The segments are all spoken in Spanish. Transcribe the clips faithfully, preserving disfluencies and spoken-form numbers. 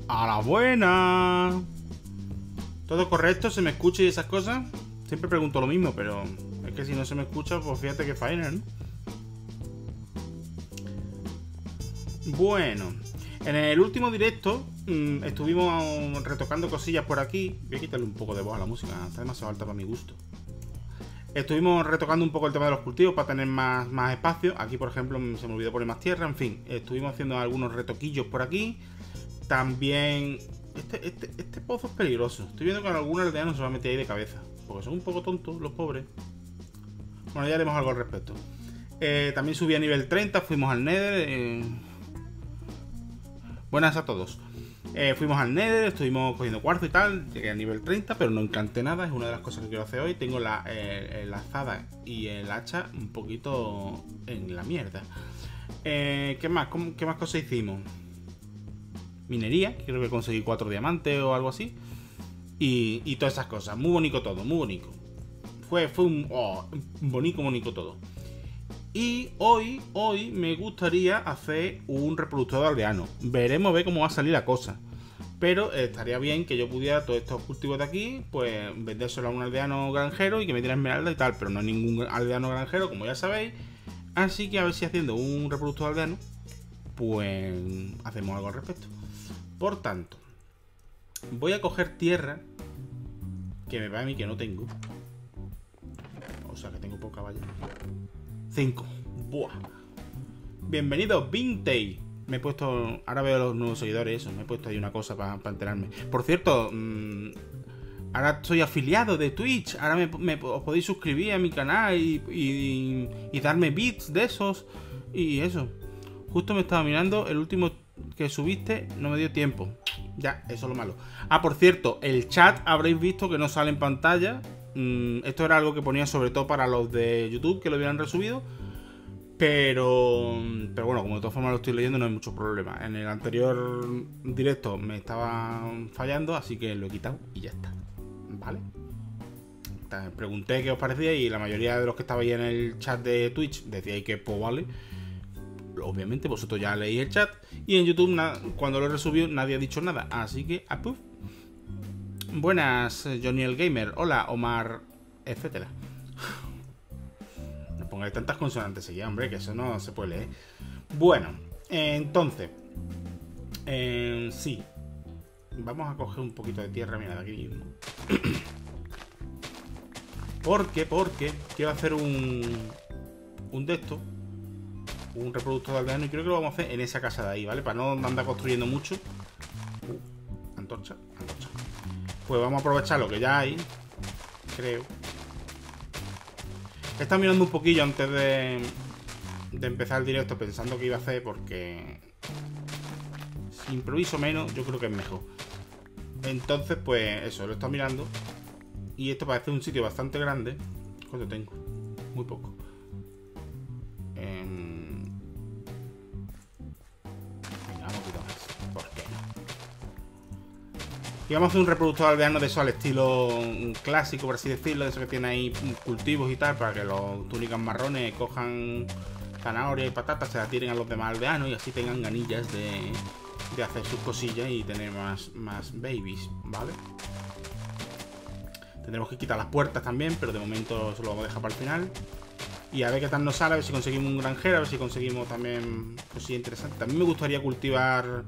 A la buena. ¿Todo correcto? ¿Se me escucha y esas cosas? Siempre pregunto lo mismo, pero es que si no se me escucha, pues fíjate que faena, ¿no? Bueno, en el último directo mmm, estuvimos retocando cosillas por aquí. Voy a quitarle un poco de voz a la música, está demasiado alta para mi gusto. Estuvimos retocando un poco el tema de los cultivos para tener más, más espacio. Aquí, por ejemplo, se me olvidó poner más tierra. En fin, estuvimos haciendo algunos retoquillos por aquí. También... Este, este, este pozo es peligroso. Estoy viendo que en algún aldeano se va a meter ahí de cabeza, porque son un poco tontos los pobres. Bueno, ya haremos algo al respecto. Eh, también subí a nivel treinta, fuimos al Nether. Eh... Buenas a todos. Eh, fuimos al Nether, estuvimos cogiendo cuarzo y tal. Llegué a nivel treinta, pero no encanté nada. Es una de las cosas que quiero hacer hoy. Tengo la, eh, la azada y el hacha un poquito en la mierda. Eh, ¿Qué más? ¿Cómo, ¿Qué más cosas hicimos? Minería, creo que conseguí cuatro diamantes o algo así. Y, y todas esas cosas. Muy bonito todo, muy bonito. Fue, fue un oh, bonito, bonito todo. Y hoy, hoy me gustaría hacer un reproductor de aldeano. Veremos a ver cómo va a salir la cosa. Pero estaría bien que yo pudiera todos estos cultivos de aquí, pues vendérselo a un aldeano granjero y que me diera esmeralda y tal. Pero no hay ningún aldeano granjero, como ya sabéis. Así que a ver si haciendo un reproductor de aldeano, pues hacemos algo al respecto. Por tanto, voy a coger tierra, que me va a mí que no tengo. O sea que tengo poca, vaya. cinco. Buah. Bienvenido, Vintage. Me he puesto... Ahora veo los nuevos seguidores, eso. Me he puesto ahí una cosa para pa enterarme. Por cierto, mmm, ahora soy afiliado de Twitch. Ahora me, me, os podéis suscribir a mi canal y, y, y darme bits de esos. Y eso. Justo me estaba mirando el último que subiste, no me dio tiempo. Ya, eso es lo malo. Ah, por cierto, el chat habréis visto que no sale en pantalla. Mm, esto era algo que ponía sobre todo para los de YouTube, que lo hubieran resubido. Pero, pero bueno, como de todas formas lo estoy leyendo, no hay mucho problema. En el anterior directo me estaba fallando, así que lo he quitado y ya está. ¿Vale? Pregunté qué os parecía y la mayoría de los que estabais en el chat de Twitch decíais que pues vale. Obviamente vosotros ya leéis el chat. Y en YouTube, cuando lo he resubido, nadie ha dicho nada. Así que, a puff. Buenas, Johnny el Gamer. Hola, Omar, etcétera. No pongáis tantas consonantes seguidas, hombre, que eso no se puede leer. Bueno, eh, entonces eh, sí. Vamos a coger un poquito de tierra, mira, de aquí mismo. ¿Por qué? Porque quiero hacer un Un de estos, un reproductor de aldeano, y creo que lo vamos a hacer en esa casa de ahí, ¿vale? Para no andar construyendo mucho. Uh, antorcha, antorcha. Pues vamos a aprovechar lo que ya hay, creo. He estado mirando un poquillo antes de, de empezar el directo, pensando que iba a hacer, porque si improviso menos, yo creo que es mejor. Entonces, pues eso, lo he estado mirando. Y esto parece un sitio bastante grande. ¿Cuánto tengo? Muy poco. Eh... Venga, vamos a quitar más. ¿Por qué no? Y vamos a hacer un reproductor aldeano de eso al estilo clásico, por así decirlo. De eso que tiene ahí cultivos y tal, para que los túnicas marrones cojan zanahoria y patatas, se la tiren a los demás aldeanos y así tengan ganillas de, de hacer sus cosillas y tener más, más babies, ¿vale? Tendremos que quitar las puertas también, pero de momento eso lo vamos a dejar para el final. Y a ver qué tal nos sale, a ver si conseguimos un granjero, a ver si conseguimos también cosillas interesantes. También me gustaría cultivar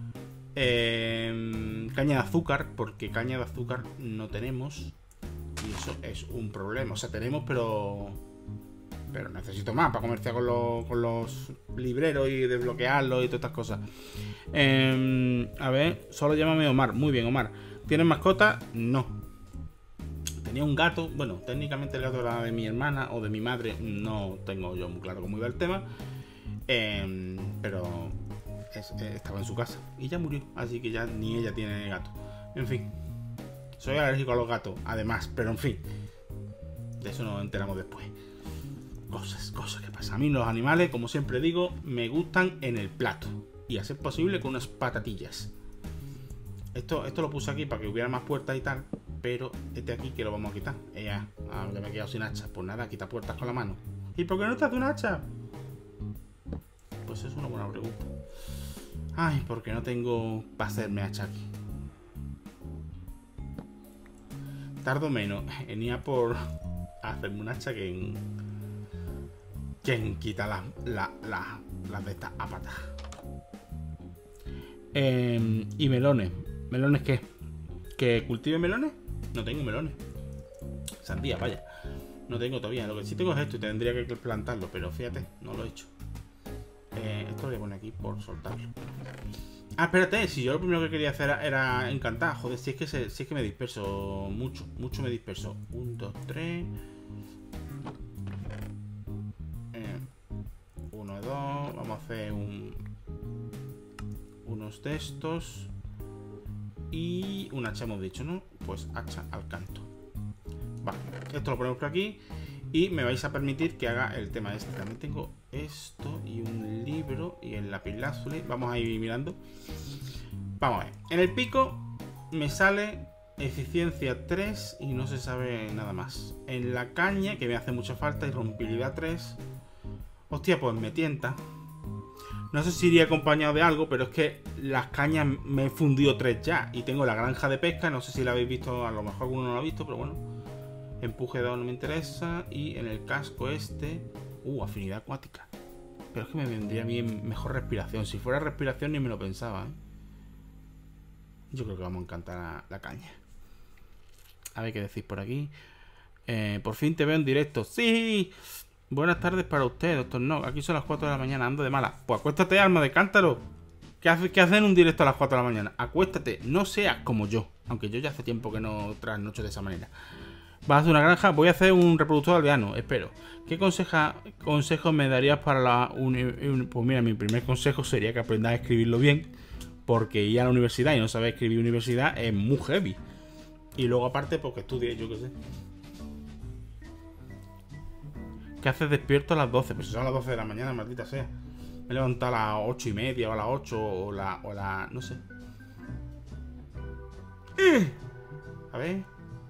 eh, caña de azúcar, porque caña de azúcar no tenemos. Y eso es un problema. O sea, tenemos, pero... Pero necesito más para comerciar con los, con los libreros y desbloquearlos y todas estas cosas. Eh, a ver, solo llámame Omar. Muy bien, Omar. ¿Tienes mascota? No. Tenía un gato, bueno, técnicamente el gato era de mi hermana o de mi madre, no tengo yo muy claro cómo iba el tema, eh, pero es, eh, estaba en su casa y ya murió, así que ya ni ella tiene gato. En fin, soy alérgico a los gatos, además, pero en fin, de eso nos enteramos después. Cosas, cosas que pasan. A mí los animales, como siempre digo, me gustan en el plato y a ser posible con unas patatillas. Esto, esto lo puse aquí para que hubiera más puertas y tal. Pero este aquí que lo vamos a quitar. Ella, ah, ya me he quedado sin hacha. Pues nada, quita puertas con la mano. ¿Y por qué no te hace un hacha? Pues es una buena pregunta. Ay, porque no tengo para hacerme hacha aquí. Tardo menos en ir a por hacerme un hacha que en, que en quitar las la, la, la de estas apatas. Eh, y melones. ¿Melones qué? ¿Que cultive melones? No tengo melones. Sandía, vaya. No tengo todavía. Lo que sí tengo es esto y tendría que plantarlo, pero fíjate, no lo he hecho. Eh, esto lo voy a poner aquí por soltarlo. Ah, espérate, si yo lo primero que quería hacer era, era encantar. Joder, si es que se, si es que me disperso mucho, mucho me disperso. Un, dos, tres. Eh, uno, dos. Vamos a hacer un unos de estos. Y un hacha hemos dicho, ¿no? Pues hacha al canto. Vale, esto lo ponemos por aquí. Y me vais a permitir que haga el tema este. También tengo esto y un libro y el lapislázuli. Vamos a ir mirando. Vamos a ver. En el pico me sale eficiencia tres y no se sabe nada más. En la caña, que me hace mucha falta, y rompibilidad tres. Hostia, pues me tienta. No sé si iría acompañado de algo, pero es que las cañas me he fundido tres ya. Y tengo la granja de pesca, no sé si la habéis visto, a lo mejor alguno no lo ha visto, pero bueno. Empuje dos no me interesa. Y en el casco este... Uh, afinidad acuática. Pero es que me vendría bien mejor respiración. Si fuera respiración ni me lo pensaba, ¿eh? Yo creo que vamos a encantar la, la caña. A ver qué decís por aquí. Eh, por fin te veo en directo. ¡Sí! Buenas tardes para usted, doctor No. Aquí son las cuatro de la mañana, ando de mala. Pues acuéstate, alma de cántaro. ¿Qué haces qué hace en un directo a las cuatro de la mañana? Acuéstate, no seas como yo. Aunque yo ya hace tiempo que no trasnocho de esa manera. ¿Vas a hacer una granja? Voy a hacer un reproductor aldeano, espero. ¿Qué conseja, consejos me darías para la universidad? Pues mira, mi primer consejo sería que aprendas a escribirlo bien. Porque ir a la universidad y no saber escribir universidad es muy heavy. Y luego aparte porque estudies, yo qué sé. ¿Qué haces despierto a las doce? Pues son las doce de la mañana, maldita sea. Me he levantado a las ocho y media o a las ocho o la... o la... no sé. A ver...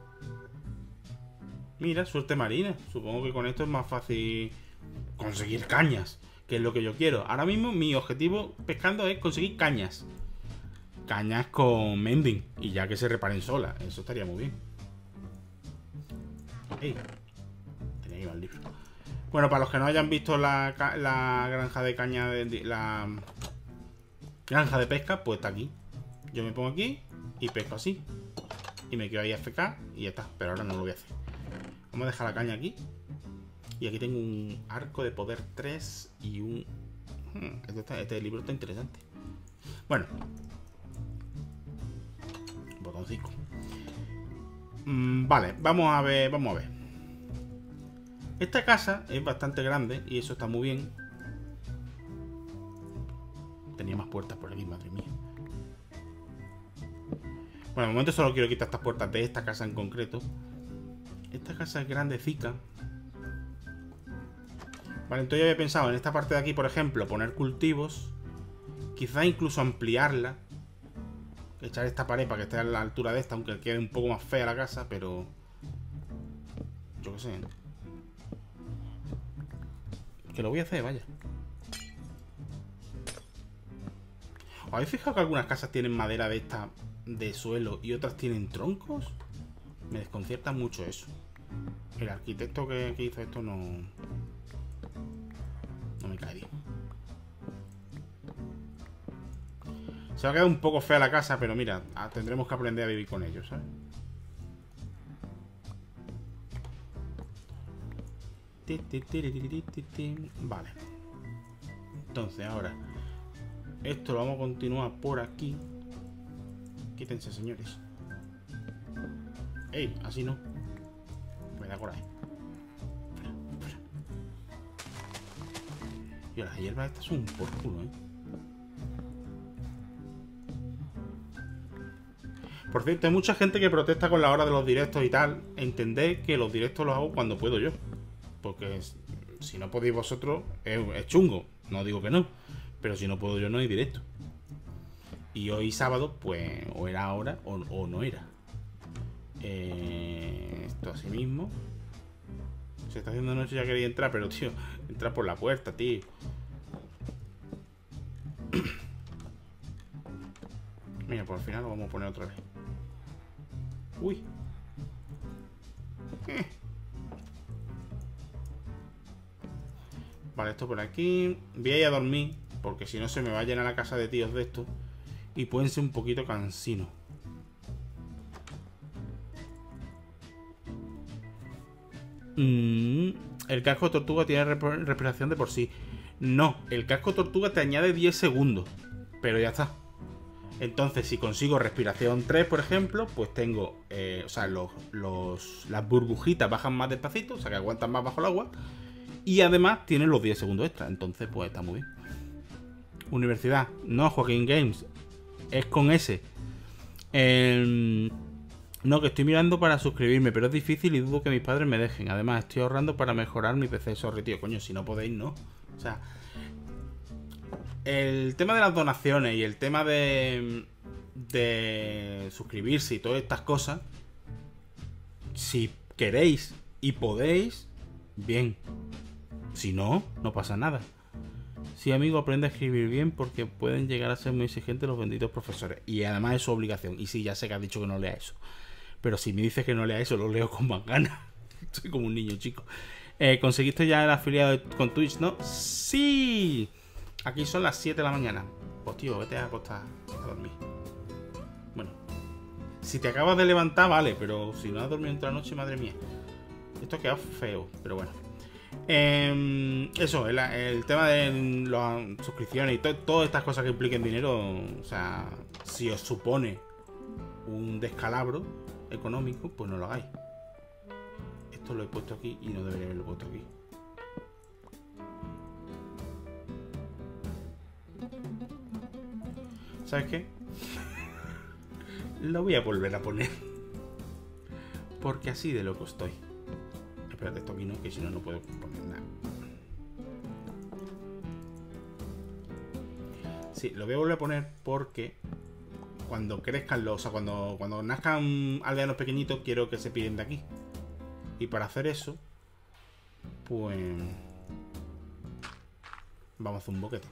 Mira, suerte marina. Supongo que con esto es más fácil conseguir cañas, que es lo que yo quiero. Ahora mismo mi objetivo pescando es conseguir cañas. Cañas con mending. Y ya que se reparen solas. Eso estaría muy bien. Ey, tenía que ir al libro. Bueno, para los que no hayan visto la, la granja de caña de, la granja de pesca, pues está aquí. Yo me pongo aquí y pesco así. Y me quedo ahí a F K y ya está. Pero ahora no lo voy a hacer. Vamos a dejar la caña aquí. Y aquí tengo un arco de poder tres y un... Este, está, este libro está interesante. Bueno. Botoncito. Mm, vale, vamos a ver, vamos a ver. Esta casa es bastante grande y eso está muy bien. Tenía más puertas por aquí, madre mía. Bueno, de momento solo quiero quitar estas puertas de esta casa en concreto. Esta casa es grandecica. Vale, entonces yo había pensado en esta parte de aquí, por ejemplo, poner cultivos. Quizá incluso ampliarla. Echar esta pared para que esté a la altura de esta, aunque quede un poco más fea la casa, pero... yo qué sé. Que lo voy a hacer, vaya. ¿Os habéis fijado que algunas casas tienen madera de esta de suelo y otras tienen troncos? Me desconcierta mucho eso. El arquitecto que, que hizo esto no... no me cae bien. Se va a quedar un poco fea la casa, pero mira, tendremos que aprender a vivir con ellos, ¿sabes? Vale. Entonces ahora esto lo vamos a continuar por aquí. Quítense, señores. Ey, así no. Me da coraje. Fuera, fuera. Y las hierbas estas son por culo, ¿eh? Por cierto, hay mucha gente que protesta con la hora de los directos y tal. Entended que los directos los hago cuando puedo yo. Porque si no podéis vosotros, es, es chungo. No digo que no. Pero si no puedo yo, no hay directo. Y hoy sábado, pues, o era ahora o, o no era. Eh, esto así mismo. Se está haciendo noche, ya quería entrar, pero tío, entra por la puerta, tío. Mira, por el final lo vamos a poner otra vez. Uy. Eh. Vale, esto por aquí. Voy a ir a dormir, porque si no se me va a llenar la casa de tíos de estos. Y pueden ser un poquito cansinos. Mm, el casco tortuga tiene respiración de por sí. No, el casco tortuga te añade diez segundos. Pero ya está. Entonces, si consigo respiración tres, por ejemplo, pues tengo... Eh, o sea, los, los, las burbujitas bajan más despacito, o sea, que aguantan más bajo el agua. Y además tienen los diez segundos extra. Entonces, pues está muy bien. Universidad. No, Joaquín Games. Es con S. Eh, no, que estoy mirando para suscribirme, pero es difícil y dudo que mis padres me dejen. Además, estoy ahorrando para mejorar mi P C. Sorry, tío. Coño, si no podéis, no. O sea... El tema de las donaciones y el tema de, de suscribirse y todas estas cosas, si queréis y podéis, bien. Si no, no pasa nada. Sí, amigo, aprende a escribir bien porque pueden llegar a ser muy exigentes los benditos profesores. Y además es su obligación. Y sí, ya sé que has dicho que no lea eso. Pero si me dices que no lea eso, lo leo con más ganas. Soy como un niño chico. Eh, ¿Conseguiste ya el afiliado con Twitch, no? ¡Sí! Aquí son las siete de la mañana. Pues tío, vete a acostar a dormir. Bueno, si te acabas de levantar, vale, pero si no has dormido en toda la noche, madre mía. Esto ha quedado feo, pero bueno. Eh, eso, el, el tema de las suscripciones y to, todas estas cosas que impliquen dinero, o sea, si os supone un descalabro económico, pues no lo hagáis. Esto lo he puesto aquí y no debería haberlo puesto aquí. ¿Sabes qué? Lo voy a volver a poner. Porque así de loco estoy. Espérate, esto aquí no, que si no, no puedo poner nada. Sí, lo voy a volver a poner porque cuando crezcan los... O sea, cuando, cuando nazcan aldeanos pequeñitos, quiero que se piden de aquí. Y para hacer eso, pues... vamos a hacer un boquete.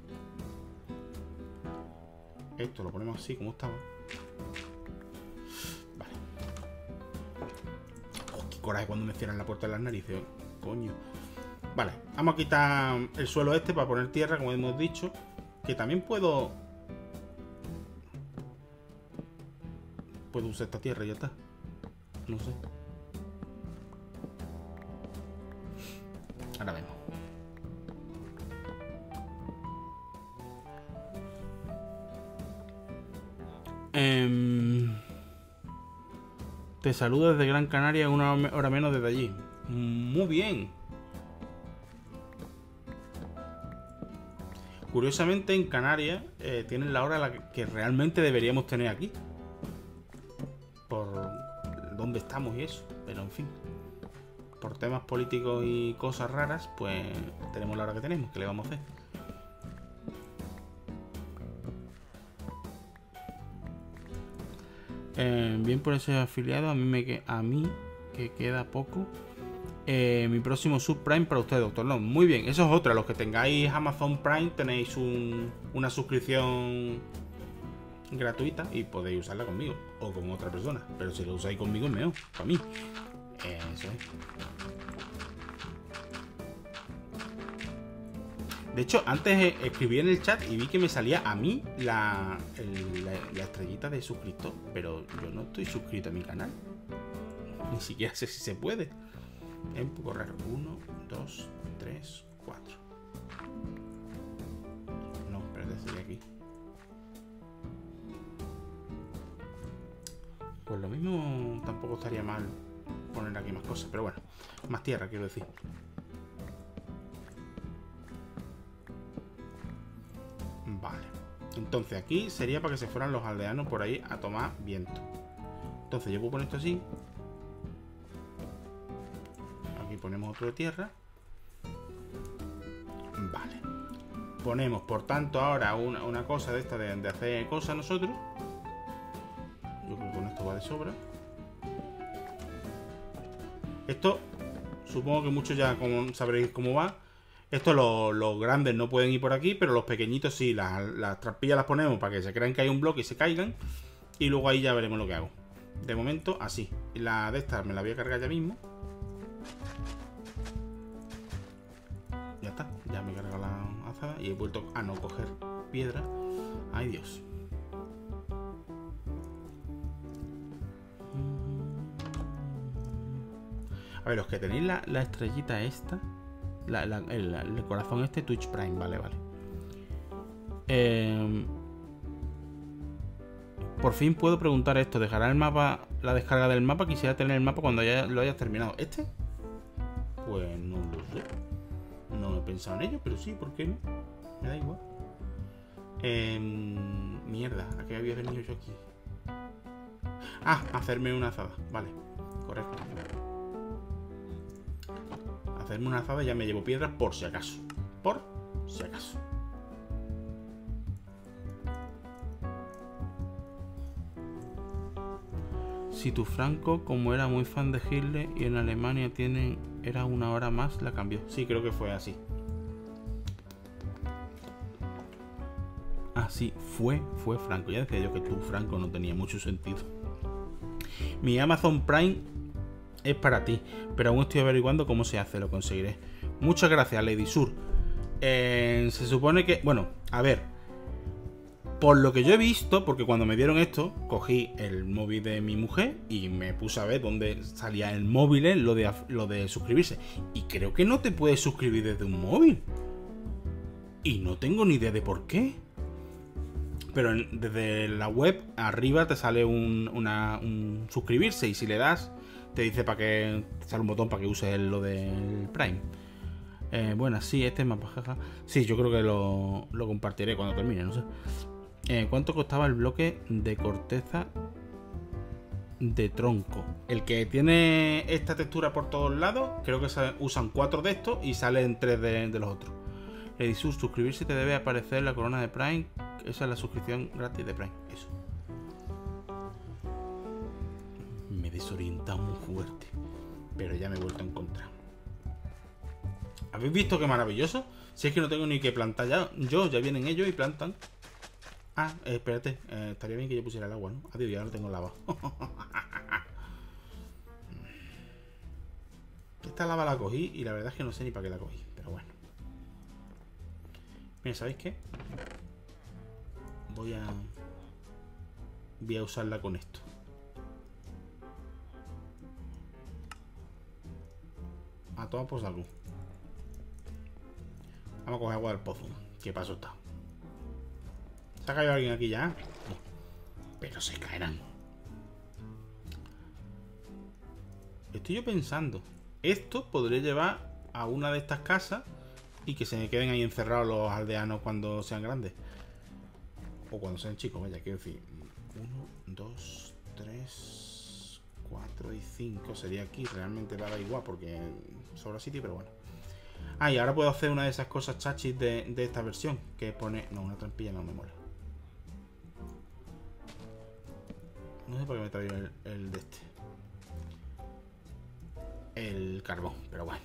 Esto lo ponemos así como estaba. Vale. Oh, qué coraje cuando me cierran la puerta de las narices. Coño. Vale, vamos a quitar el suelo este para poner tierra, como hemos dicho. Que también puedo... Puedo usar esta tierra y ya está. No sé. Ahora vemos. Eh, te saludo desde Gran Canaria, una hora menos desde allí. Muy bien. Curiosamente en Canarias eh, tienen la hora la que realmente deberíamos tener aquí. Por dónde estamos y eso. Pero en fin. Por temas políticos y cosas raras, pues tenemos la hora que tenemos. ¿Qué le vamos a hacer? Eh, bien por ese afiliado, a mí me que a mí que queda poco. Eh, mi próximo subprime para usted, doctor. No, muy bien, eso es otra. Los que tengáis Amazon Prime tenéis un, una suscripción gratuita y podéis usarla conmigo o con otra persona. Pero si lo usáis conmigo es mejor, para mí. Eh, eso es. De hecho, antes escribí en el chat y vi que me salía a mí la, el, la, la estrellita de suscriptor. Pero yo no estoy suscrito a mi canal. Ni siquiera sé si se puede. Es un poco raro. Uno, dos, tres, cuatro. No, espérate, sería aquí. Pues lo mismo tampoco estaría mal poner aquí más cosas. Pero bueno, más tierra quiero decir. Vale. Entonces aquí sería para que se fueran los aldeanos por ahí a tomar viento. Entonces yo puedo poner esto así. Aquí ponemos otro de tierra. Vale. Ponemos, por tanto, ahora una, una cosa de esta de, de hacer cosas nosotros. Yo creo que con esto va de sobra. Esto, supongo que muchos ya como sabréis cómo va. Esto los, los grandes no pueden ir por aquí, pero los pequeñitos sí. Las, las trampillas las ponemos para que se crean que hay un bloque y se caigan. Y luego ahí ya veremos lo que hago. De momento, así. La de estas me la voy a cargar ya mismo. Ya está. Ya me he cargado la azada. Y he vuelto a no coger piedra. Ay, Dios. A ver, los que tenéis la, la estrellita esta. La, la, el, el corazón este, Twitch Prime, vale, vale. Eh, por fin puedo preguntar esto. ¿Dejará el mapa, la descarga del mapa? Quisiera tener el mapa cuando ya lo hayas terminado. ¿Este? Pues no lo sé. No he pensado en ello, pero sí, ¿por qué no? Me da igual. Eh, mierda, ¿a qué había venido yo aquí? Ah, hacerme una azada. Vale, correcto. Hacerme una azada y ya me llevo piedras por si acaso. Por si acaso. Si tu Franco, como era muy fan de Hitler y en Alemania tienen era una hora más, la cambió. Sí, creo que fue así. Así fue, fue Franco. Ya decía yo que tu Franco no tenía mucho sentido. Mi Amazon Prime es para ti, pero aún estoy averiguando cómo se hace, lo conseguiré. Muchas gracias, Lady Sur. Eh, se supone que... Bueno, a ver. Por lo que yo he visto, porque cuando me dieron esto, cogí el móvil de mi mujer y me puse a ver dónde salía el móvil, lo de, lo de suscribirse. Y creo que no te puedes suscribir desde un móvil. Y no tengo ni idea de por qué. Pero desde la web, arriba te sale un, una, un suscribirse y si le das... Te dice para que... Te sale un botón para que uses lo del Prime. Eh, bueno, sí, este es mapa, jaja. Sí, yo creo que lo, lo compartiré cuando termine, no sé. Eh, ¿Cuánto costaba el bloque de corteza de tronco? El que tiene esta textura por todos lados, creo que se usan cuatro de estos y salen tres de, de los otros. Lady Sur, suscribirse te debe aparecer la corona de Prime. Esa es la suscripción gratis de Prime. Eso. Me he desorientado muy fuerte, pero ya me he vuelto a encontrar. ¿Habéis visto qué maravilloso? Si es que no tengo ni que plantar ya. Yo, ya vienen ellos y plantan. Ah, eh, espérate. Eh, estaría bien que yo pusiera el agua, ¿no? Adiós, ya no tengo lava. Esta lava la cogí y la verdad es que no sé ni para qué la cogí. Pero bueno. Mira, ¿sabéis qué? Voy a... Voy a usarla con esto. A tomar por saco. Vamos a coger agua del pozo. ¿Qué paso está? ¿Se ha caído alguien aquí ya? No. Pero se caerán. Estoy yo pensando. Esto podría llevar a una de estas casas y que se me queden ahí encerrados los aldeanos cuando sean grandes. O cuando sean chicos, vaya, quiero decir. Uno, dos, tres, cuatro y cinco. Sería aquí. Realmente va a dar igual porque sobra sitio, pero bueno. Ah, y ahora puedo hacer una de esas cosas chachis de, de esta versión. Que pone... No, una trampilla no me mola. No sé por qué me traigo el, el de este. El carbón, pero bueno.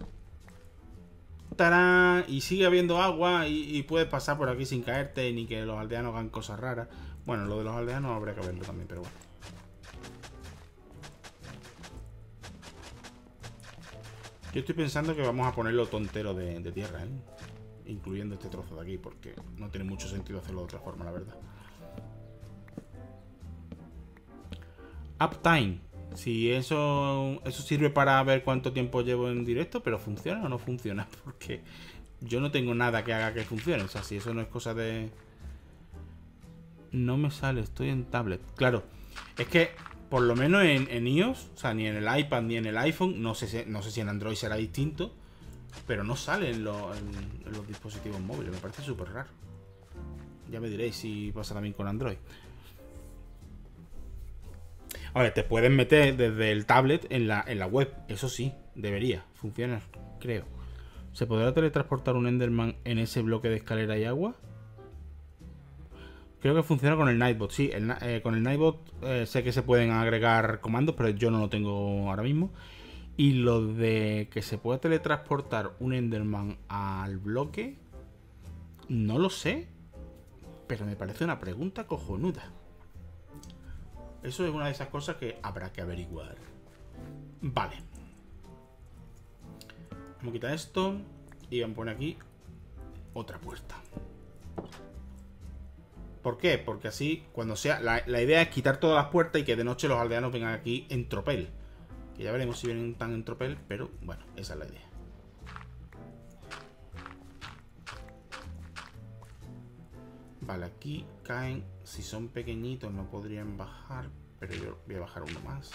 ¡Tarán! Y sigue habiendo agua y, y puedes pasar por aquí sin caerte ni que los aldeanos hagan cosas raras. Bueno, lo de los aldeanos habría que verlo también, pero bueno. Yo estoy pensando que vamos a ponerlo tontero de, de tierra, ¿eh? Incluyendo este trozo de aquí, porque no tiene mucho sentido hacerlo de otra forma, la verdad. Uptime. Si eso, eso sirve para ver cuánto tiempo llevo en directo, pero ¿funciona o no funciona? Porque yo no tengo nada que haga que funcione. O sea, si eso no es cosa de... No me sale, estoy en tablet. Claro, es que por lo menos en, en iOS, o sea, ni en el iPad ni en el iPhone, no sé si, no sé si en Android será distinto, pero no sale en, lo, en, en los dispositivos móviles. Me parece súper raro. Ya me diréis si pasa también con Android. A ver, te puedes meter desde el tablet en la, en la web. Eso sí, debería funcionar, creo. ¿Se podrá teletransportar un Enderman en ese bloque de escalera y agua? Creo que funciona con el Nightbot. Sí, el, eh, con el Nightbot eh, sé que se pueden agregar comandos, pero yo no lo tengo ahora mismo. Y lo de que se pueda teletransportar un Enderman al bloque, no lo sé, pero me parece una pregunta cojonuda. Eso es una de esas cosas que habrá que averiguar. Vale. Vamos a quitar esto y vamos a poner aquí otra puerta. ¿Por qué? Porque así, cuando sea... La, la idea es quitar todas las puertas y que de noche los aldeanos vengan aquí en tropel. Que ya veremos si vienen tan en tropel, pero bueno, esa es la idea. Vale, aquí caen... Si son pequeñitos no podrían bajar, pero yo voy a bajar uno más.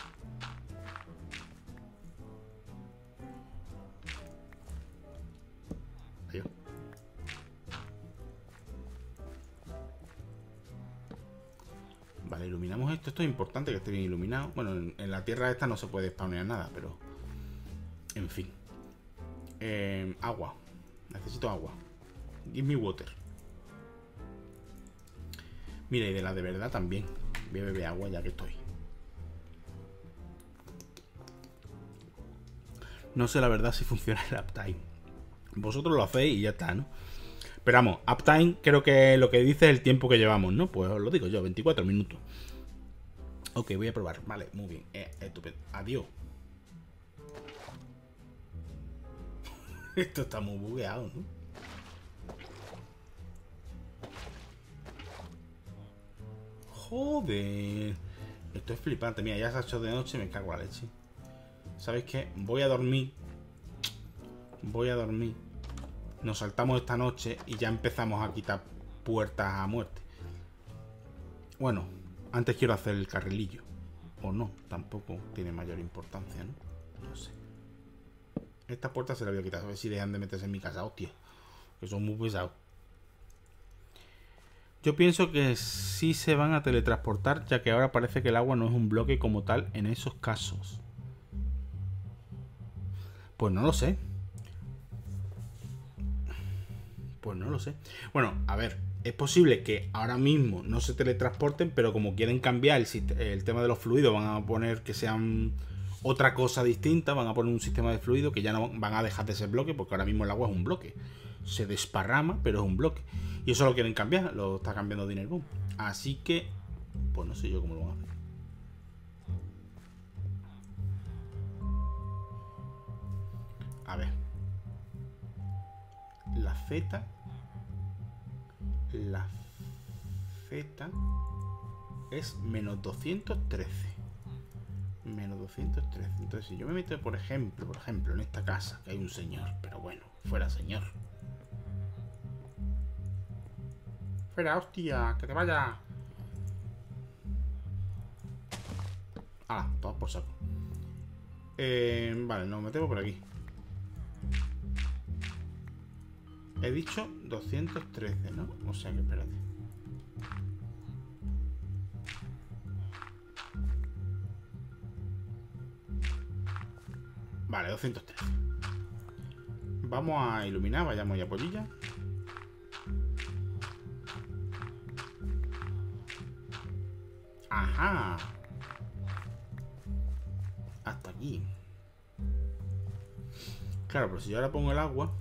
Adiós. Vale, iluminamos esto. Esto es importante que esté bien iluminado. Bueno, en, en la tierra esta no se puede spawnear nada, pero... En fin. Eh, agua. Necesito agua. Give me water. Mira, y de la de verdad también. Voy a beber agua ya que estoy. No sé la verdad si funciona el uptime. Vosotros lo hacéis y ya está, ¿no? Pero vamos, uptime creo que lo que dice es el tiempo que llevamos, ¿no? Pues os lo digo yo, veinticuatro minutos. Ok, voy a probar. Vale, muy bien. Eh, estupendo. Adiós. Esto está muy bugueado, ¿no? Joder. Esto es flipante. Mira, ya se ha hecho de noche, me cago en la leche. ¿Sabéis qué? Voy a dormir. Voy a dormir. Nos saltamos esta noche y ya empezamos a quitar puertas a muerte. Bueno, antes quiero hacer el carrilillo. O no, tampoco tiene mayor importancia, ¿no? No sé. Esta puerta se la voy a quitar. A ver si dejan de meterse en mi casa, hostia. Que son muy pesados. Yo pienso que sí se van a teletransportar, ya que ahora parece que el agua no es un bloque como tal en esos casos. Pues no lo sé. Pues no lo sé. Bueno, a ver, es posible que ahora mismo no se teletransporten, pero como quieren cambiar el, el tema de los fluidos, van a poner que sean otra cosa distinta, van a poner un sistema de fluido que ya no van a dejar de ser bloque, porque ahora mismo el agua es un bloque. Se desparrama, pero es un bloque. Y eso lo quieren cambiar, lo está cambiando Dinnerboom. Así que, pues no sé yo cómo lo van a hacer. A ver. La Z. La Z es menos doscientos trece. Menos doscientos trece. Entonces, si yo me meto, por ejemplo, por ejemplo, en esta casa, que hay un señor, pero bueno, fuera señor. Fuera, hostia, que te vaya. Ah, todo por saco. Eh, vale, nos metemos por aquí. He dicho doscientos trece, ¿no? O sea que espérate. Vale, doscientos trece. Vamos a iluminar, vayamos ya pollilla. Ajá. Hasta aquí. Claro, pero si yo ahora pongo el agua.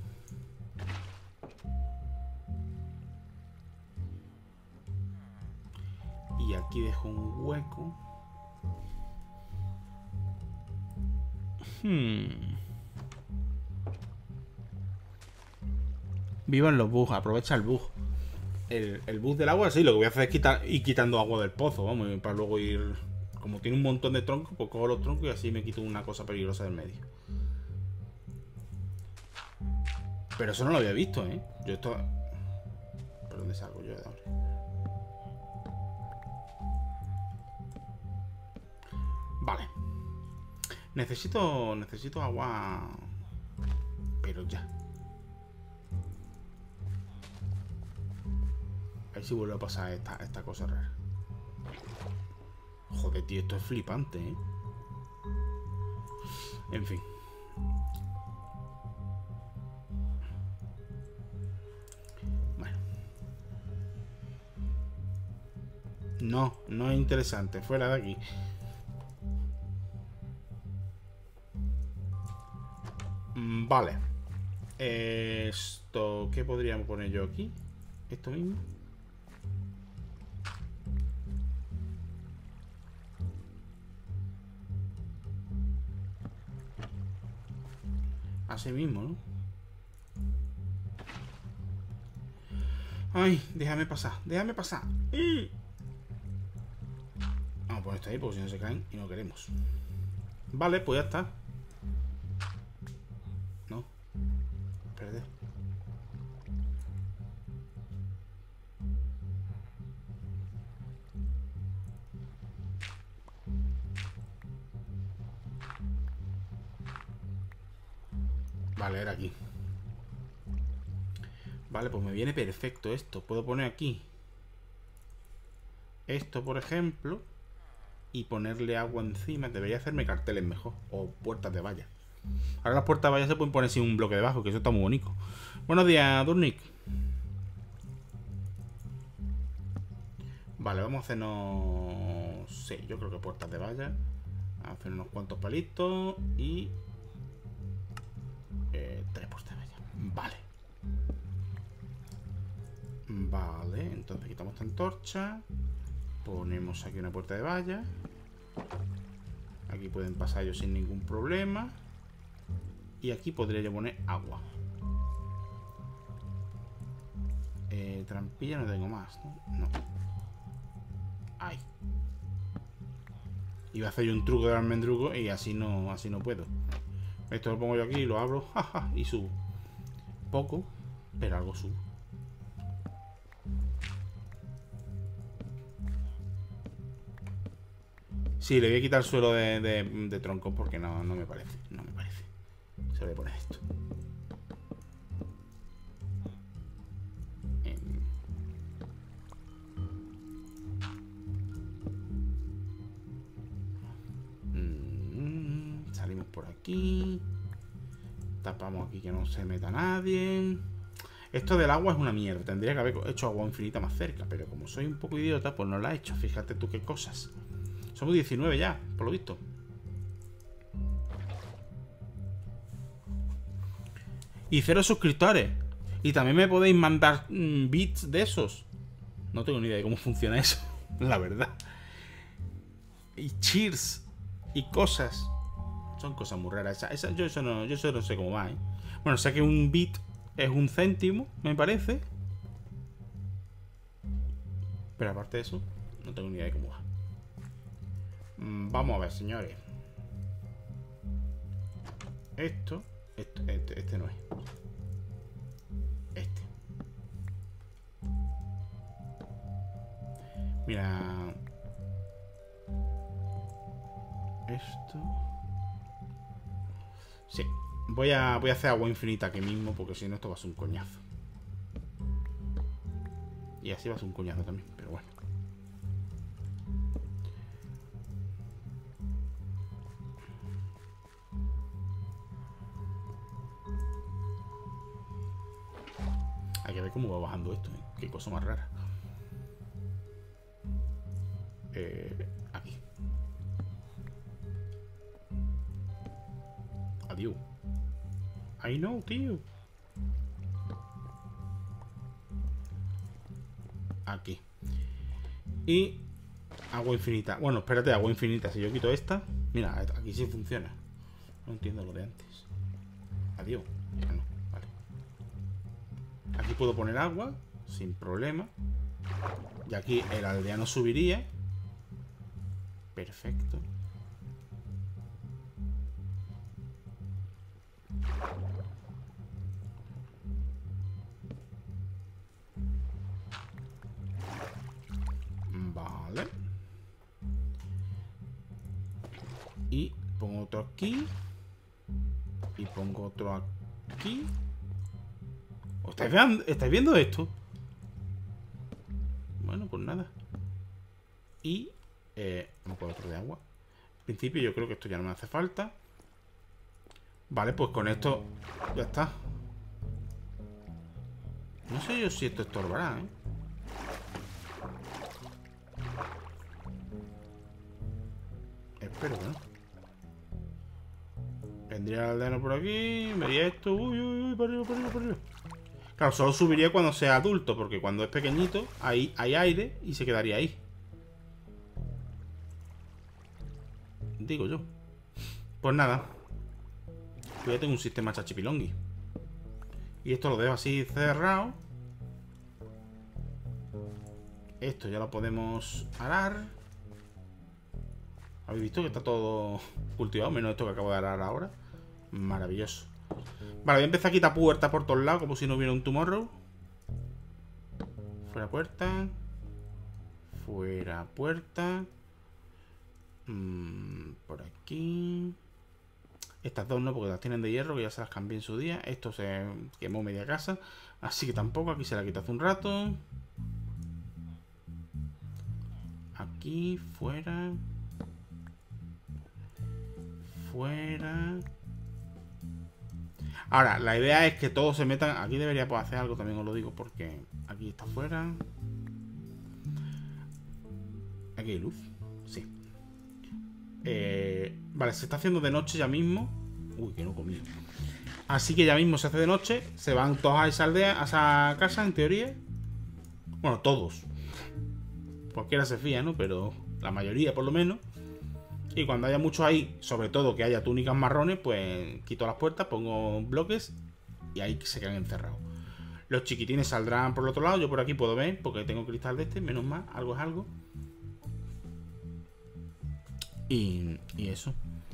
Y aquí dejo un hueco. Hmm. Vivan los bugs, aprovecha el bug. El, el bug del agua, sí, lo que voy a hacer es quitar, ir quitando agua del pozo, vamos, para luego ir... Como tiene un montón de troncos, pues cojo los troncos y así me quito una cosa peligrosa del medio. Pero eso no lo había visto, ¿eh? Yo esto... ¿Por dónde salgo yo de ahora? Vale. Necesito... Necesito agua... Pero ya. A ver si vuelve a pasar esta, esta cosa rara. Joder, tío, esto es flipante, ¿eh? En fin. Bueno. No, no es interesante. Fuera de aquí. Vale. Esto... ¿Qué podríamos poner yo aquí? Esto mismo. Así mismo, ¿no? Ay, déjame pasar, déjame pasar. ¡Y! Vamos a poner esto ahí porque si no se caen y no queremos. Vale, pues ya está. No. Espérate. Vale, era aquí. Vale, pues me viene perfecto esto. Puedo poner aquí esto, por ejemplo, y ponerle agua encima. Debería hacerme carteles mejor. O puertas de valla. Ahora las puertas de valla se pueden poner sin un bloque debajo, que eso está muy bonito. Buenos días, Durnik. Vale, vamos a hacernos... Sí, yo creo que puertas de valla. Vamos a hacer unos cuantos palitos y... Eh, tres puertas de valla. Vale. Vale, entonces quitamos esta antorcha. Ponemos aquí una puerta de valla. Aquí pueden pasar ellos sin ningún problema. Y aquí podría yo poner agua. Eh, trampilla no tengo más, ¿no? No. Ay. Iba a hacer yo un truco de almendruco y así no, así no puedo. Esto lo pongo yo aquí, lo abro, jaja, y subo. Poco, pero algo subo. Sí, le voy a quitar el suelo de, de, de tronco porque no, no me parece. No me parece. Se le voy a poner esto. Mm, salimos por aquí. Tapamos aquí que no se meta nadie. Esto del agua es una mierda. Tendría que haber hecho agua infinita más cerca. Pero como soy un poco idiota, pues no la he hecho. Fíjate tú qué cosas. Somos diecinueve ya, por lo visto. Y cero suscriptores. Y también me podéis mandar mmm, bits de esos. No tengo ni idea de cómo funciona eso. La verdad. Y cheers. Y cosas. Son cosas muy raras. Esa, esa, yo, eso no, yo eso no sé cómo va, ¿eh? Bueno, sé que un bit es un céntimo, me parece. Pero aparte de eso, no tengo ni idea de cómo va. Vamos a ver, señores. Esto, esto este, este no es. Este. Mira. Esto. Sí. Voy a, voy a hacer agua infinita aquí mismo porque si no esto va a ser un coñazo. Y así va a ser un coñazo también, pero bueno. Hay que ver cómo va bajando esto, ¿eh? Qué cosa más rara. Eh, aquí. Adiós. I know, tío. Aquí. Y agua infinita. Bueno, espérate, agua infinita. Si yo quito esta, mira, aquí sí funciona. No entiendo lo de antes. Adiós. Ah, no. Aquí puedo poner agua sin problema. Y aquí el aldeano subiría. Perfecto. Vale. Y pongo otro aquí. Y pongo otro aquí. ¿Estáis viendo, ¿Estáis viendo esto? Bueno, pues nada. Y eh, vamos con otro de agua. En principio yo creo que esto ya no me hace falta. Vale, pues con esto ya está. No sé yo si esto estorbará, ¿eh? Espero que no. Vendría el aldeano por aquí. Vería esto. Uy, uy, uy, para arriba, para arriba, para arriba. Claro, solo subiría cuando sea adulto, porque cuando es pequeñito, ahí hay aire y se quedaría ahí. Digo yo. Pues nada. Pues ya tengo un sistema chachipilongui. Y esto lo dejo así cerrado. Esto ya lo podemos arar. ¿Habéis visto que está todo cultivado? Menos esto que acabo de arar ahora. Maravilloso. Vale, voy a empezar a quitar puertas por todos lados, como si no hubiera un tomorrow. Fuera puerta. Fuera puerta. Mm, por aquí. Estas dos no, porque las tienen de hierro, que ya se las cambié en su día. Esto se quemó media casa, así que tampoco. Aquí se la quitó hace un rato. Aquí, fuera. Fuera. Ahora, la idea es que todos se metan. Aquí debería poder hacer algo, también os lo digo, porque aquí está fuera. Aquí hay luz. Sí. Eh, vale, se está haciendo de noche ya mismo. Uy, que no comí. Así que ya mismo se hace de noche. Se van todos a esa aldea, a esa casa, en teoría. Bueno, todos. Cualquiera se fía, ¿no? Pero la mayoría, por lo menos. Y cuando haya muchos ahí, sobre todo que haya túnicas marrones, pues quito las puertas, pongo bloques y ahí se quedan encerrados. Los chiquitines saldrán por el otro lado. Yo por aquí puedo ver, porque tengo cristal de este. Menos mal, algo es algo. Y, y eso.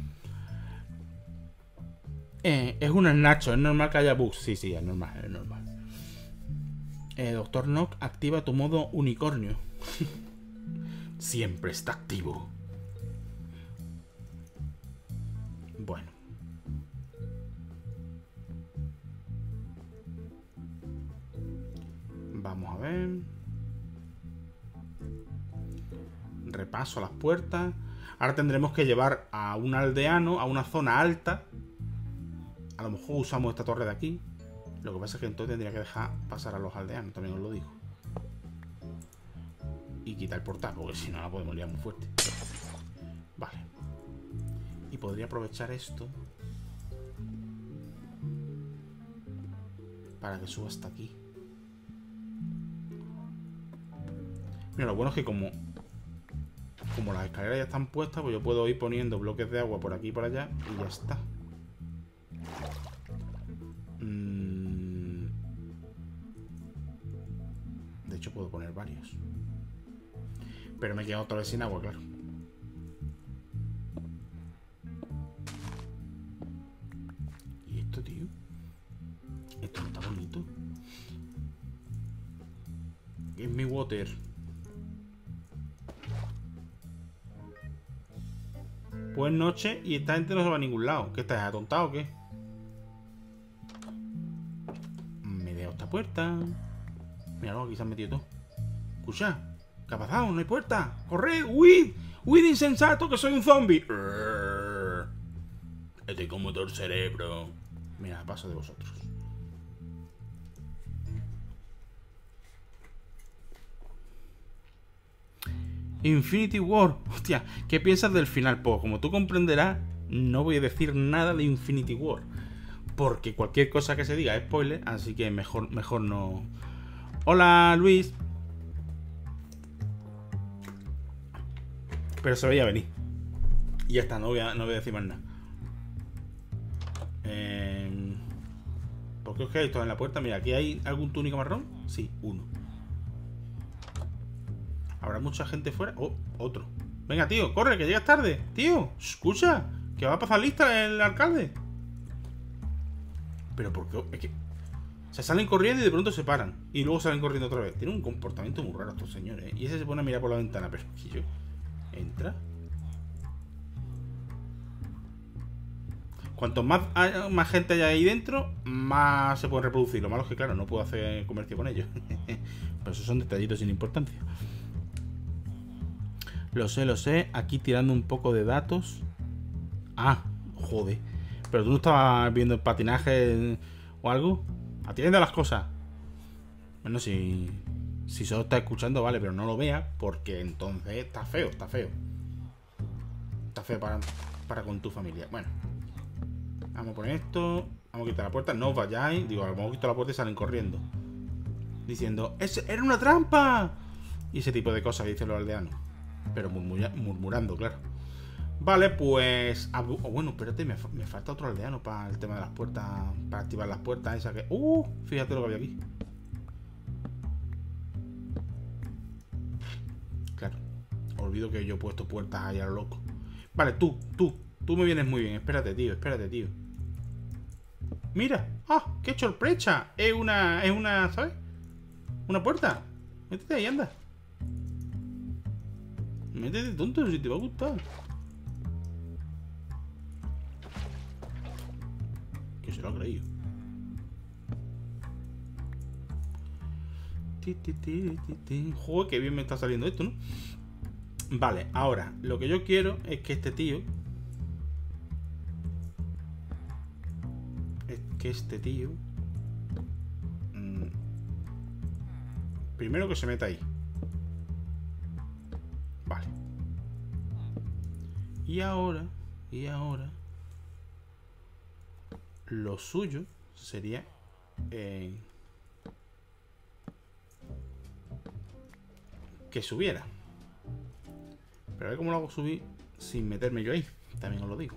Eh, es un Nacho, es normal que haya bugs. Sí, sí, es normal, es normal. Eh, Doctor Nock, activa tu modo unicornio. Siempre está activo. Bueno. Vamos a ver. Repaso las puertas. Ahora tendremos que llevar a un aldeano a una zona alta. A lo mejor usamos esta torre de aquí. Lo que pasa es que entonces tendría que dejar pasar a los aldeanos, también os lo digo. Y quitar el portal, porque si no la podemos liar muy fuerte. Vale. Y podría aprovechar esto para que suba hasta aquí. Mira, lo bueno es que como Como las escaleras ya están puestas, pues yo puedo ir poniendo bloques de agua por aquí y por allá y ya está. Mm. De hecho puedo poner varios. Pero me he quedado otra vez sin agua, claro. ¿Y esto, tío? Esto no está bonito. Es mi water. Pues noche y esta gente no se va a ningún lado. ¿Qué estás, atontado o qué? Me dejo esta puerta. Mira, aquí se han metido todo. Escucha, ¿qué ha pasado? No hay puerta. ¡Corre! ¡Huid! ¡Huid, insensato, que soy un zombie! Estoy como todo el cerebro. Mira, paso de vosotros. Infinity War. Hostia, ¿qué piensas del final? Pues como tú comprenderás, no voy a decir nada de Infinity War. Porque cualquier cosa que se diga es spoiler, así que mejor, mejor no... Hola, Luis. Pero se veía venir. Y ya está, no voy a, no voy a decir más nada. Eh... ¿Por qué os quedáis todos en la puerta? Mira, ¿aquí hay algún túnico marrón? Sí, uno. ¿Habrá mucha gente fuera? Oh, otro. Venga, tío, corre, que llegas tarde. Tío, escucha, que va a pasar lista el alcalde. Pero ¿por qué? Es que se salen corriendo y de pronto se paran. Y luego salen corriendo otra vez. Tienen un comportamiento muy raro estos señores, ¿eh? Y ese se pone a mirar por la ventana. Pero ¿y yo? ¿Entra? Cuanto más, más gente haya ahí dentro, más se pueden reproducir. Lo malo es que, claro, no puedo hacer comercio con ellos. Pero esos son detallitos sin importancia. Lo sé, lo sé. Aquí tirando un poco de datos. Ah, joder. Pero tú no estabas viendo el patinaje o algo. Atiende a las cosas. Bueno, si, si solo estás escuchando, vale, pero no lo veas, porque entonces está feo, está feo. Está feo para, para con tu familia. Bueno. Vamos a poner esto. Vamos a quitar la puerta. No os vayáis. Digo, vamos a quitar la puerta y salen corriendo. Diciendo, ¡Ese era una trampa! Y ese tipo de cosas que dicen los aldeanos. Pero murmura, murmurando, claro. Vale, pues... Ah, oh, bueno, espérate, me, me falta otro aldeano para el tema de las puertas. Para activar las puertas esas que... ¡Uh! Fíjate lo que había aquí. Claro. Olvido que yo he puesto puertas ahí a lo loco. Vale, tú, tú. Tú me vienes muy bien. Espérate, tío, espérate, tío. Mira. ¡Ah! ¡Qué sorpresa! Es una... Es una... ¿Sabes? Una puerta. Métete ahí, anda. Métete, tonto, si te va a gustar. Que se lo ha creído. Joder, qué bien me está saliendo esto, ¿no? Vale, ahora, lo que yo quiero es que este tío... Es que este tío... Mmm, primero que se meta ahí. Vale. Y ahora... Y ahora... Lo suyo sería... Eh, que subiera. Pero a ver cómo lo hago subir sin meterme yo ahí. También os lo digo.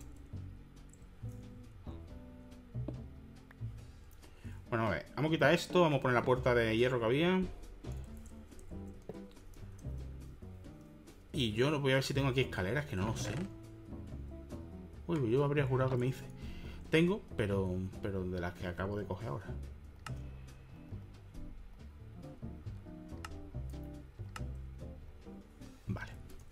Bueno, a ver. Vamos a quitar esto. Vamos a poner la puerta de hierro que había. Y yo voy a ver si tengo aquí escaleras, que no lo sé. Uy, yo habría jurado que me hice. Tengo, pero, pero de las que acabo de coger ahora. Vale.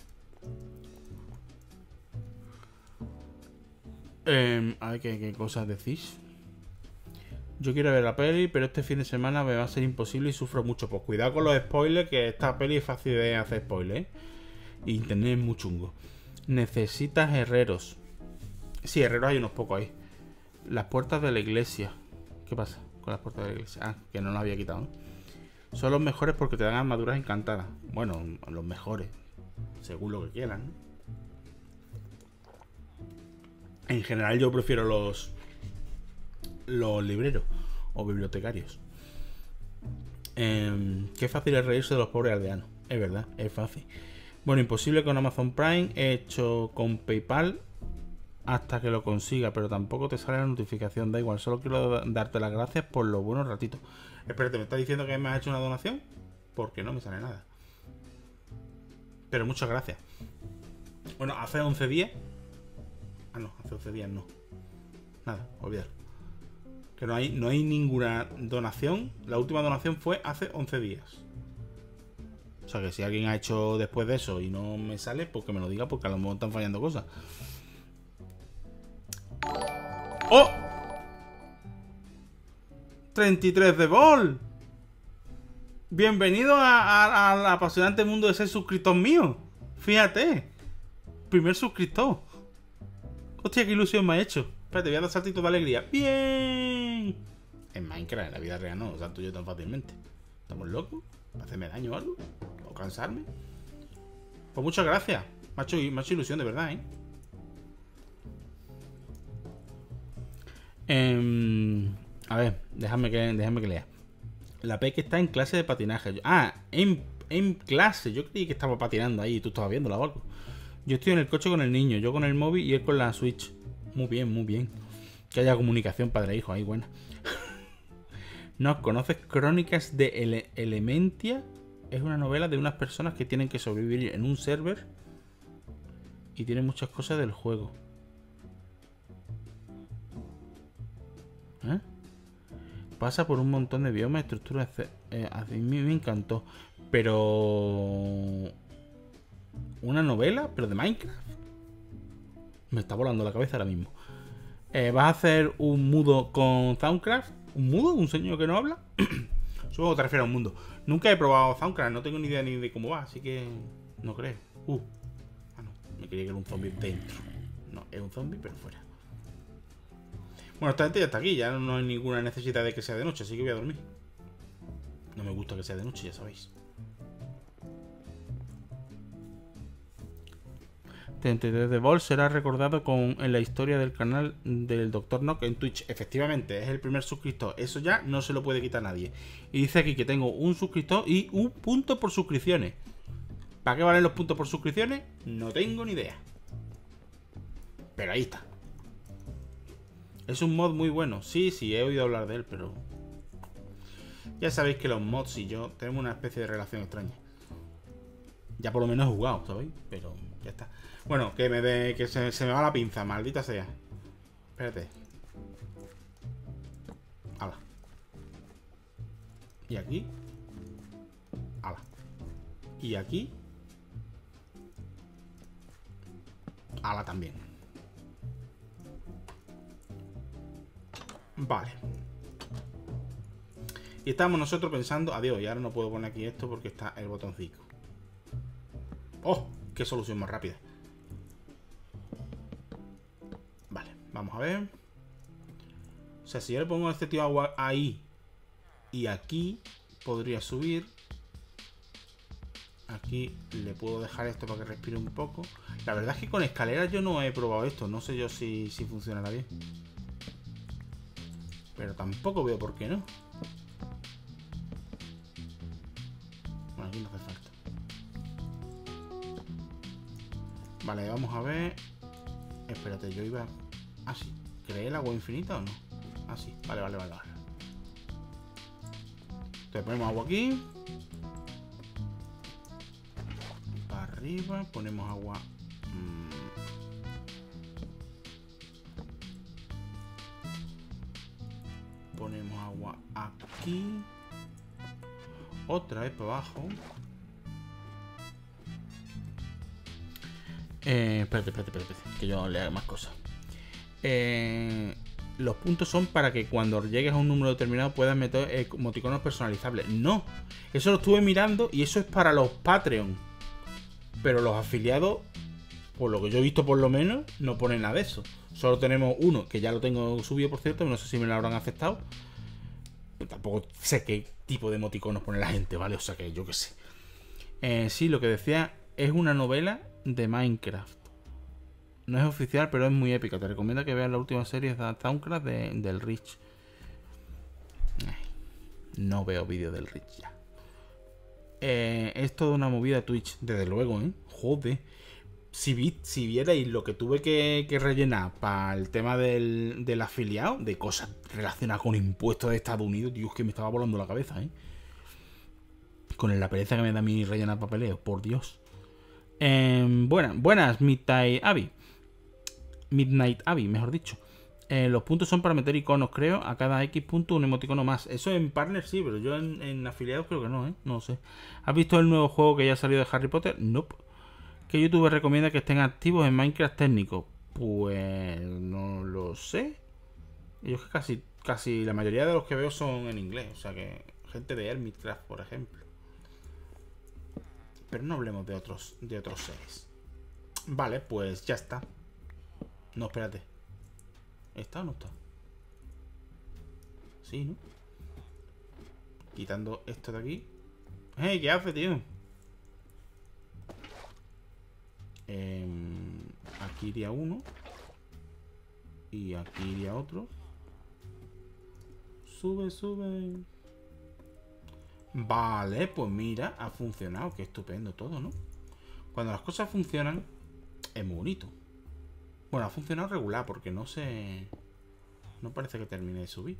Eh, a ver qué, qué cosas decís. Yo quiero ver la peli, pero este fin de semana me va a ser imposible y sufro mucho. Pues cuidado con los spoilers, que esta peli es fácil de hacer spoilers, ¿eh? Internet es muy chungo. Necesitas herreros. Sí, herreros hay unos pocos ahí. Las puertas de la iglesia. ¿Qué pasa con las puertas de la iglesia? Ah, que no las había quitado, ¿no? Son los mejores porque te dan armaduras encantadas. Bueno, los mejores. Según lo que quieran, ¿no? En general yo prefiero los... Los libreros. O bibliotecarios. Eh, qué fácil es reírse de los pobres aldeanos. Es verdad, es fácil. Bueno, imposible con Amazon Prime. He hecho con PayPal hasta que lo consiga, pero tampoco te sale la notificación. Da igual, solo quiero darte las gracias por los buenos ratitos. Espérate, ¿me estás diciendo que me has hecho una donación? Porque no me sale nada. Pero muchas gracias. Bueno, hace once días. Ah, no, hace once días no. Nada, olvidar. Que no hay, no hay ninguna donación. La última donación fue hace once días. O sea que si alguien ha hecho después de eso y no me sale, pues que me lo diga, porque a lo mejor están fallando cosas. ¡Oh! treinta y tres de Vol. Bienvenido a, a, al apasionante mundo de ser suscriptor mío. Fíjate. Primer suscriptor. Hostia, qué ilusión me ha hecho. Espérate, voy a dar saltito de alegría. Bien. En Minecraft, en la vida real no salto yo tan fácilmente. ¿Estamos locos? ¿Hacerme daño o algo? ¿O cansarme? Pues muchas gracias. Me ha hecho, me ha hecho ilusión, de verdad, ¿eh? Eh, a ver, déjame que, déjame que lea. La Peque está en clase de patinaje. Ah, en, en clase. Yo creí que estaba patinando ahí y tú estabas viéndola o algo. Yo estoy en el coche con el niño, yo con el móvil y él con la Switch. Muy bien, muy bien. Que haya comunicación padre-hijo ahí, buena. ¿No conoces Crónicas de Ele Elementia? Es una novela de unas personas que tienen que sobrevivir en un server y tiene muchas cosas del juego. ¿Eh? Pasa por un montón de biomas, estructuras... Eh, a mí me encantó. Pero... ¿Una novela? ¿Pero de Minecraft? Me está volando la cabeza ahora mismo. Eh, ¿Vas a hacer un mudo con Thaumcraft? ¿Un mudo? ¿Un señor que no habla? Supongo que te refieres a un mundo. Nunca he probado Thaumcraft, no tengo ni idea ni de cómo va, así que... No creo. Uh. Ah, no. Me creía que era un zombie dentro. No, es un zombie, pero fuera. Bueno, esta gente ya está aquí, ya no hay ninguna necesidad de que sea de noche, así que voy a dormir. No me gusta que sea de noche, ya sabéis. treinta y tres de Volt será recordado con, en la historia del canal del doctor Nock en Twitch. Efectivamente, es el primer suscriptor. Eso ya no se lo puede quitar nadie. Y dice aquí que tengo un suscriptor y un punto por suscripciones. ¿Para qué valen los puntos por suscripciones? No tengo ni idea. Pero ahí está. Es un mod muy bueno. Sí, sí, he oído hablar de él, pero... Ya sabéis que los mods y yo tenemos una especie de relación extraña. Ya por lo menos he jugado, ¿sabéis? Pero ya está. Bueno, que me de, que se, se me va la pinza, maldita sea. Espérate. Ala. Y aquí. Ala. Y aquí. Ala también. Vale. Y estamos nosotros pensando... Adiós, y ahora no puedo poner aquí esto porque está el botoncito. ¡Oh! ¡Qué solución más rápida! Vale, vamos a ver. O sea, si yo le pongo este tío agua ahí y aquí, podría subir. Aquí le puedo dejar esto para que respire un poco. La verdad es que con escaleras yo no he probado esto. No sé yo si, si funcionará bien. Pero tampoco veo por qué no. Bueno, aquí no hace falta. Vale, vamos a ver. Espérate, yo iba... Ah, sí. ¿Creé el agua infinita o no? Ah, sí. Vale, vale, vale, vale. Entonces ponemos agua aquí. Para arriba. Ponemos agua... Mmm. Ponemos agua aquí. Otra vez para abajo. Eh, espérate, espérate, espérate, espérate, que yo le haga más cosas. Eh, los puntos son para que cuando llegues a un número determinado puedas meter eh, emoticonos personalizables. No, eso lo estuve mirando y eso es para los Patreon. Pero los afiliados, por lo que yo he visto por lo menos, no ponen nada de eso. Solo tenemos uno, que ya lo tengo subido por cierto, no sé si me lo habrán aceptado. Pero tampoco sé qué tipo de emoticonos pone la gente, ¿vale? O sea que yo qué sé. Eh, sí, lo que decía es una novela de Minecraft. No es oficial, pero es muy épica. Te recomiendo que veas la última serie de Thaumcraft de, del Rich. Ay, no veo vídeos del Rich ya. Eh, es toda una movida Twitch, desde luego, ¿eh? Joder. Si, vi, si vierais lo que tuve que, que rellenar para el tema del, del afiliado, de cosas relacionadas con impuestos de Estados Unidos, Dios, que me estaba volando la cabeza, ¿eh? Con la pereza que me da mi rellenar papeleo, por Dios. Eh, buenas, buenas, Midnight Abby. Midnight Abby, mejor dicho. Eh, los puntos son para meter iconos, creo. A cada X punto un emoticono más. Eso en partner sí, pero yo en, en afiliados creo que no, ¿eh? No sé. ¿Has visto el nuevo juego que ya ha salido de Harry Potter? Nope. ¿Qué youtuber recomienda que estén activos en Minecraft técnico? Pues no lo sé. Yo es que casi, casi la mayoría de los que veo son en inglés. O sea que gente de Hermitcraft, por ejemplo. Pero no hablemos de otros, de otros seres. Vale, pues ya está. No, espérate. ¿Está o no está? Sí, ¿no? Quitando esto de aquí. ¡Hey! ¿Qué hace, tío? Eh, aquí iría uno. Y aquí iría otro. Sube, sube. Vale, pues mira, ha funcionado. Qué estupendo todo, ¿no? Cuando las cosas funcionan, es muy bonito. Bueno, ha funcionado regular porque no se... No parece que termine de subir.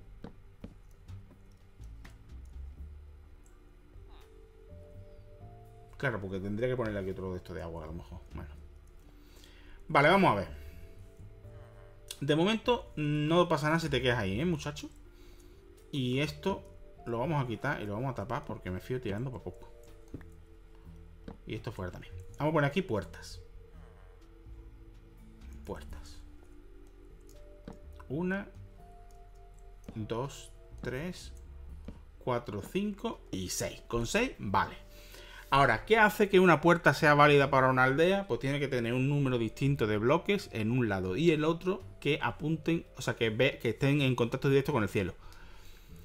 Claro, porque tendría que ponerle aquí otro de esto de agua a lo mejor. Bueno. Vale, vamos a ver. De momento no pasa nada si te quedas ahí, ¿eh, muchacho? Y esto lo vamos a quitar y lo vamos a tapar porque me fío tirando por poco. Y esto fuera también. Vamos a poner aquí puertas. Puertas. Una, dos, tres, cuatro, cinco y seis. Con seis, vale. Ahora, ¿qué hace que una puerta sea válida para una aldea? Pues tiene que tener un número distinto de bloques en un lado y el otro que apunten, o sea, que, ve, que estén en contacto directo con el cielo.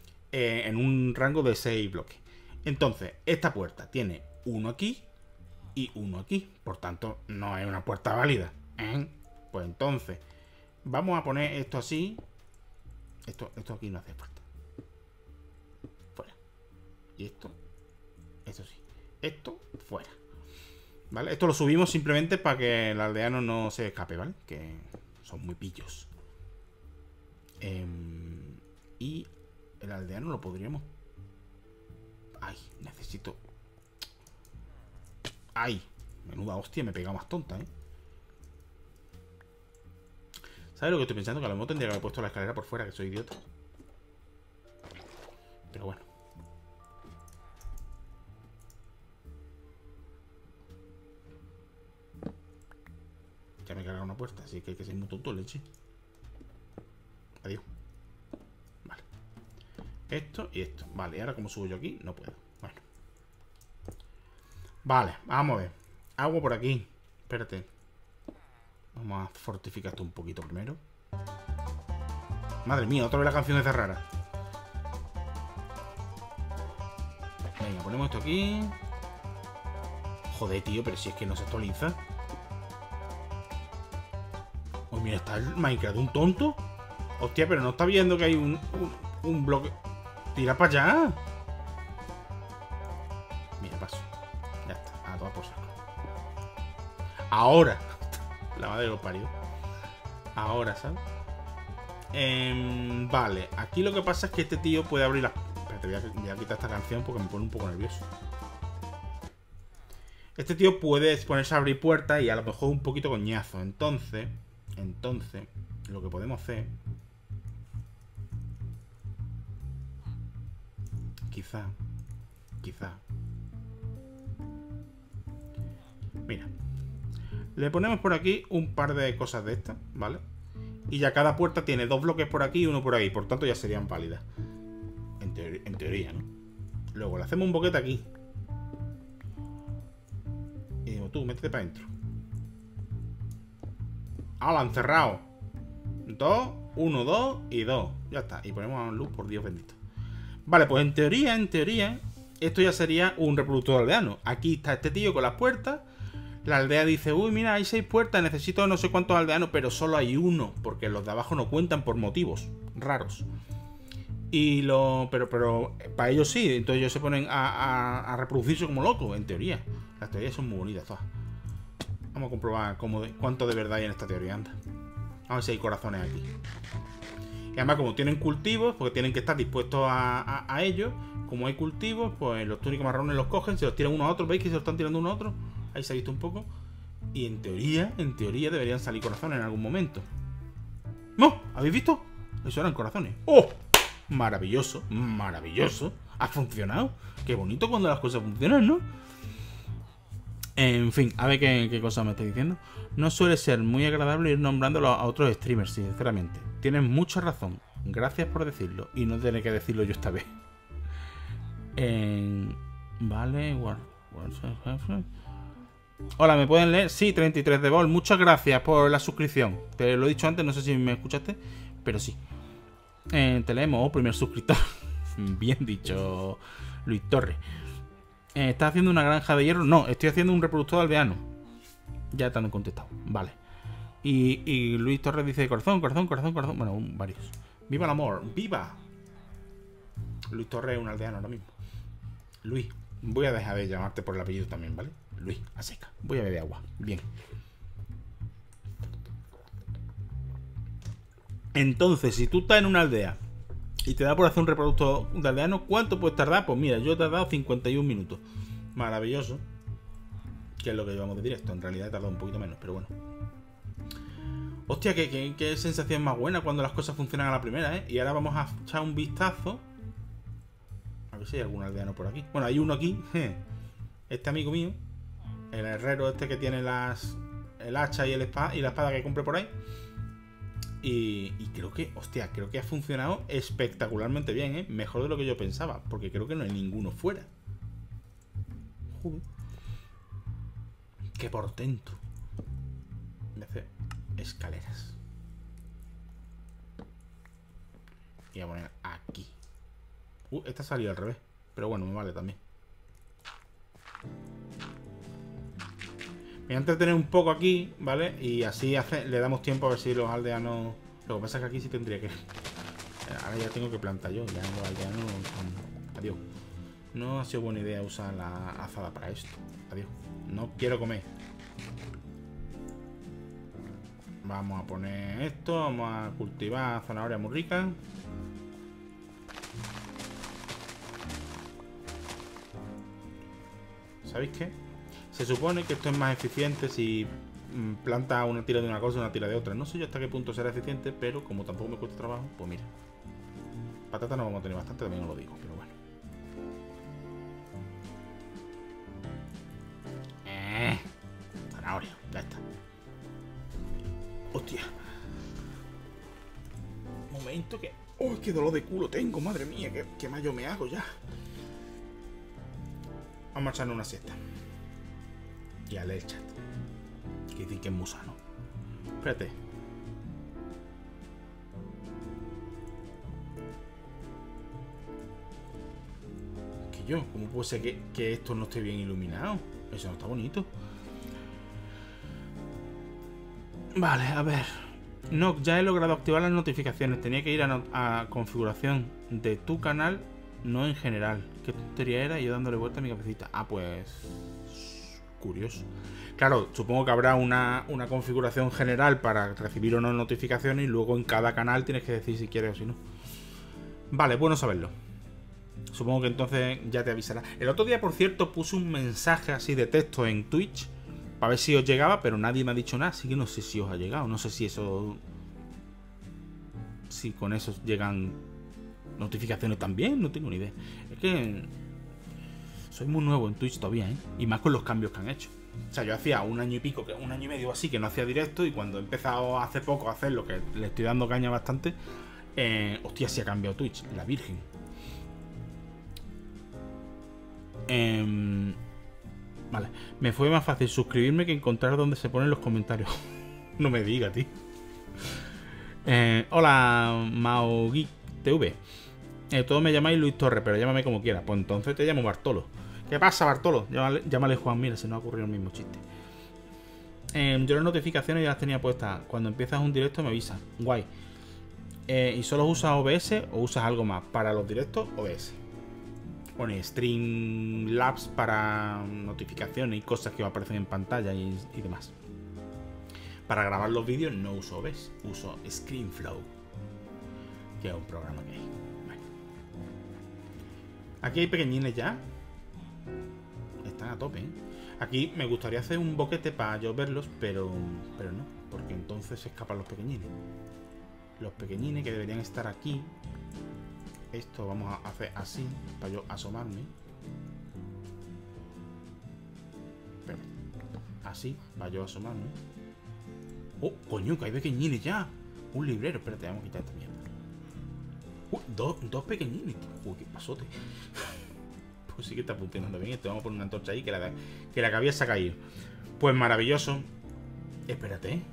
Eh, en un rango de seis bloques. Entonces, esta puerta tiene uno aquí, y uno aquí. Por tanto, no es una puerta válida. ¿Eh? Pues entonces, vamos a poner esto así. Esto, esto aquí no hace falta. Fuera. Y esto, esto sí. Esto, fuera. ¿Vale? Esto lo subimos simplemente para que el aldeano no se escape, ¿vale? Que son muy pillos. Eh, y el aldeano lo podríamos... Ay, necesito... Ay, menuda hostia, me he pegado más tonta, ¿eh? ¿Sabes lo que estoy pensando? Que a lo mejor tendría que haber puesto la escalera por fuera, que soy idiota. Pero bueno. Ya me he cargado una puerta, así que hay que ser muy tonto, leche. Adiós. Vale. Esto y esto. Vale, y ahora como subo yo aquí, no puedo. Bueno. Vale, vamos a ver. Agua por aquí. Espérate. Vamos a fortificar esto un poquito primero. Madre mía, otra vez la canción es rara. Venga, ponemos esto aquí. Joder, tío, pero si es que no se actualiza. Oh, mira, está el Minecraft un tonto. Hostia, pero no está viendo que hay un, un, un bloque. Tira para allá. Mira, paso. Ya está, a toda por saco. Ahora. La madre de los paridos. Ahora, ¿sabes? Eh, vale, aquí lo que pasa es que este tío puede abrir la... Espérate, voy a, voy a quitar esta canción porque me pone un poco nervioso. Este tío puede ponerse a abrir puertas y a lo mejor un poquito coñazo. Entonces, entonces, lo que podemos hacer... Quizá, quizá... Mira. Le ponemos por aquí un par de cosas de estas, ¿vale? Y ya cada puerta tiene dos bloques por aquí y uno por ahí. Por tanto, ya serían válidas. En, teori en teoría, ¿no? Luego le hacemos un boquete aquí. Y digo, tú, métete para adentro. ¡Ah, la han cerrado! Dos, uno, dos y dos. Ya está. Y ponemos luz, por Dios bendito. Vale, pues en teoría, en teoría, esto ya sería un reproductor aldeano. Aquí está este tío con las puertas. La aldea dice, uy, mira, hay seis puertas, necesito no sé cuántos aldeanos, pero solo hay uno, porque los de abajo no cuentan por motivos raros. Y lo... Pero, pero, para ellos sí, entonces ellos se ponen a, a, a reproducirse como locos, en teoría. Las teorías son muy bonitas, todas. Vamos a comprobar cómo de, cuánto de verdad hay en esta teoría, anda. Vamos a ver si hay corazones aquí. Y además, como tienen cultivos, porque tienen que estar dispuestos a, a, a ellos, como hay cultivos, pues los túnicos marrones los cogen, se los tiran uno a otro, ¿veis que se los están tirando uno a otro? Ahí se ha visto un poco. Y en teoría, en teoría deberían salir corazones en algún momento. ¡No! ¿Habéis visto? Eso eran corazones. ¡Oh! Maravilloso, maravilloso. Ha funcionado. Qué bonito cuando las cosas funcionan, ¿no? En fin, a ver qué, qué cosa me está diciendo. No suele ser muy agradable ir nombrándolo a otros streamers, sinceramente. Tienes mucha razón. Gracias por decirlo. Y no tener que decirlo yo esta vez. Eh, vale, igual. Hola, ¿me pueden leer? Sí, treinta y tres de Vol. Muchas gracias por la suscripción. Te lo he dicho antes, no sé si me escuchaste, pero sí. Eh, te leemos, oh, primer suscriptor. Bien dicho, Luis Torres. Eh, ¿Estás haciendo una granja de hierro? No, estoy haciendo un reproductor aldeano. Ya te han contestado, vale. Y, y Luis Torres dice corazón, corazón, corazón, corazón. Bueno, varios. ¡Viva el amor! ¡Viva! Luis Torres es un aldeano ahora mismo. Luis, voy a dejar de llamarte por el apellido también, ¿vale? Luis, a seca. Voy a beber agua. Bien. Entonces, si tú estás en una aldea y te da por hacer un reproductor de aldeano, ¿cuánto puedes tardar? Pues mira, yo he tardado cincuenta y un minutos. Maravilloso. Que es lo que llevamos de directo. En realidad he tardado un poquito menos, pero bueno. Hostia, qué, qué, qué sensación más buena cuando las cosas funcionan a la primera, ¿eh? Y ahora vamos a echar un vistazo. A ver si hay algún aldeano por aquí. Bueno, hay uno aquí. Este amigo mío. El herrero este que tiene las el hacha y, el espada, y la espada que compré por ahí. Y, y creo que, hostia, creo que ha funcionado espectacularmente bien, ¿eh? Mejor de lo que yo pensaba. Porque creo que no hay ninguno fuera. Joder. Qué portento. Me hace escaleras. Y voy a poner aquí. Uh, esta salió al revés. Pero bueno, me vale también. voy a entretener un poco aquí, ¿vale? Y así hace, le damos tiempo a ver si los aldeanos... Lo que pasa es que aquí sí tendría que... Ahora ya tengo que plantar yo, ya los aldeanos... Adiós. No ha sido buena idea usar la azada para esto. Adiós. No quiero comer. Vamos a poner esto, vamos a cultivar zanahoria muy rica. ¿Sabéis qué? Se supone que esto es más eficiente si planta una tira de una cosa y una tira de otra. No sé yo hasta qué punto será eficiente, pero como tampoco me cuesta trabajo, pues mira. Patata no vamos a tener bastante, también os lo digo, pero bueno. Eh, zanahoria, ya está. Hostia. Momento que... ¡Oh, qué dolor de culo tengo! Madre mía, qué, qué mayo me hago ya. Vamos a echarnos una siesta. Y a leer el chat. Que dicen que es muy sano. Espérate. Que yo, ¿cómo puede ser que, que esto no esté bien iluminado? Eso no está bonito. Vale, a ver. No, ya he logrado activar las notificaciones. Tenía que ir a, no a configuración de tu canal, no en general. ¿Qué tontería era? Y yo dándole vuelta a mi cabecita. Ah, pues... curioso. Claro, supongo que habrá una, una configuración general para recibir o no notificaciones y luego en cada canal tienes que decir si quieres o si no. Vale, bueno saberlo. Supongo que entonces ya te avisará. El otro día, por cierto, puse un mensaje así de texto en Twitch para ver si os llegaba, pero nadie me ha dicho nada, así que no sé si os ha llegado. No sé si eso... si con eso llegan notificaciones también, no tengo ni idea. Es que... soy muy nuevo en Twitch todavía, ¿eh? Y más con los cambios que han hecho. O sea, yo hacía un año y pico, un año y medio así, que no hacía directo, y cuando he empezado hace poco a hacer lo que le estoy dando caña bastante, eh, hostia, sí ha cambiado Twitch, la virgen. Eh, vale, me fue más fácil suscribirme que encontrar donde se ponen los comentarios. No me digas, tío. Eh, hola, MaoGeek T V. Eh, todos me llamáis Luis Torres, pero llámame como quieras. Pues entonces te llamo Bartolo. ¿Qué pasa, Bartolo? Llámale, llámale Juan, mira, se nos ha ocurrido el mismo chiste. Eh, yo las notificaciones ya las tenía puestas. Cuando empiezas un directo me avisa. Guay. Eh, ¿Y solo usas O B S o usas algo más? Para los directos, O B S. Pone Streamlabs para notificaciones y cosas que aparecen en pantalla y, y demás. Para grabar los vídeos no uso O B S, uso ScreenFlow, que es un programa que hay. Vale. Aquí hay pequeñines ya. Están a tope, ¿eh? Aquí me gustaría hacer un boquete para yo verlos, pero, pero no, porque entonces se escapan los pequeñines. Los pequeñines que deberían estar aquí. Esto vamos a hacer así, para yo asomarme. Espera. Así, para yo asomarme. Oh, coño, que hay pequeñines ya. Un librero, espérate, vamos a quitar esta mierda. Uh, dos, dos pequeñines, tío. Uy, qué pasote. Pues sí que está funcionando bien esto. Vamos a poner una antorcha ahí que la, que la cabeza se ha caído. Pues maravilloso. Espérate, ¿eh?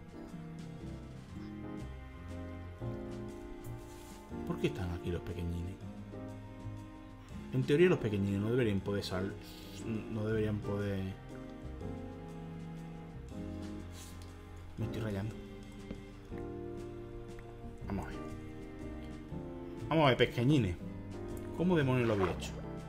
¿Por qué están aquí los pequeñines? En teoría los pequeñines no deberían poder sal... No deberían poder... Me estoy rayando. Vamos a ver. Vamos a ver, pequeñines. ¿Cómo demonios lo había hecho?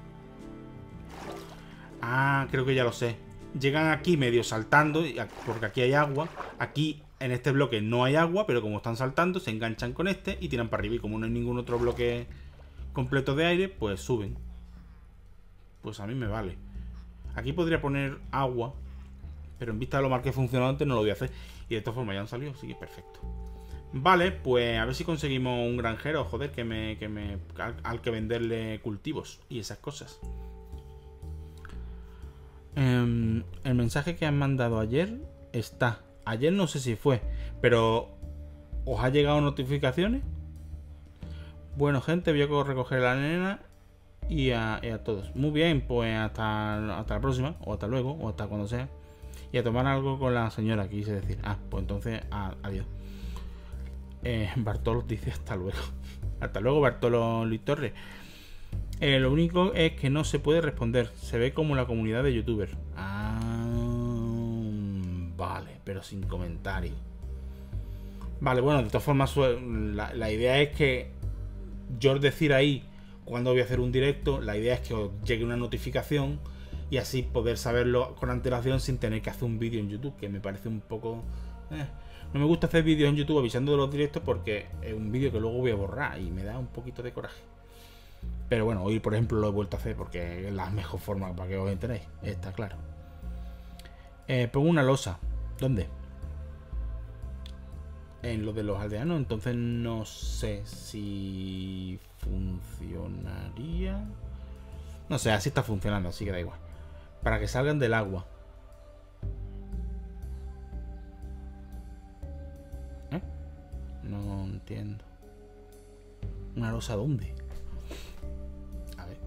Ah, creo que ya lo sé. Llegan aquí medio saltando, porque aquí hay agua. Aquí, en este bloque, no hay agua, pero como están saltando, se enganchan con este y tiran para arriba. Y como no hay ningún otro bloque completo de aire, pues suben. Pues a mí me vale. Aquí podría poner agua, pero en vista de lo mal que funcionó antes, no lo voy a hacer. Y de todas formas ya han salido, así que perfecto. Vale, pues a ver si conseguimos un granjero, joder, que me, que me al, al que venderle cultivos y esas cosas. Um, el mensaje que han mandado ayer está. Ayer no sé si fue, pero ¿os ha llegado notificaciones? Bueno, gente, voy a recoger a la nena y a, y a todos. Muy bien, pues hasta, hasta la próxima, o hasta luego, o hasta cuando sea. Y a tomar algo con la señora, quise decir. Ah, pues entonces, ah, adiós. Eh, Bartolo dice hasta luego. Hasta luego, Bartolo Luis Torres. Eh, lo único es que no se puede responder. Se ve como la comunidad de youtubers. Ah, Vale, pero sin comentario. Vale, bueno, de todas formas, la, la idea es que yo os decir ahí cuando voy a hacer un directo, la idea es que os llegue una notificación y así poder saberlo con antelación sin tener que hacer un vídeo en YouTube, que me parece un poco... Eh, no me gusta hacer vídeos en YouTube avisando de los directos porque es un vídeo que luego voy a borrar y me da un poquito de coraje. Pero bueno, hoy por ejemplo lo he vuelto a hacer porque es la mejor forma para que os enteréis, está claro. Eh, pongo una losa. ¿Dónde? En lo de los aldeanos, entonces no sé si funcionaría. No sé, así está funcionando, así que da igual. Para que salgan del agua. ¿Eh? No entiendo. ¿Una losa dónde? A ver.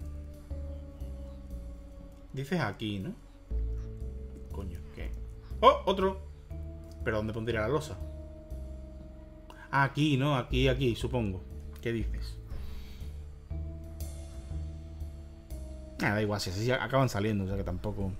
Dices aquí, ¿no? Coño, ¿qué? ¡Oh! Otro. ¿Pero dónde pondría la losa? Aquí, ¿no? Aquí, aquí, supongo. ¿Qué dices? Ah, da igual, si así acaban saliendo, o sea que tampoco...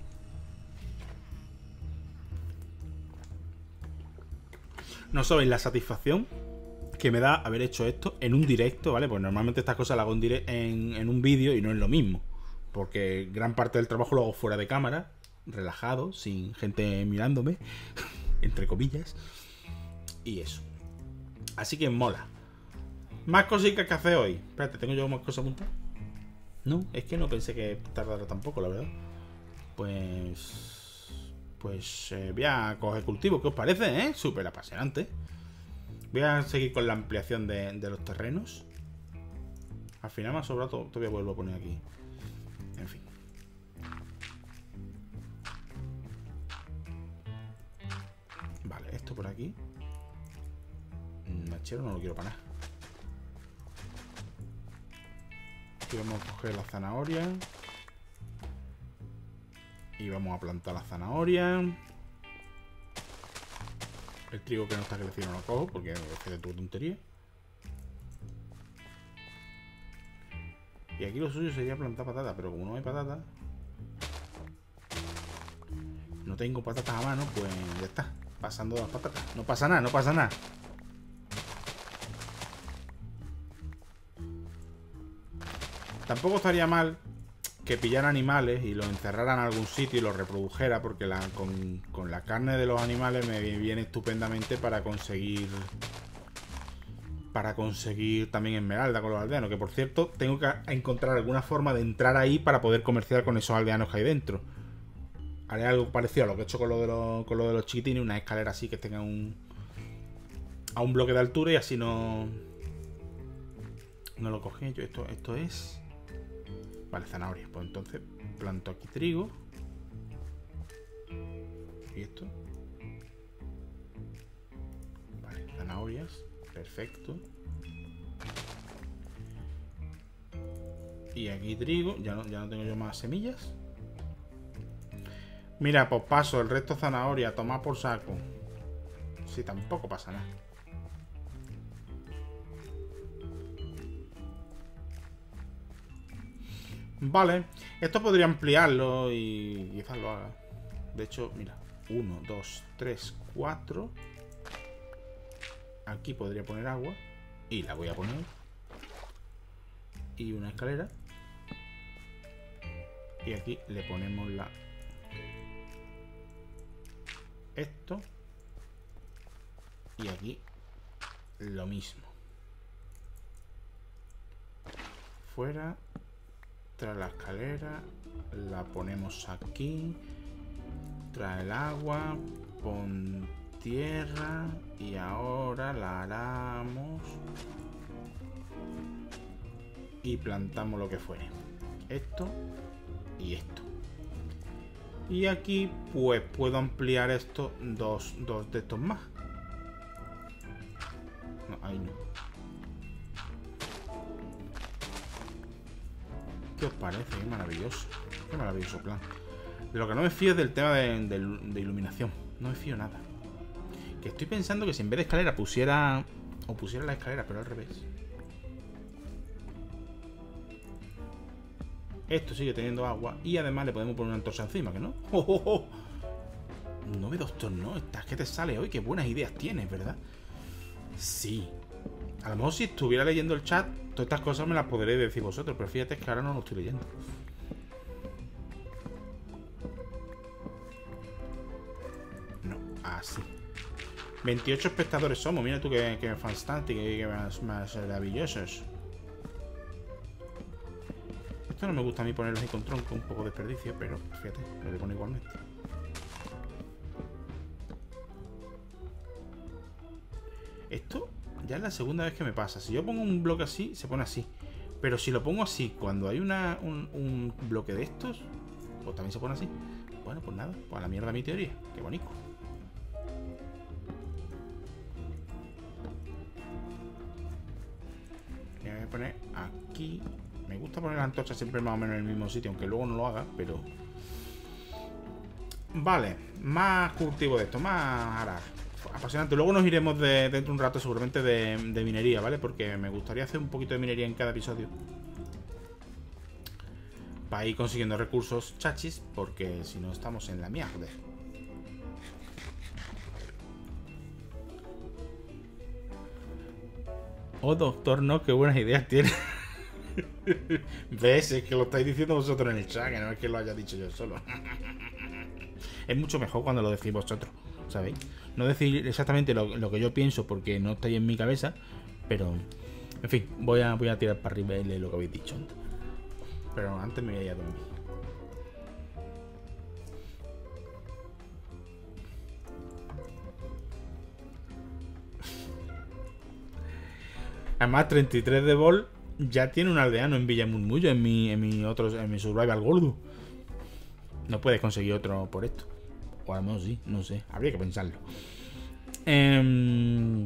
No sabéis la satisfacción que me da haber hecho esto en un directo, ¿vale? Pues normalmente estas cosas las hago en, en, en un vídeo y no es lo mismo. Porque gran parte del trabajo lo hago fuera de cámara, relajado, sin gente mirándome, entre comillas. Y eso. Así que mola. Más cositas que hacer hoy. Espérate, ¿tengo yo más cosas apuntadas? No, es que no pensé que tardara tampoco, la verdad. Pues... Pues eh, voy a coger cultivo. ¿Qué os parece, eh? Súper apasionante. Voy a seguir con la ampliación de, de los terrenos. Al final me ha sobrado todo. Todavía vuelvo a poner aquí. En fin. Vale, esto por aquí. Machero no lo quiero para nada. Aquí vamos a coger la zanahoria. Y vamos a plantar la zanahoria. El trigo que no está creciendo no lo cojo porque es de tu tontería. Y aquí lo suyo sería plantar patatas, pero como no hay patatas, no tengo patatas a mano, pues ya está. Pasando las patatas. No pasa nada, no pasa nada. Tampoco estaría mal que pillara animales y los encerrara en algún sitio y los reprodujera, porque la, con, con la carne de los animales me viene estupendamente para conseguir para conseguir también esmeralda con los aldeanos, que por cierto tengo que encontrar alguna forma de entrar ahí para poder comerciar con esos aldeanos que hay dentro. Haré algo parecido a lo que he hecho con lo de los, con lo de los chiquitines, una escalera así que tenga un a un bloque de altura y así no no lo cogí yo. Esto, esto es... Vale, zanahoria. Pues entonces planto aquí trigo. Y esto. Vale, zanahorias. Perfecto. Y aquí trigo. Ya no, ya no tengo yo más semillas. Mira, pues paso el resto zanahoria. Toma por saco. Sí, tampoco pasa nada. Vale, esto podría ampliarlo y quizás lo haga. De hecho, mira, uno, dos, tres, cuatro. Aquí podría poner agua. Y la voy a poner. Y una escalera. Y aquí le ponemos la... Esto. Y aquí lo mismo. Fuera. Trae la escalera, la ponemos aquí, trae el agua, pon tierra y ahora la aramos y plantamos lo que fuere. Esto y esto. Y aquí pues puedo ampliar esto dos, dos de estos más. No, ahí no. ¿Qué os parece? Qué maravilloso. Qué maravilloso plan. De lo que no me fío es del tema de, de, de iluminación. No me fío nada. Que estoy pensando que si en vez de escalera pusiera... O pusiera la escalera, pero al revés. Esto sigue teniendo agua. Y además le podemos poner una antorcha encima, ¿que no? ¡Oh, oh, oh! No ve doctor, no. Estás que te sale hoy. Qué buenas ideas tienes, ¿verdad? Sí. A lo mejor si estuviera leyendo el chat, todas estas cosas me las podréis decir vosotros. Pero fíjate que ahora no lo estoy leyendo. No, así. veintiocho espectadores somos. Mira tú que, que fantástico, que, que más, más maravillosos. Esto no me gusta a mí ponerlo ahí con tronco, un poco de desperdicio, pero fíjate, lo voy a poner igualmente. Esto ya es la segunda vez que me pasa. Si yo pongo un bloque así, se pone así. Pero si lo pongo así, cuando hay una, un, un bloque de estos, pues también se pone así. Bueno, pues nada, pues a la mierda mi teoría. Qué bonito. Voy a poner aquí. Me gusta poner la antorcha siempre más o menos en el mismo sitio, aunque luego no lo haga, pero... Vale, más cultivo de esto, más arar. Apasionante. Luego nos iremos de, dentro de un rato seguramente de, de minería, ¿vale? Porque me gustaría hacer un poquito de minería en cada episodio. Para ir consiguiendo recursos chachis, porque si no estamos en la mierda. Oh, doctor, no, qué buenas ideas tiene. ¿Ves? Es que lo estáis diciendo vosotros en el chat, que no es que lo haya dicho yo solo. Es mucho mejor cuando lo decís vosotros, ¿sabéis? No decir exactamente lo, lo que yo pienso porque no estáis en mi cabeza, pero... En fin, voy a, voy a tirar para arriba y leer lo que habéis dicho antes. Pero antes me voy a ir a dormir. Además, treinta y tres de Vol ya tiene un aldeano en Villa Murmullo, en mi, en mi otro, en mi survival gordo. No puedes conseguir otro por esto. O a lo mejor sí, no sé. Habría que pensarlo. Eh...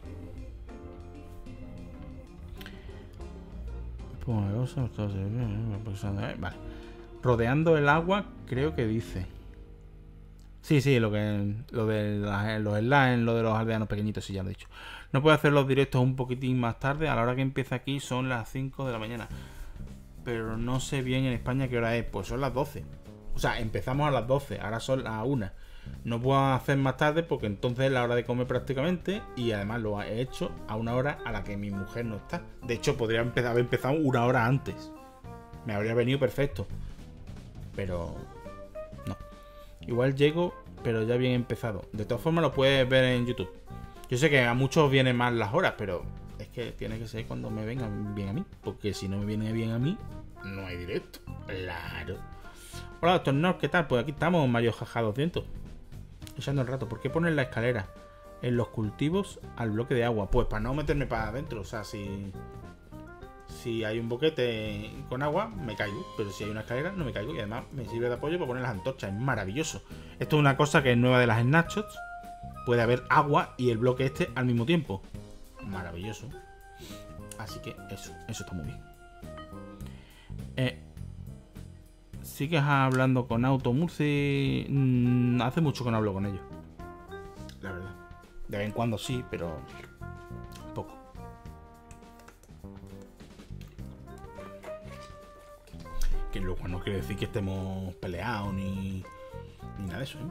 Vale. Rodeando el agua, creo que dice. Sí, sí, lo que lo de la, los slimes, lo de los aldeanos pequeñitos, sí, ya lo he dicho. No puedo hacer los directos un poquitín más tarde. A la hora que empieza aquí son las cinco de la mañana. Pero no sé bien en España qué hora es. Pues son las doce. O sea, empezamos a las doce, ahora son las una. No puedo hacer más tarde porque entonces es la hora de comer prácticamente. Y además lo he hecho a una hora a la que mi mujer no está. De hecho, podría empezar, haber empezado una hora antes. Me habría venido perfecto. Pero... no. Igual llego, pero ya bien empezado. De todas formas lo puedes ver en YouTube. Yo sé que a muchos vienen mal las horas, pero es que tiene que ser cuando me vengan bien a mí. Porque si no me viene bien a mí, no hay directo. Claro. Hola, doctor North, ¿qué tal? Pues aquí estamos, Mario Jaja doscientos. Echando el rato. ¿Por qué poner la escalera en los cultivos al bloque de agua? Pues para no meterme para adentro. O sea, si... Si hay un boquete con agua, me caigo. Pero si hay una escalera, no me caigo. Y además me sirve de apoyo para poner las antorchas. Es maravilloso. Esto es una cosa que es nueva de las snapshots. Puede haber agua y el bloque este al mismo tiempo. Maravilloso. Así que eso, eso está muy bien. Eh, ¿Sigues hablando con Automurci? Mm, hace mucho que no hablo con ellos. La verdad. De vez en cuando sí, pero poco. Que luego no quiere decir que estemos peleados ni, ni nada de eso, ¿eh?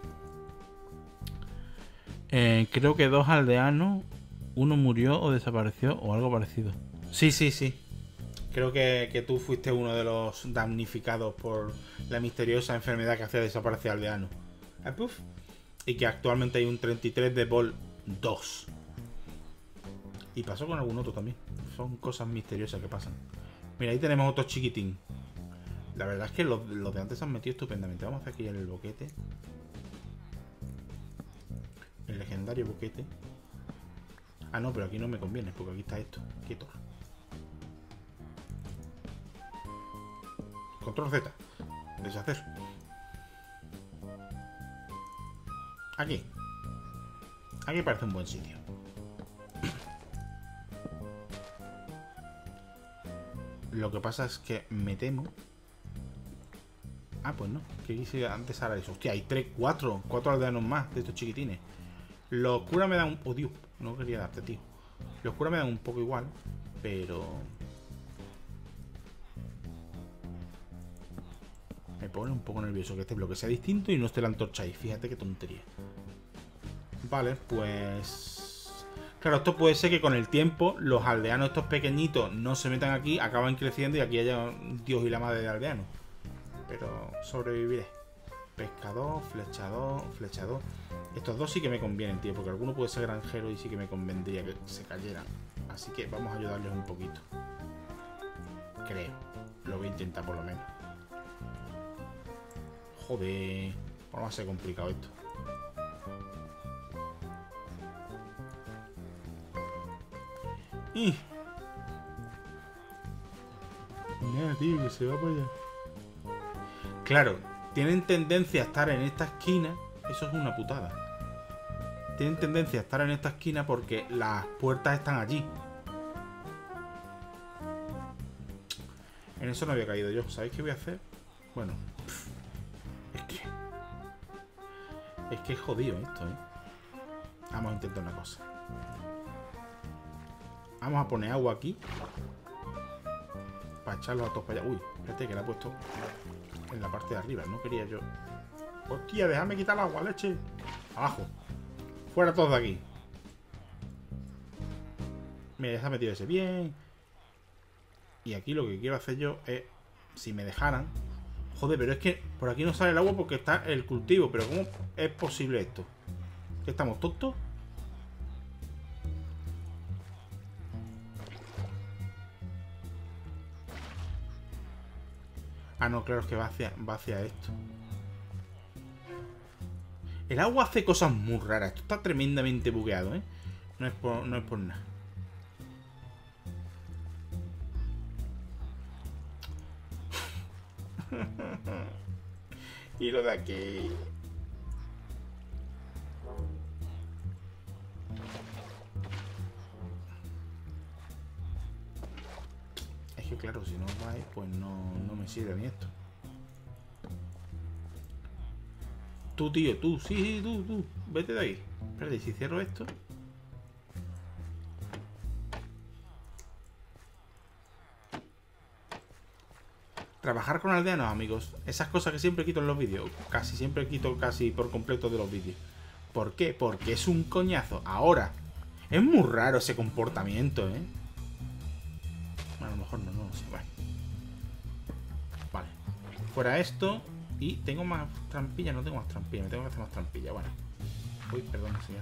Eh, creo que dos aldeanos, uno murió o desapareció o algo parecido. Sí, sí, sí. Creo que, que tú fuiste uno de los damnificados por la misteriosa enfermedad que hacía desaparecer aldeanos. ¿Eh, puff? Y que actualmente hay un treinta y tres de Vol dos. Y pasó con algún otro también. Son cosas misteriosas que pasan. Mira, ahí tenemos otro chiquitín. La verdad es que los, los de antes se han metido estupendamente. Vamos a hacer aquí el boquete. El legendario boquete. Ah, no, pero aquí no me conviene, porque aquí está esto. Quieto. Control Z. Deshacer. Aquí. Aquí parece un buen sitio. Lo que pasa es que me temo... Ah, pues no. Que quise antes ahora eso. Hostia, hay tres, cuatro. Cuatro aldeanos más de estos chiquitines. Los curas me dan un... Oh, Dios. No quería darte, tío. Los curas me dan un poco igual. Pero... Me pone un poco nervioso que este bloque sea distinto y no esté la antorcha ahí. Fíjate qué tontería. Vale, pues... Claro, esto puede ser que con el tiempo los aldeanos estos pequeñitos no se metan aquí, acaban creciendo y aquí haya Dios y la madre de aldeanos. Pero sobreviviré. Pescador, flechador, flechador. Estos dos sí que me convienen, tío, porque alguno puede ser granjero y sí que me convendría que se cayeran. Así que vamos a ayudarles un poquito. Creo. Lo voy a intentar por lo menos. Joder. ¿Cómo va a ser complicado esto? Y... Mira, tío, que se va para allá. Claro, tienen tendencia a estar en esta esquina. Eso es una putada. Tienen tendencia a estar en esta esquina porque las puertas están allí. En eso no había caído yo. ¿Sabéis qué voy a hacer? Bueno, pff, es que... Es que es jodido esto, ¿eh? Vamos a intentar una cosa. Vamos a poner agua aquí. Para echarlo a todos para allá. Uy, espérate que la he puesto en la parte de arriba. No quería yo... Hostia, déjame quitar el agua, leche. Abajo. Fuera todos de aquí. Mira, ya se ha metido ese bien. Y aquí lo que quiero hacer yo es... Si me dejaran... Joder, pero es que por aquí no sale el agua porque está el cultivo. Pero ¿cómo es posible esto? ¿Que estamos tontos? Ah, no, claro, es que va hacia, va hacia esto. El agua hace cosas muy raras. Esto está tremendamente bugueado, ¿eh? No es por, no es por nada. Y lo de aquí... Es que claro, si no vais, pues no, no me sirve ni esto. Tú, tío, tú, sí, sí, tú, tú. Vete de ahí. Espérate, si cierro esto... Trabajar con aldeanos, amigos. Esas cosas que siempre quito en los vídeos. Casi siempre quito casi por completo de los vídeos. ¿Por qué? Porque es un coñazo. Ahora, es muy raro ese comportamiento, ¿eh? Bueno, a lo mejor no, no, no sé. Vale. Vale. Fuera esto. Y tengo más trampillas. No tengo más trampillas. Me tengo que hacer más trampillas. Bueno. Uy, perdón, señor.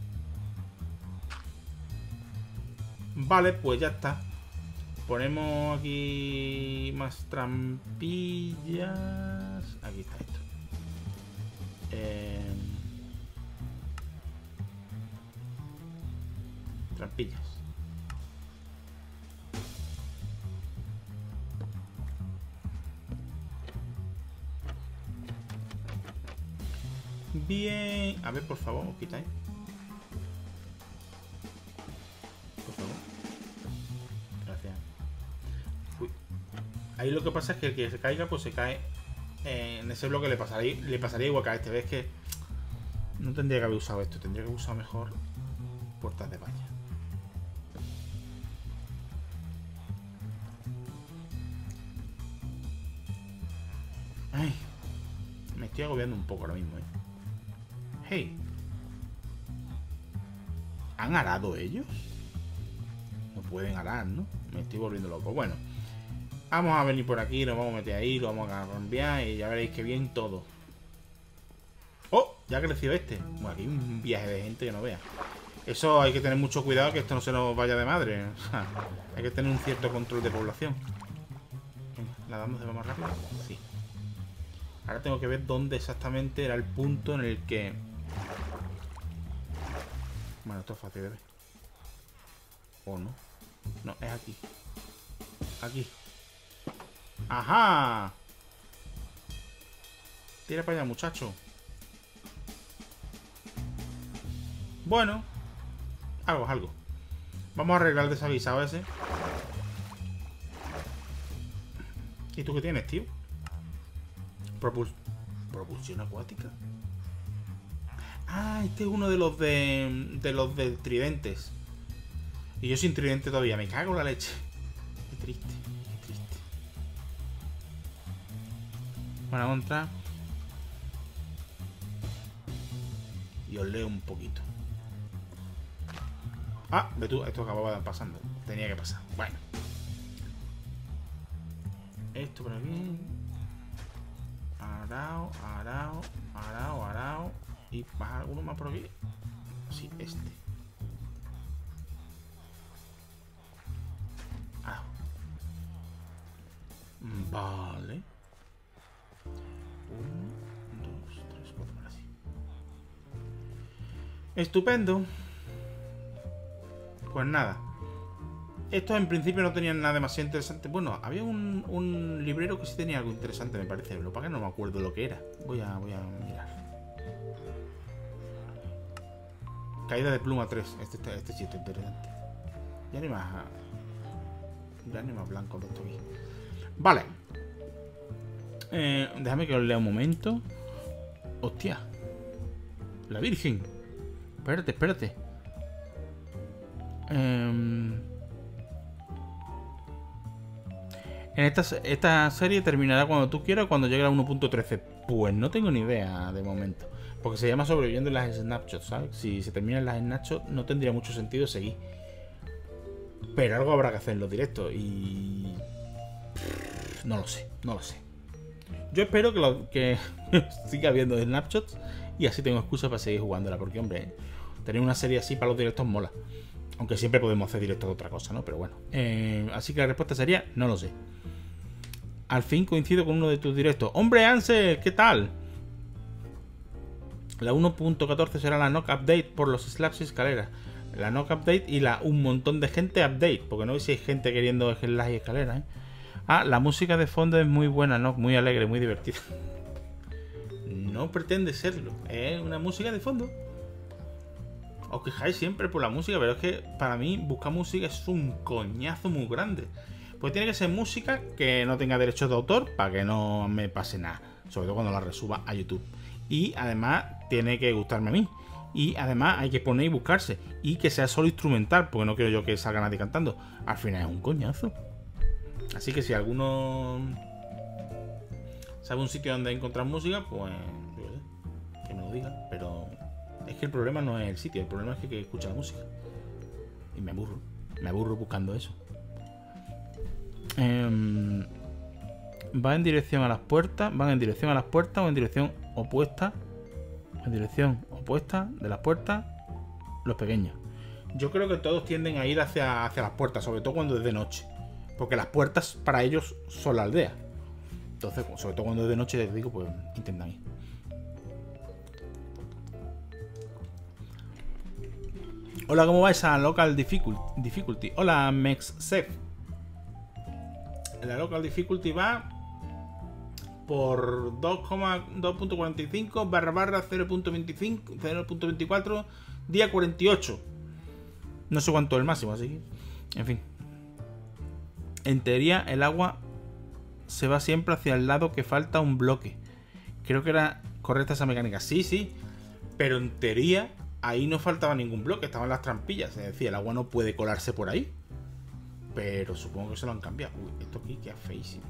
Vale, pues ya está. Ponemos aquí más trampillas. Aquí está esto. Eh... Trampillas. Bien. A ver, por favor, os quitáis. Por favor. Gracias. Uy. Ahí lo que pasa es que el que se caiga, pues se cae en ese bloque. Le pasaría, le pasaría igual que a este. Ves que no tendría que haber usado esto. Tendría que haber usado mejor puertas de valla. Ay, me estoy agobiando un poco ahora mismo, ¿eh? Hey. ¿Han arado ellos? No pueden arar, ¿no? Me estoy volviendo loco. Bueno, vamos a venir por aquí, nos vamos a meter ahí, lo vamos a cambiar y ya veréis que bien todo. ¡Oh! Ya ha crecido este. Bueno, aquí hay un viaje de gente que no vea. Eso hay que tener mucho cuidado que esto no se nos vaya de madre. O sea, hay que tener un cierto control de población. ¿La damos de más rápido? Sí. Ahora tengo que ver dónde exactamente era el punto en el que... Bueno, esto es fácil de ver. ¿O no? No, es aquí. Aquí. ¡Ajá! Tira para allá, muchacho. Bueno. Algo, algo. Vamos a arreglar el desaguisado ese. ¿Y tú qué tienes, tío? Propul Propulsión acuática. Ah, este es uno de los de... De los de tridentes. Y yo sin tridente todavía. Me cago en la leche. Qué triste, qué triste. Buena contra. Y os leo un poquito. Ah, ve tú, esto acababa pasando. Tenía que pasar. Bueno. Esto por aquí. Arao, arao, arao, arao. ¿Y más alguno más por aquí? Sí, este. Arao. Vale. Uno, dos, tres, cuatro, así. Estupendo. Pues nada. Estos en principio no tenían nada demasiado interesante. Bueno, había un, un librero que sí tenía algo interesante, me parece. Lo que pasa es que no me acuerdo lo que era. Voy a, voy a mirar. Caída de pluma tres. Este, este, este sí está interesante. Ya ni más. Ya ni más blanco de esto aquí. Vale. Eh, déjame que os lea un momento. Hostia. La Virgen. Espérate, espérate. Eh... En esta, esta serie terminará cuando tú quieras, cuando llegue a uno punto trece. Pues no tengo ni idea de momento. Porque se llama Sobreviviendo en las Snapshots, ¿sabes? Si se termina en las Snapshots no tendría mucho sentido seguir. Pero algo habrá que hacer en los directos y... No lo sé, no lo sé. Yo espero que, lo, que siga habiendo Snapshots y así tengo excusa para seguir jugándola. Porque, hombre, tener una serie así para los directos mola. Aunque siempre podemos hacer directos de otra cosa, ¿no? Pero bueno. Eh, así que la respuesta sería, no lo sé. Al fin coincido con uno de tus directos. ¡Hombre, Ansel! ¿Qué tal? La uno punto catorce será la knock update por los slabs y escaleras. La knock update y la un montón de gente update. Porque no veis si hay gente queriendo slabs y escaleras, ¿eh? Ah, la música de fondo es muy buena, ¿no? Muy alegre, muy divertida. No pretende serlo. Es una música de fondo. Os quejáis siempre por la música, pero es que para mí buscar música es un coñazo muy grande. Pues tiene que ser música que no tenga derechos de autor para que no me pase nada. Sobre todo cuando la resuba a YouTube. Y además tiene que gustarme a mí. Y además hay que poner y buscarse. Y que sea solo instrumental, porque no quiero yo que salga nadie cantando. Al final es un coñazo. Así que si alguno sabe un sitio donde encontrar música, pues yo sé, que me lo digan. Pero es que el problema no es el sitio, el problema es que, que escucha la música. Y me aburro. Me aburro buscando eso. Eh, va en dirección a las puertas. Van en dirección a las puertas o en dirección opuesta. En dirección opuesta de las puertas. Los pequeños. Yo creo que todos tienden a ir hacia, hacia las puertas, sobre todo cuando es de noche. Porque las puertas para ellos son la aldea. Entonces, sobre todo cuando es de noche, les digo, pues intentan ir. Hola, ¿cómo va esa local difficulty? Hola, MexSef. La local difficulty va por dos punto cuarenta y cinco barra barra cero punto veinticinco, cero punto veinticuatro, día cuarenta y ocho. No sé cuánto es el máximo, así que... En fin. En teoría, el agua se va siempre hacia el lado que falta un bloque. Creo que era correcta esa mecánica. Sí, sí. Pero en teoría, ahí no faltaba ningún bloque. Estaban las trampillas. Es decir, el agua no puede colarse por ahí. Pero supongo que se lo han cambiado. Uy, esto aquí queda feísimo.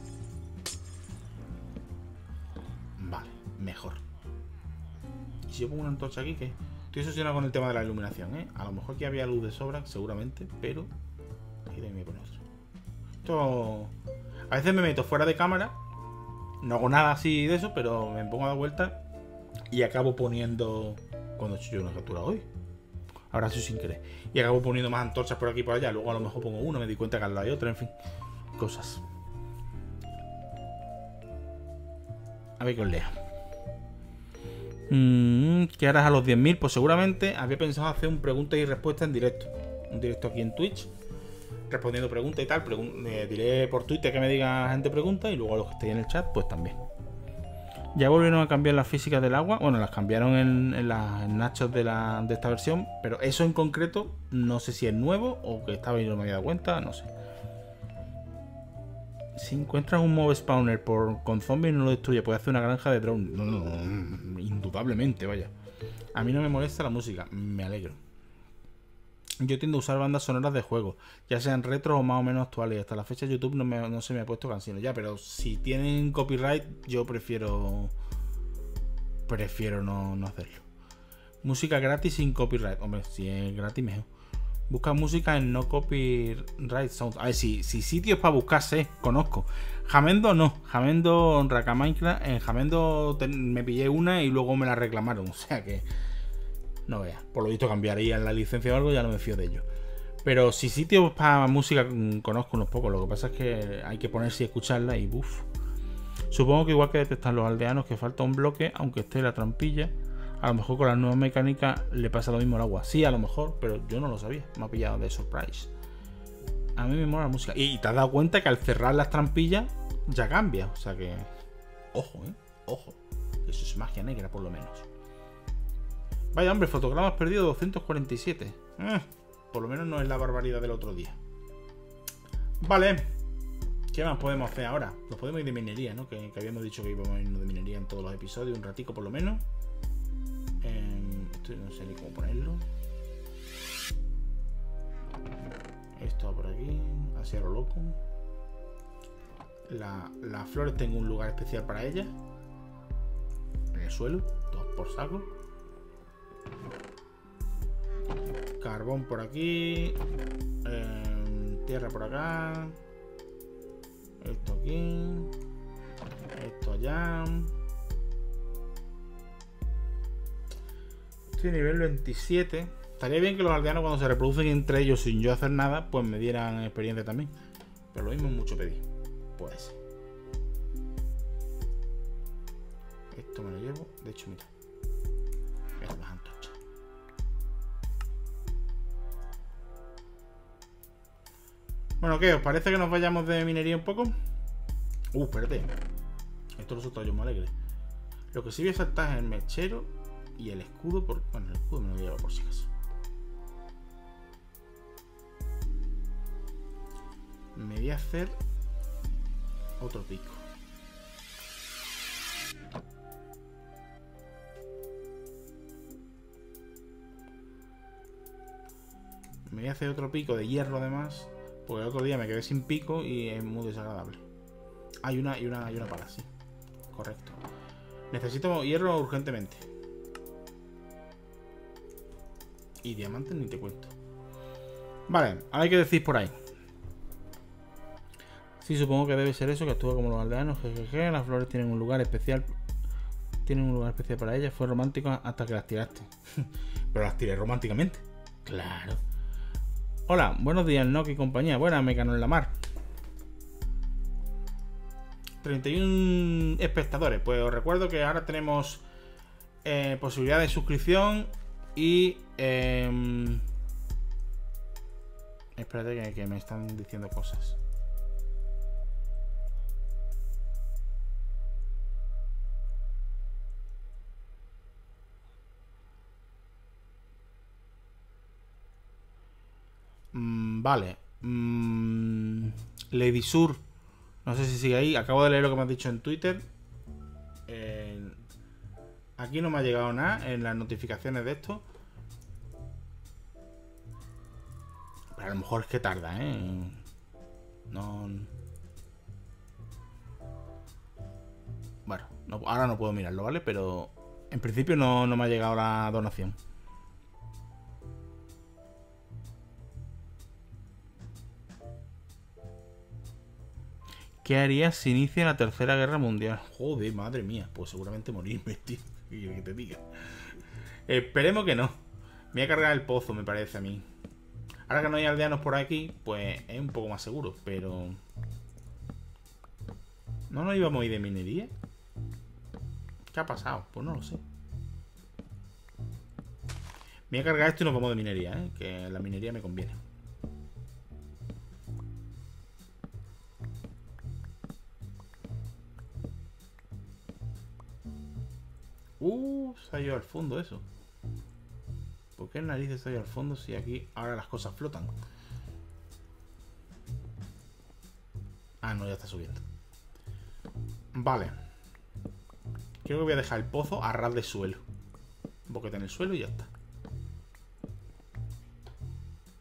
Vale, mejor. ¿Y si yo pongo una antorcha aquí? ¿Qué? Estoy obsesionado con el tema de la iluminación, ¿eh? A lo mejor aquí había luz de sobra, seguramente. Pero aquí también me pone otro. Esto... A veces me meto fuera de cámara. No hago nada así de eso, pero me pongo a dar vuelta y acabo poniendo... Cuando he hecho yo una captura hoy. Ahora sí sin querer. Y acabo poniendo más antorchas por aquí y por allá. Luego a lo mejor pongo una, me di cuenta que al lado hay otra, en fin. Cosas. A ver que os lea. Mm, ¿Qué harás a los diez mil? Pues seguramente había pensado hacer un pregunta y respuesta en directo. Un directo aquí en Twitch. Respondiendo preguntas y tal. Pregun eh, diré por Twitter que me diga gente pregunta. Y luego a los que estéis en el chat, pues también. Ya volvieron a cambiar las físicas del agua. Bueno, las cambiaron en, en las nachos de, la, de esta versión. Pero eso en concreto, no sé si es nuevo o que estaba y no me había dado cuenta, no sé. Si encuentras un mob spawner por, con zombies y no lo destruye, puedes hacer una granja de drone. No, no, no, indudablemente, vaya. A mí no me molesta la música, me alegro. Yo tiendo a usar bandas sonoras de juegos, ya sean retro o más o menos actuales. Hasta la fecha YouTube no, me, no se me ha puesto canciones ya, pero si tienen copyright, yo prefiero prefiero no, no hacerlo. Música gratis sin copyright. Hombre, si es gratis mejor. Busca música en no copyright sound. A ver, si, si sitios para buscarse, conozco. Jamendo no. Jamendo, Raka Minecraft. En Jamendo me pillé una y luego me la reclamaron. O sea que no veas. Por lo visto cambiarían la licencia o algo, ya no me fío de ello. Pero si sitios para música conozco unos pocos. Lo que pasa es que hay que ponerse y escucharla y buf. Supongo que igual que detectan los aldeanos que falta un bloque, aunque esté la trampilla. A lo mejor con las nuevas mecánicas le pasa lo mismo al agua. Sí, a lo mejor, pero yo no lo sabía. Me ha pillado de surprise. A mí me mola la música. Y te has dado cuenta que al cerrar las trampillas ya cambia. O sea que... Ojo, ¿eh? Ojo. Eso es magia negra, por lo menos. Vaya, hombre, fotogramas perdidos doscientos cuarenta y siete. Eh, por lo menos no es la barbaridad del otro día. Vale. ¿Qué más podemos hacer ahora? Nos podemos ir de minería, ¿no? Que, que habíamos dicho que íbamos a irnos de minería en todos los episodios. Un ratico por lo menos. Eh, esto no sé ni cómo ponerlo. Esto por aquí. Así a lo loco. La, las flores tengo un lugar especial para ellas. En el suelo. Todo por saco. Carbón por aquí. Eh, tierra por acá. Esto aquí. Esto allá. Estoy a nivel veintisiete. Estaría bien que los aldeanos cuando se reproducen entre ellos sin yo hacer nada, pues me dieran experiencia también. Pero lo mismo es mucho pedir. Pues. Esto me lo llevo. De hecho, mira. Mira las antorchas. Bueno, ¿qué? ¿Os parece que nos vayamos de minería un poco? Uh, espérate. Esto lo soltado yo muy alegre. Lo que sí voy a saltar es el mechero y el escudo. Por... Bueno, el escudo me lo llevo por si acaso. Me voy a hacer otro pico. Me voy a hacer otro pico de hierro además. Porque el otro día me quedé sin pico y es muy desagradable. Hay una y una, hay una pala, sí. Correcto. Necesito hierro urgentemente. Y diamantes ni te cuento. Vale, ahora hay que decir por ahí. Sí, supongo que debe ser eso, que actúa como los aldeanos. Jejeje, las flores tienen un lugar especial. Tienen un lugar especial para ellas. Fue romántico hasta que las tiraste. Pero las tiré románticamente. Claro. Hola, buenos días, Noki y compañía. Buenas, Mecano en la mar. treinta y uno espectadores. Pues os recuerdo que ahora tenemos eh, posibilidad de suscripción y... Eh, espérate que, que me están diciendo cosas. Mm, vale. Mm, Lady Sur. No sé si sigue ahí. Acabo de leer lo que me has dicho en Twitter. Eh, aquí no me ha llegado nada en las notificaciones de esto. Pero a lo mejor es que tarda, ¿eh? No... Bueno, no, ahora no puedo mirarlo, ¿vale? Pero en principio no, no me ha llegado la donación. ¿Qué harías si inicia la tercera guerra mundial? Joder, madre mía. Pues seguramente morirme, tío. Que te diga. Esperemos que no. Me voy a cargar el pozo, me parece a mí. Ahora que no hay aldeanos por aquí, pues es un poco más seguro. Pero... ¿no nos íbamos a ir de minería? ¿Qué ha pasado? Pues no lo sé. Me voy a cargar esto y nos vamos de minería, ¿eh? Que la minería me conviene. Uh, se ha ido al fondo eso. ¿Por qué narices se ha ido al fondo si aquí ahora las cosas flotan? Ah, no, ya está subiendo. Vale. Creo que voy a dejar el pozo a ras de suelo. Un boquete en el suelo y ya está.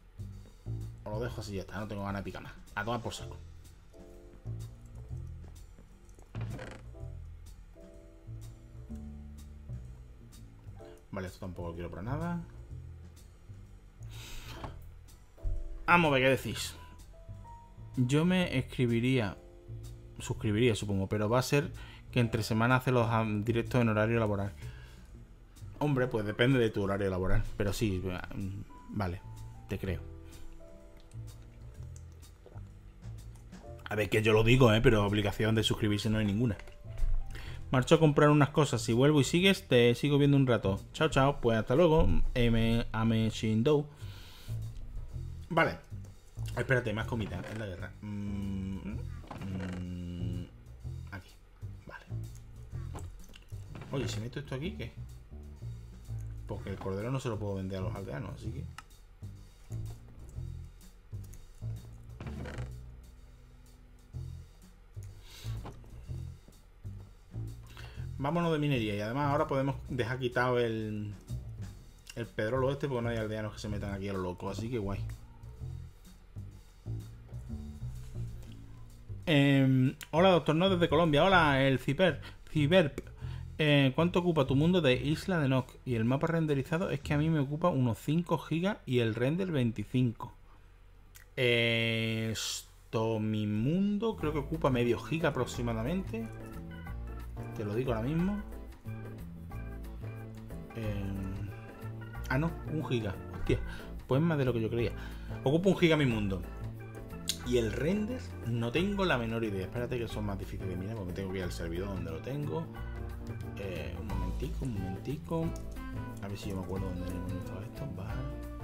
lo dejo así, ya está. No tengo ganas de picar más. A tomar por saco. Vale, esto tampoco lo quiero para nada. Vamos a ver qué decís. Yo me escribiría, suscribiría supongo, pero va a ser que entre semana hace los directos en horario laboral. Hombre, pues depende de tu horario laboral, pero sí, vale, te creo. A ver, que yo lo digo, ¿eh? Pero obligación de suscribirse no hay ninguna. Marcho a comprar unas cosas. Si vuelvo y sigues, te sigo viendo un rato. Chao, chao. Pues hasta luego. M. Ame Shindo. Vale. Espérate, más comida en la guerra. Mm, mm, aquí. Vale. Oye, si meto esto aquí, ¿qué? Porque el cordero no se lo puedo vender a los aldeanos, así que... Vámonos de minería. Y además ahora podemos dejar quitado el... El pedrolo este, porque no hay aldeanos que se metan aquí a lo loco. Así que guay. Eh, hola, doctor No, desde Colombia. Hola, el Ciber. Ciberp. Eh, ¿Cuánto ocupa tu mundo de Isla de Nock? Y el mapa renderizado es que a mí me ocupa unos cinco gigas y el render veinticinco. Eh, esto, mi mundo creo que ocupa medio giga aproximadamente. Te lo digo ahora mismo. Eh, ah, no, un giga. Hostia, pues más de lo que yo creía. Ocupa un giga mi mundo. Y el render no tengo la menor idea. Espérate que son más difíciles de mirar porque tengo que ir al servidor donde lo tengo. Eh, un momentico, un momentico. A ver si yo me acuerdo dónde le hemos visto esto. Bar.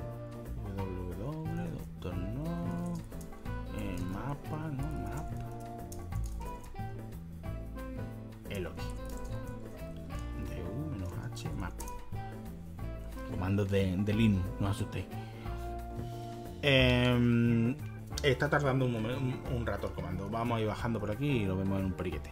www. Doctor No. Eh, mapa, no, map. Eloki. Du menos H, map. Comandos de, de Linux, no os asustéis. Eh, está tardando un, momento, un, un rato el comando. Vamos a ir bajando por aquí y lo vemos en un periquete.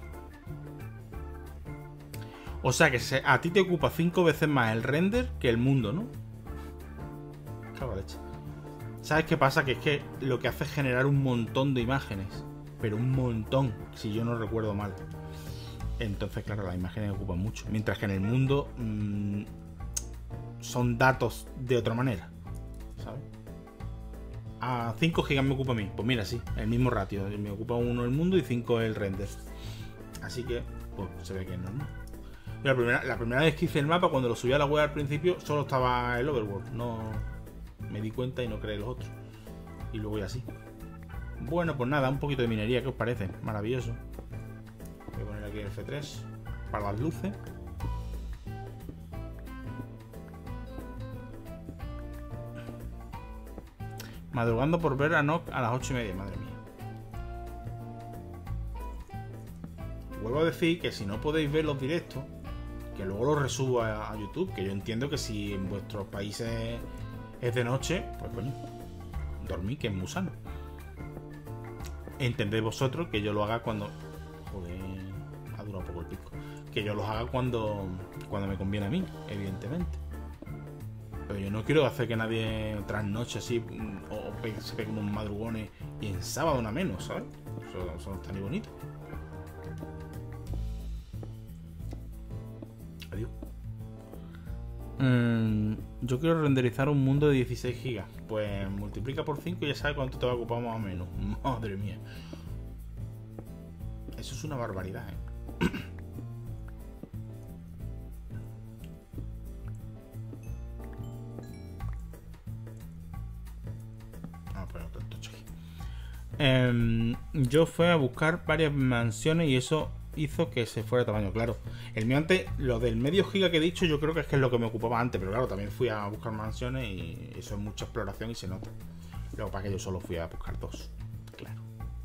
O sea que se, a ti te ocupa cinco veces más el render que el mundo, ¿no? Cago en leche. ¿Sabes qué pasa? Que es que lo que hace es generar un montón de imágenes. Pero un montón, si yo no recuerdo mal. Entonces, claro, las imágenes ocupan mucho. Mientras que en el mundo mmm, son datos de otra manera. ¿Sabes? A cinco gigas me ocupa a mí. Pues mira, sí, el mismo ratio. Me ocupa uno el mundo y cinco el render. Así que, pues se ve que es normal. La primera, la primera vez que hice el mapa, cuando lo subí a la web al principio, solo estaba el Overworld. No me di cuenta y no creé los otros. Y luego ya así. Bueno, pues nada, un poquito de minería, ¿qué os parece? Maravilloso. Voy a poner aquí el F tres para las luces. Madrugando por ver a Nock a las ocho y media, madre mía. Vuelvo a decir que si no podéis ver los directos, que luego los resubo a, a YouTube, que yo entiendo que si en vuestros países es de noche, pues coño, dormid, que es muy sano. Entendéis vosotros que yo lo haga cuando... Joder, ha durado poco el pico. Que yo los haga cuando, cuando me conviene a mí, evidentemente. Pero yo no quiero hacer que nadie trasnoche así o, o se pegue unos madrugones y en sábado una menos, ¿sabes? Eso, eso no está ni bonito. Adiós. Mm, yo quiero renderizar un mundo de dieciséis gigas. Pues multiplica por cinco y ya sabes cuánto te va a ocupar más o menos. Madre mía. Eso es una barbaridad, ¿eh? Eh, yo fui a buscar varias mansiones y eso hizo que se fuera de tamaño, claro. El mío antes, lo del medio giga que he dicho, yo creo que es que es lo que me ocupaba antes, pero claro, también fui a buscar mansiones y eso es mucha exploración y se nota. Luego para que yo solo fui a buscar dos, claro.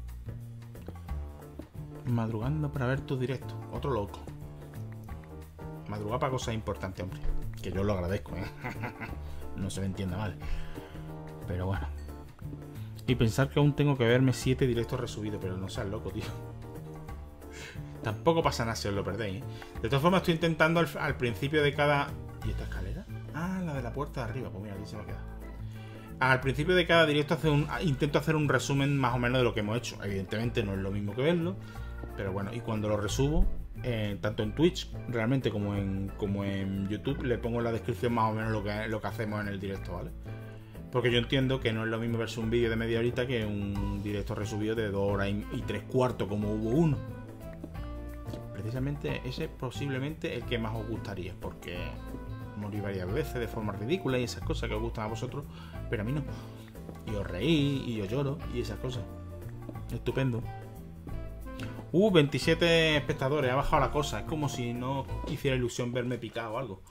Madrugando para ver tu directo, otro loco. Madrugar para cosas importantes, hombre. Que yo lo agradezco, ¿eh? No se me entienda mal. Pero bueno. Y pensar que aún tengo que verme siete directos resubidos, pero no seas loco, tío. Tampoco pasa nada si os lo perdéis, ¿eh? De todas formas, estoy intentando al, al principio de cada... ¿Y esta escalera? Ah, la de la puerta de arriba. Pues mira, aquí se me ha quedado. Al principio de cada directo hace un, intento hacer un resumen más o menos de lo que hemos hecho. Evidentemente no es lo mismo que verlo, pero bueno, y cuando lo resubo, eh, tanto en Twitch realmente como en, como en YouTube, le pongo en la descripción más o menos lo que, lo que hacemos en el directo, ¿vale? Porque yo entiendo que no es lo mismo verse un vídeo de media horita que un directo resubido de dos horas y, y tres cuartos como hubo uno. Precisamente ese es posiblemente el que más os gustaría, porque morí varias veces de forma ridícula y esas cosas que os gustan a vosotros, pero a mí no. Y os reí y yo lloro y esas cosas. Estupendo. Uh, veintisiete espectadores, ha bajado la cosa. Es como si no hiciera ilusión verme picado o algo.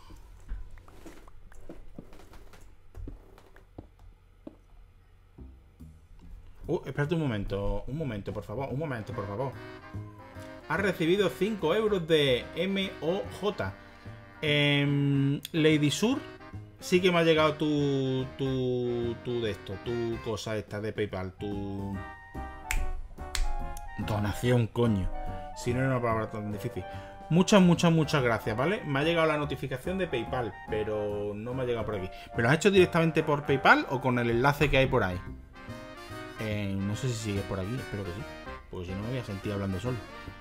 Uh, espérate un momento, un momento, por favor, un momento, por favor. Has recibido cinco euros de M O J. Eh, Lady Sur, sí que me ha llegado tu, tu, tu de esto, tu cosa esta de PayPal, tu donación, coño. Si no era una palabra tan difícil. Muchas, muchas, muchas gracias, ¿vale? Me ha llegado la notificación de PayPal, pero no me ha llegado por aquí. ¿Me lo has hecho directamente por PayPal o con el enlace que hay por ahí? Eh, no sé si sigue por aquí, espero que sí. Porque si no me voy a sentir hablando solo.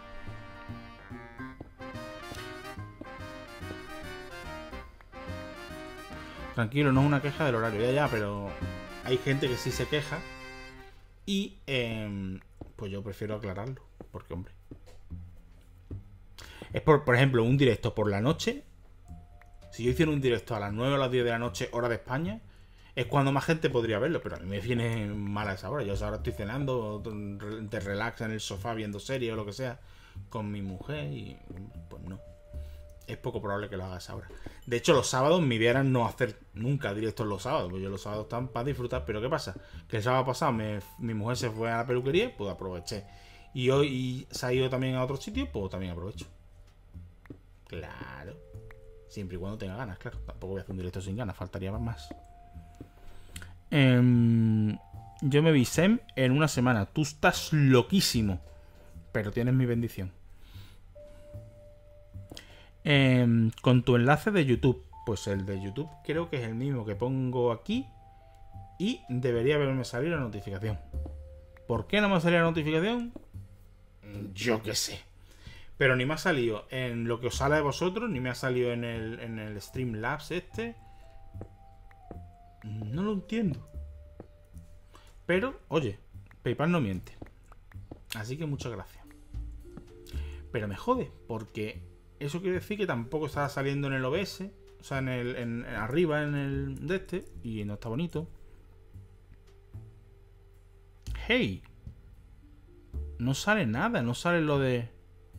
Tranquilo, no es una queja del horario, ya, ya, pero hay gente que sí se queja. Y eh, pues yo prefiero aclararlo, porque hombre. Es por, por ejemplo, un directo por la noche. Si yo hiciera un directo a las nueve o a las diez de la noche, hora de España, es cuando más gente podría verlo, pero a mí me viene mal a esa hora. Yo ahora estoy cenando, de relax en el sofá viendo series o lo que sea, con mi mujer y pues no. Es poco probable que lo hagas ahora. De hecho, los sábados mi idea era no hacer nunca directos los sábados, porque yo los sábados están para disfrutar. Pero ¿qué pasa? Que el sábado pasado me, mi mujer se fue a la peluquería, pues aproveché. Y hoy y se ha ido también a otro sitio, pues también aprovecho. Claro. Siempre y cuando tenga ganas, claro. Tampoco voy a hacer un directo sin ganas, faltaría más. Eh, yo me vi Sem en una semana. Tú estás loquísimo, pero tienes mi bendición. Eh, con tu enlace de YouTube. Pues el de YouTube creo que es el mismo que pongo aquí. Y debería haberme salido la notificación. ¿Por qué no me ha salido la notificación? Yo qué sé. Pero ni me ha salido en lo que os sale de vosotros, ni me ha salido en el, en el Streamlabs este. No lo entiendo. Pero, oye, PayPal no miente. Así que muchas gracias. Pero me jode, porque eso quiere decir que tampoco está saliendo en el O B S. O sea, en el en, en arriba, en el de este. Y no está bonito. Hey. No sale nada, no sale lo de...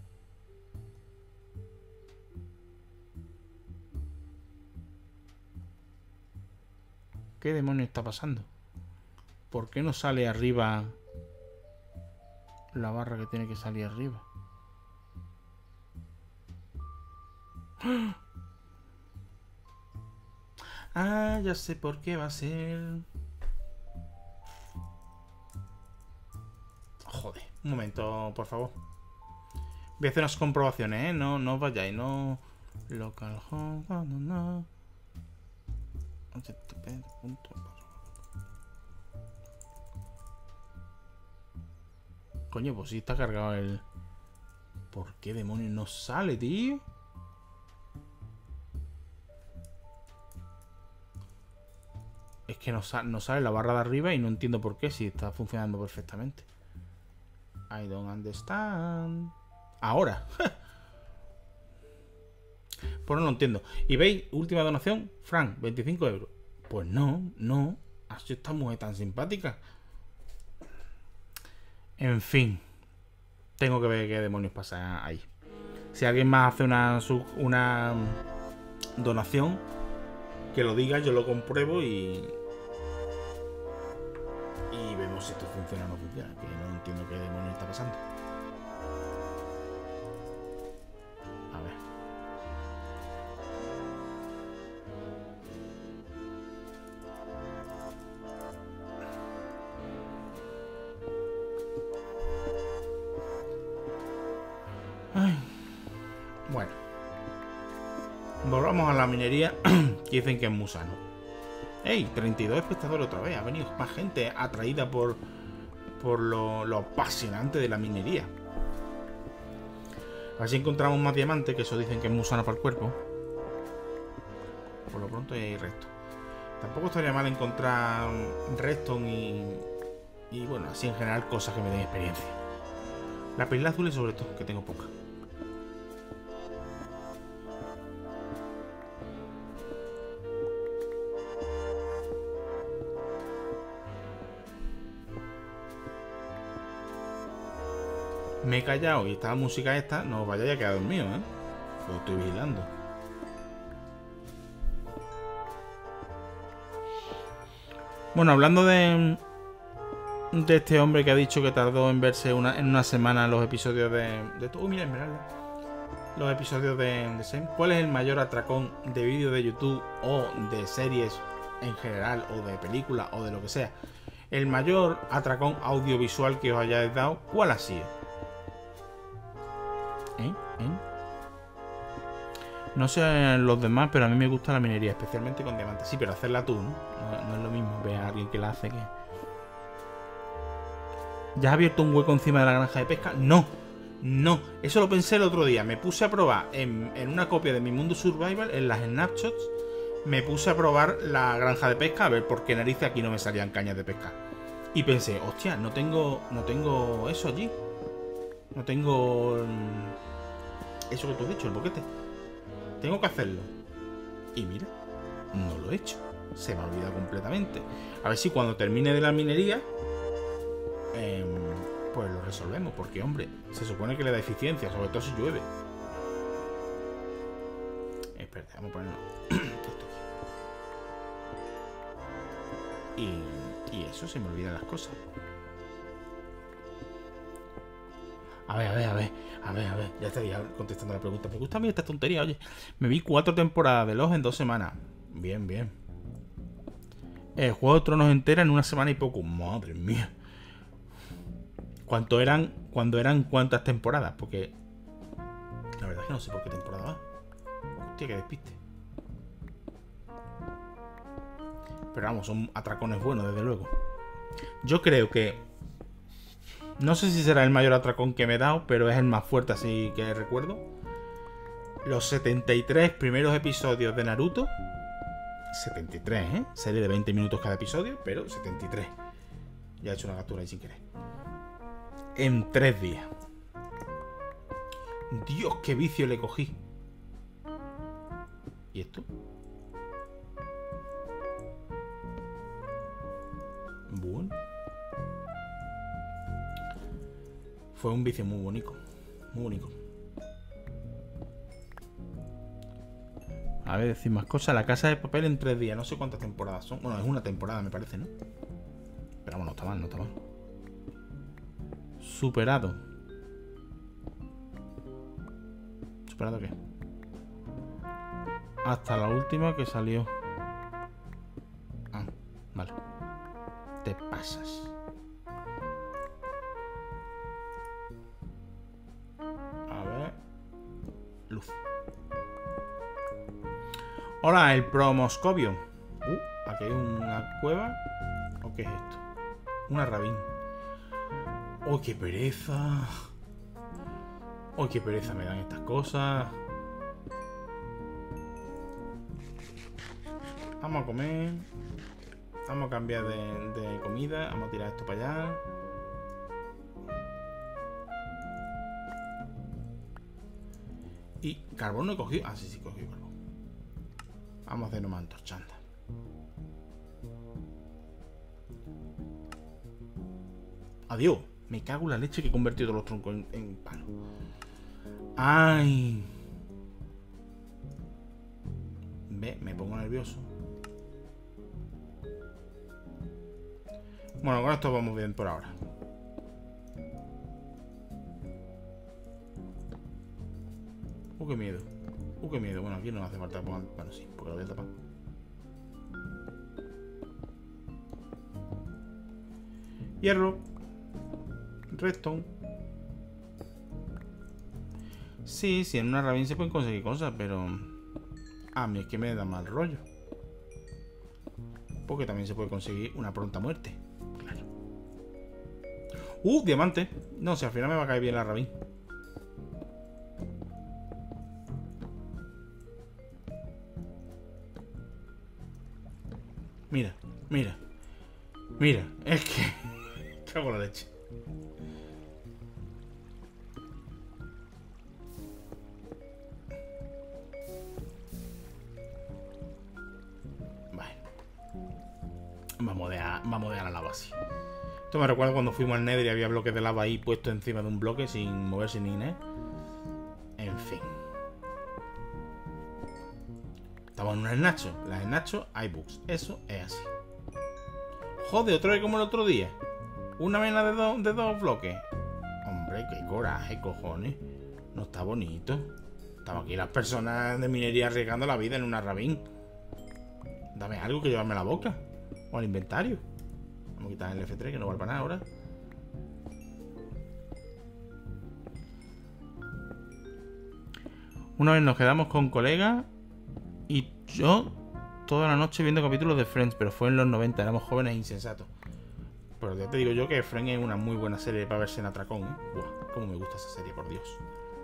¿Qué demonios está pasando? ¿Por qué no sale arriba la barra que tiene que salir arriba? Ah, ya sé por qué va a ser. Joder, un momento, por favor. Voy a hacer unas comprobaciones, ¿eh? No, no os vayáis, no. Localhost, no, no. Coño, pues sí está cargado el... ¿Por qué demonios no sale, tío? Es que no, sa no sale la barra de arriba y no entiendo por qué, si está funcionando perfectamente. I don't understand. Ahora. Pues no lo entiendo. Y veis, última donación, Frank, veinticinco euros. Pues no, no. Así esta mujer tan simpática. En fin. Tengo que ver qué demonios pasa ahí. Si alguien más hace una, una donación, que lo diga, yo lo compruebo y... Y vemos si esto funciona o no funciona. Que no entiendo qué demonios está pasando. A ver. Ay. Bueno. Volvamos a la minería, que dicen que es muy sano. ¡Ey! treinta y dos espectadores otra vez. Ha venido más gente atraída por, por lo, lo apasionante de la minería. A ver si encontramos más diamantes, que eso dicen que es muy sano para el cuerpo. Por lo pronto hay resto. Tampoco estaría mal encontrar redstone y, y bueno, así en general cosas que me den experiencia. La pila azul y sobre todo, que tengo poca. Me he callado y está la música esta. No os vayáis a quedar dormido, ¿eh? Lo estoy vigilando. Bueno, hablando de de este hombre que ha dicho que tardó en verse una, en una semana los episodios de... de todo, mira, Esmeralda. Los episodios de, de Same. ¿Cuál es el mayor atracón de vídeo de YouTube o de series en general o de películas o de lo que sea? El mayor atracón audiovisual que os hayáis dado, ¿cuál ha sido? ¿Eh? ¿Eh? No sé los demás, pero a mí me gusta la minería, especialmente con diamantes. Sí, pero hacerla tú, ¿no? No, no es lo mismo ver a alguien que la hace que... ¿Ya has abierto un hueco encima de la granja de pesca? No, no. Eso lo pensé el otro día. Me puse a probar en, en una copia de Mi Mundo Survival, en las snapshots, me puse a probar la granja de pesca, a ver por qué narices aquí no me salían cañas de pesca. Y pensé, hostia, no tengo, no tengo eso allí. No tengo... Eso que tú has dicho, el boquete. Tengo que hacerlo. Y mira, no lo he hecho. Se me ha olvidado completamente. A ver si cuando termine de la minería... Eh, pues lo resolvemos, porque hombre, se supone que le da eficiencia, sobre todo si llueve. Espera, vamos a ponerlo esto aquí. Y, y eso, se me olvidan las cosas. A ver, a ver, a ver, a ver, a ver, ya estaría contestando la pregunta. Me gusta a mí esta tontería, oye. Me vi cuatro temporadas de Lost en dos semanas. Bien, bien. El Juego de Tronos entera en una semana y poco. Madre mía. ¿Cuánto eran? ¿Cuándo eran cuántas temporadas? Porque la verdad es que no sé por qué temporada va. Hostia, que despiste. Pero vamos, son atracones buenos, desde luego. Yo creo que... No sé si será el mayor atracón que me he dado, pero es el más fuerte, así que recuerdo. Los setenta y tres primeros episodios de Naruto. setenta y tres, ¿eh? Serie de veinte minutos cada episodio, pero setenta y tres. Ya he hecho una captura ahí sin querer. En tres días. Dios, qué vicio le cogí. ¿Y esto? Bueno. Fue un vicio muy bonito. Muy bonito. A ver, decir más cosas. La Casa de Papel en tres días. No sé cuántas temporadas son. Bueno, es una temporada, me parece, ¿no? Pero bueno, no está mal, no está mal. Superado. ¿Superado qué? Hasta la última que salió. Ah, vale. Te pasas. A ver. Luz. Hola, el Pro Moscovio. Uh, aquí hay una cueva. ¿O qué es esto? Una rabín. ¡Oh, qué pereza! ¡Oh, qué pereza me dan estas cosas! Vamos a comer. Vamos a cambiar de, de comida. Vamos a tirar esto para allá. Y carbón no he cogido. Ah, sí, sí, he cogido carbón. Vamos a hacer nomás antorchanda. Adiós. Me cago en la leche que he convertido todos los troncos en, en palo. ¡Ay! Ve, me pongo nervioso. Bueno, con esto vamos bien por ahora. Uh, qué miedo. Uh, qué miedo. Bueno, aquí no hace falta poner... Bueno, sí, porque lo voy a tapar. Hierro. Redstone. Sí, sí, en una rabín se pueden conseguir cosas, pero... A mí es que me da mal rollo. porque también se puede conseguir una pronta muerte. Claro. ¡Uh! Diamante. No, si al final me va a caer bien la Rabin. Mira, mira. Mira, es que... cago en la leche. Vale. Vamos a dejar, vamos a dejar la lava así. Esto me recuerda cuando fuimos al Nether y había bloques de lava ahí puestos encima de un bloque sin moverse ni nada. En fin. Estamos en un Snacho. Las Snacho hay bugs. Eso es así. Joder, otra vez como el otro día. Una mena de, do de dos bloques. Hombre, qué coraje, cojones. No está bonito. Estamos aquí las personas de minería arriesgando la vida en una Rabin. Dame algo que llevarme a la boca. O al inventario. Vamos a quitar el F tres que no vale para nada ahora. Una vez nos quedamos con colegas y yo toda la noche viendo capítulos de Friends, pero fue en los noventa, éramos jóvenes e insensatos. Pero ya te digo yo que Friends es una muy buena serie para verse en atracón, ¿eh? Buah, cómo me gusta esa serie, por Dios.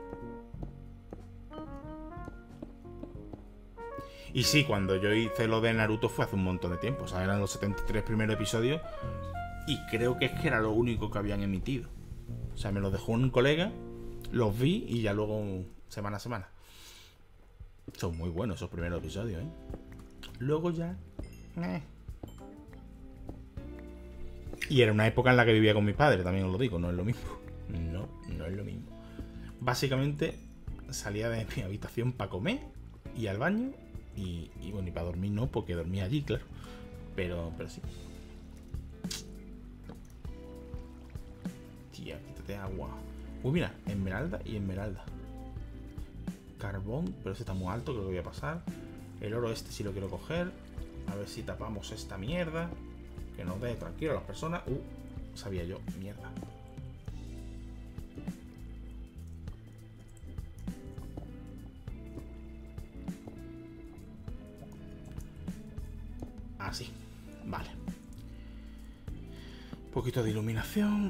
Y sí, cuando yo hice lo de Naruto fue hace un montón de tiempo. O sea, eran los setenta y tres primeros episodios. Y creo que es que era lo único que habían emitido. O sea, me los dejó un colega, los vi y ya luego semana a semana. Son muy buenos esos primeros episodios, ¿eh? Luego ya... Eh. Y era una época en la que vivía con mis padres, también os lo digo, no es lo mismo. No, no es lo mismo. Básicamente salía de mi habitación para comer y al baño. Y, y bueno, y para dormir no, porque dormía allí, claro. Pero, pero sí. Tía, quítate agua. Uy, mira, esmeralda y esmeralda. Carbón, pero ese está muy alto, creo que voy a pasar. El oro este sí lo quiero coger. A ver si tapamos esta mierda. Que nos dé tranquilo a las personas. Uh, sabía yo, mierda. Así, vale. Un poquito de iluminación.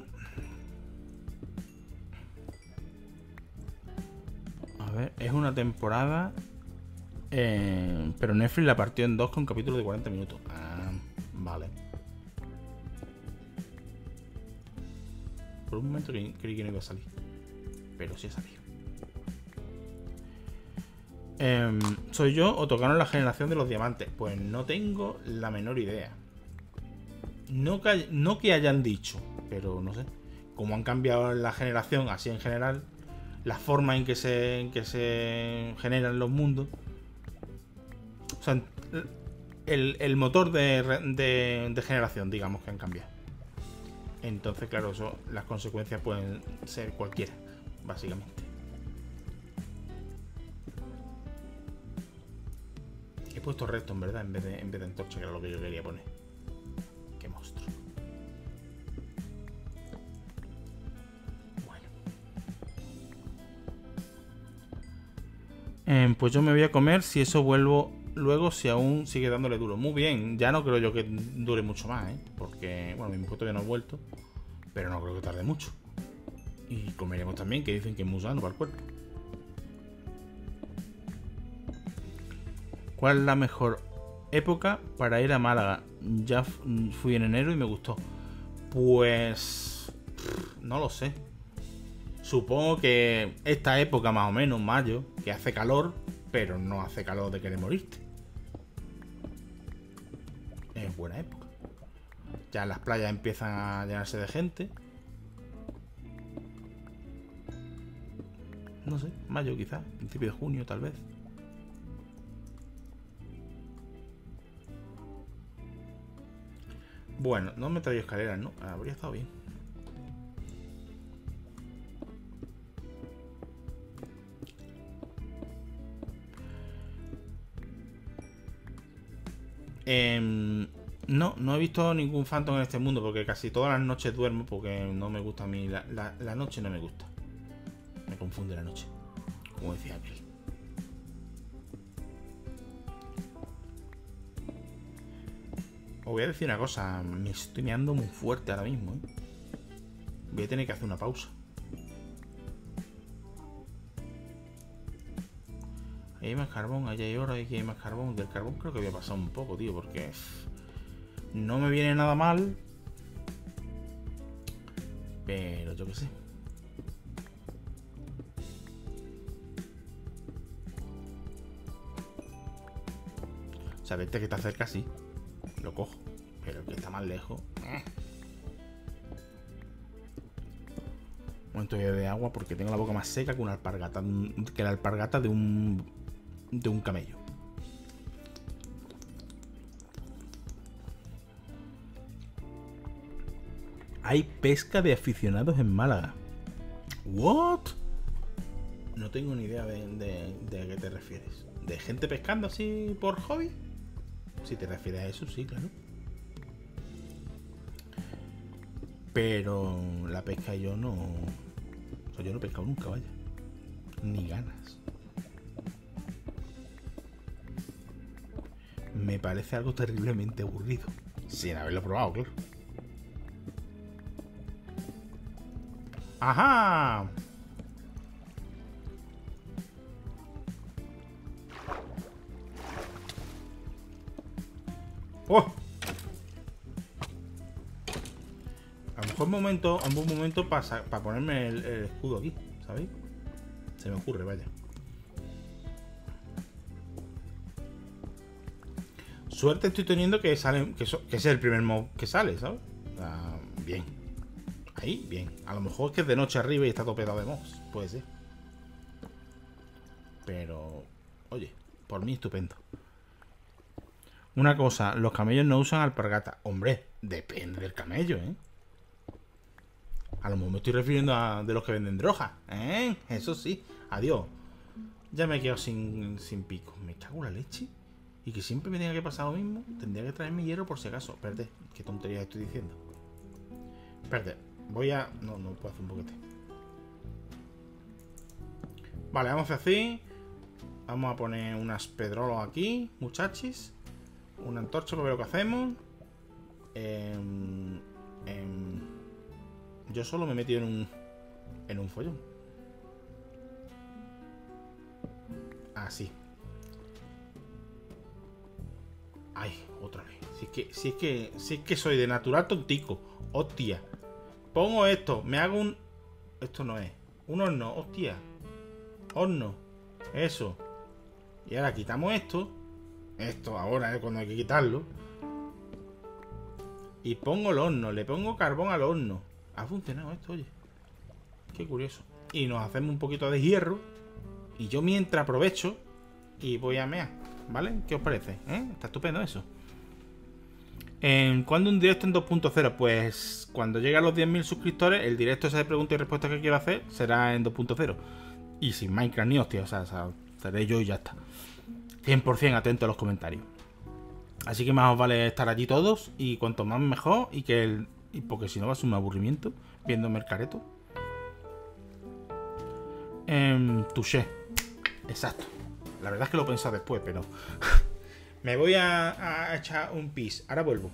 A ver, es una temporada, eh, pero Netflix la partió en dos con capítulos de cuarenta minutos. Ah, vale. Por un momento creí, creí que no iba a salir, pero sí ha salido. Eh, ¿Soy yo o tocaron la generación de los diamantes? Pues no tengo la menor idea. No que, no que hayan dicho, pero no sé. Como han cambiado la generación, así en general, la forma en que se, en que se generan los mundos. O sea, el, el motor de, de, de generación, digamos, que han cambiado. Entonces, claro, eso, las consecuencias pueden ser cualquiera, básicamente. He puesto redstone, ¿verdad? En vez de, en vez de antorcha, que era lo que yo quería poner. Qué monstruo. Bueno. Eh, pues yo me voy a comer si eso vuelvo luego, si aún sigue dándole duro. Muy bien, ya no creo yo que dure mucho más, ¿eh? Porque, bueno, mi puesto ya no ha vuelto, pero no creo que tarde mucho. Y comeremos también, que dicen que es muy sano para el cuerpo. ¿Cuál es la mejor época para ir a Málaga? Ya fui en enero y me gustó. Pues... no lo sé. Supongo que esta época más o menos, mayo, que hace calor, pero no hace calor de querer morirte. Es buena época. Ya las playas empiezan a llenarse de gente. No sé, mayo quizás, principio de junio tal vez. Bueno, no me traigo escaleras, ¿no? Habría estado bien. Eh, no, no he visto ningún Phantom en este mundo porque casi todas las noches duermo porque no me gusta a mí. La, la, la noche no me gusta. Me confunde la noche, como decía aquel. Os voy a decir una cosa. Me estoy meando muy fuerte ahora mismo, ¿eh? Voy a tener que hacer una pausa. Ahí hay más carbón, allá hay oro, aquí hay más carbón. Del carbón creo que voy a pasar un poco, tío, porque no me viene nada mal. Pero yo qué sé. O sea, vete que está cerca, sí. Lo cojo. Pero que está más lejos. Eh. Un momento de agua porque tengo la boca más seca que una alpargata. Que la alpargata de un. De un camello. Hay pesca de aficionados en Málaga. ¿What? No tengo ni idea de, de, de a qué te refieres. ¿De gente pescando así por hobby? Si te refieres a eso, sí, claro. Pero la pesca yo no... O sea, yo no he pescado nunca, vaya. Ni ganas. Me parece algo terriblemente aburrido. Sin haberlo probado, claro. ¡Ajá! ¡Oh! A lo mejor un momento, a un buen momento para pa ponerme el, el escudo aquí, ¿sabéis? Se me ocurre, vaya. Suerte estoy teniendo que sale, que, so, que es el primer mob que sale, ¿sabes? Ah, bien. Ahí, bien. A lo mejor es que es de noche arriba y está topeado de mobs. Puede ser. Pero, oye, por mí estupendo. Una cosa, los camellos no usan alpargata. Hombre, depende del camello, ¿eh? A lo mejor me estoy refiriendo a de los que venden droga, ¿eh? Eso sí. Adiós. Ya me he quedado sin, sin pico. Me cago en la leche. Y que siempre me tenga que pasar lo mismo. Tendría que traerme hierro por si acaso. Espérate, qué tontería estoy diciendo. Espérate, voy a... No, no puedo hacer un boquete. Vale, vamos a hacer así. Vamos a poner unas pedrolos aquí, muchachis. Una antorcha para ver lo que hacemos. Eh, eh, yo solo me he metido en un... En un follón. Así. Ay, otra vez. Si es que, si es que, si es que soy de natural tontico. Hostia. Pongo esto. Me hago un... Esto no es. Un horno. Hostia. Horno. Eso. Y ahora quitamos esto. Esto ahora es cuando hay que quitarlo. Y pongo el horno. Le pongo carbón al horno. Ha funcionado esto, oye. Qué curioso. Y nos hacemos un poquito de hierro. Y yo mientras aprovecho y voy a mear. ¿Vale? ¿Qué os parece? ¿Eh? Está estupendo eso. ¿En cuándo un directo en dos punto cero? Pues cuando llegue a los diez mil suscriptores, el directo ese de preguntas y respuestas que quiero hacer será en dos punto cero. Y sin Minecraft ni hostia, o sea, o sea, seré yo y ya está. cien por cien atento a los comentarios. Así que más os vale estar allí todos. Y cuanto más mejor. Y que el... Y porque si no va a ser un aburrimiento viéndome el careto. Eh, touché. Exacto. La verdad es que lo he pensado después, pero... Me voy a, a echar un pis. Ahora vuelvo.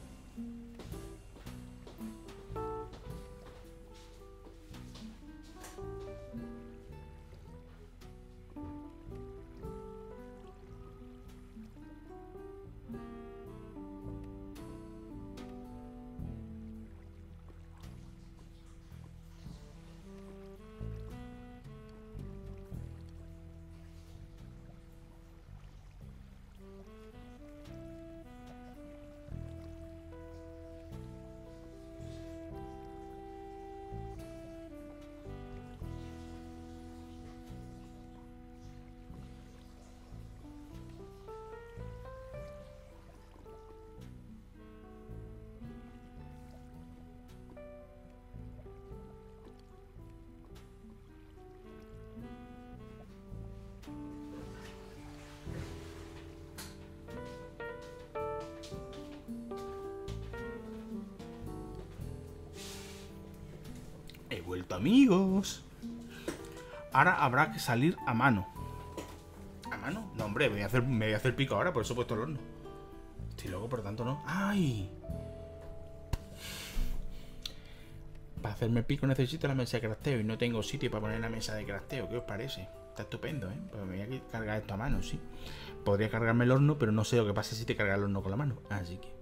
He vuelto, amigos. Ahora habrá que salir a mano. ¿A mano? No, hombre, me voy a hacer, me voy a hacer pico ahora, por eso he puesto el horno. Estoy loco, por tanto no. ¡Ay! Para hacerme pico necesito la mesa de crafteo y no tengo sitio para poner la mesa de crafteo. ¿Qué os parece? Está estupendo, ¿eh? Pues me voy a cargar esto a mano, sí. Podría cargarme el horno, pero no sé lo que pasa si te cargas el horno con la mano. Así que...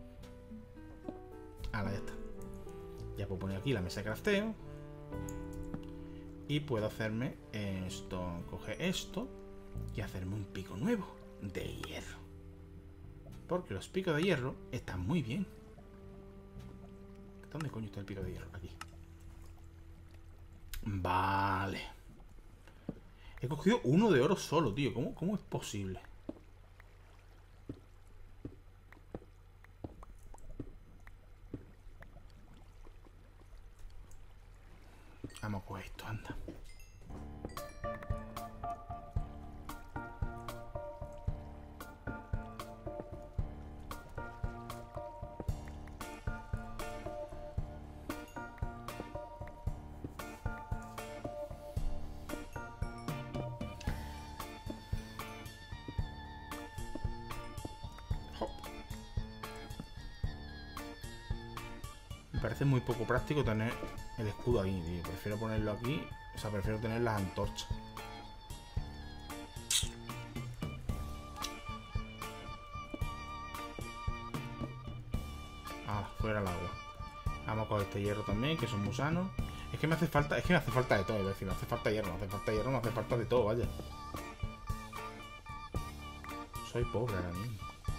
ahora ya está. Ya puedo poner aquí la mesa de crafteo. Y puedo hacerme esto. Coger esto y hacerme un pico nuevo de hierro. Porque los picos de hierro están muy bien. ¿Dónde coño está el pico de hierro? Aquí. Vale. He cogido uno de oro solo, tío. ¿Cómo, cómo es posible? Vamos a coger esto, anda. Me parece muy poco práctico tener el escudo ahí, tío. Prefiero ponerlo aquí. O sea, prefiero tener las antorchas. Ah, fuera el agua. Vamos a coger este hierro también, que son gusanos. Es que me hace falta, es que me hace falta de todo, es decir, me hace falta hierro, me hace falta hierro, me hace falta de todo, vaya. Soy pobre ahora mismo.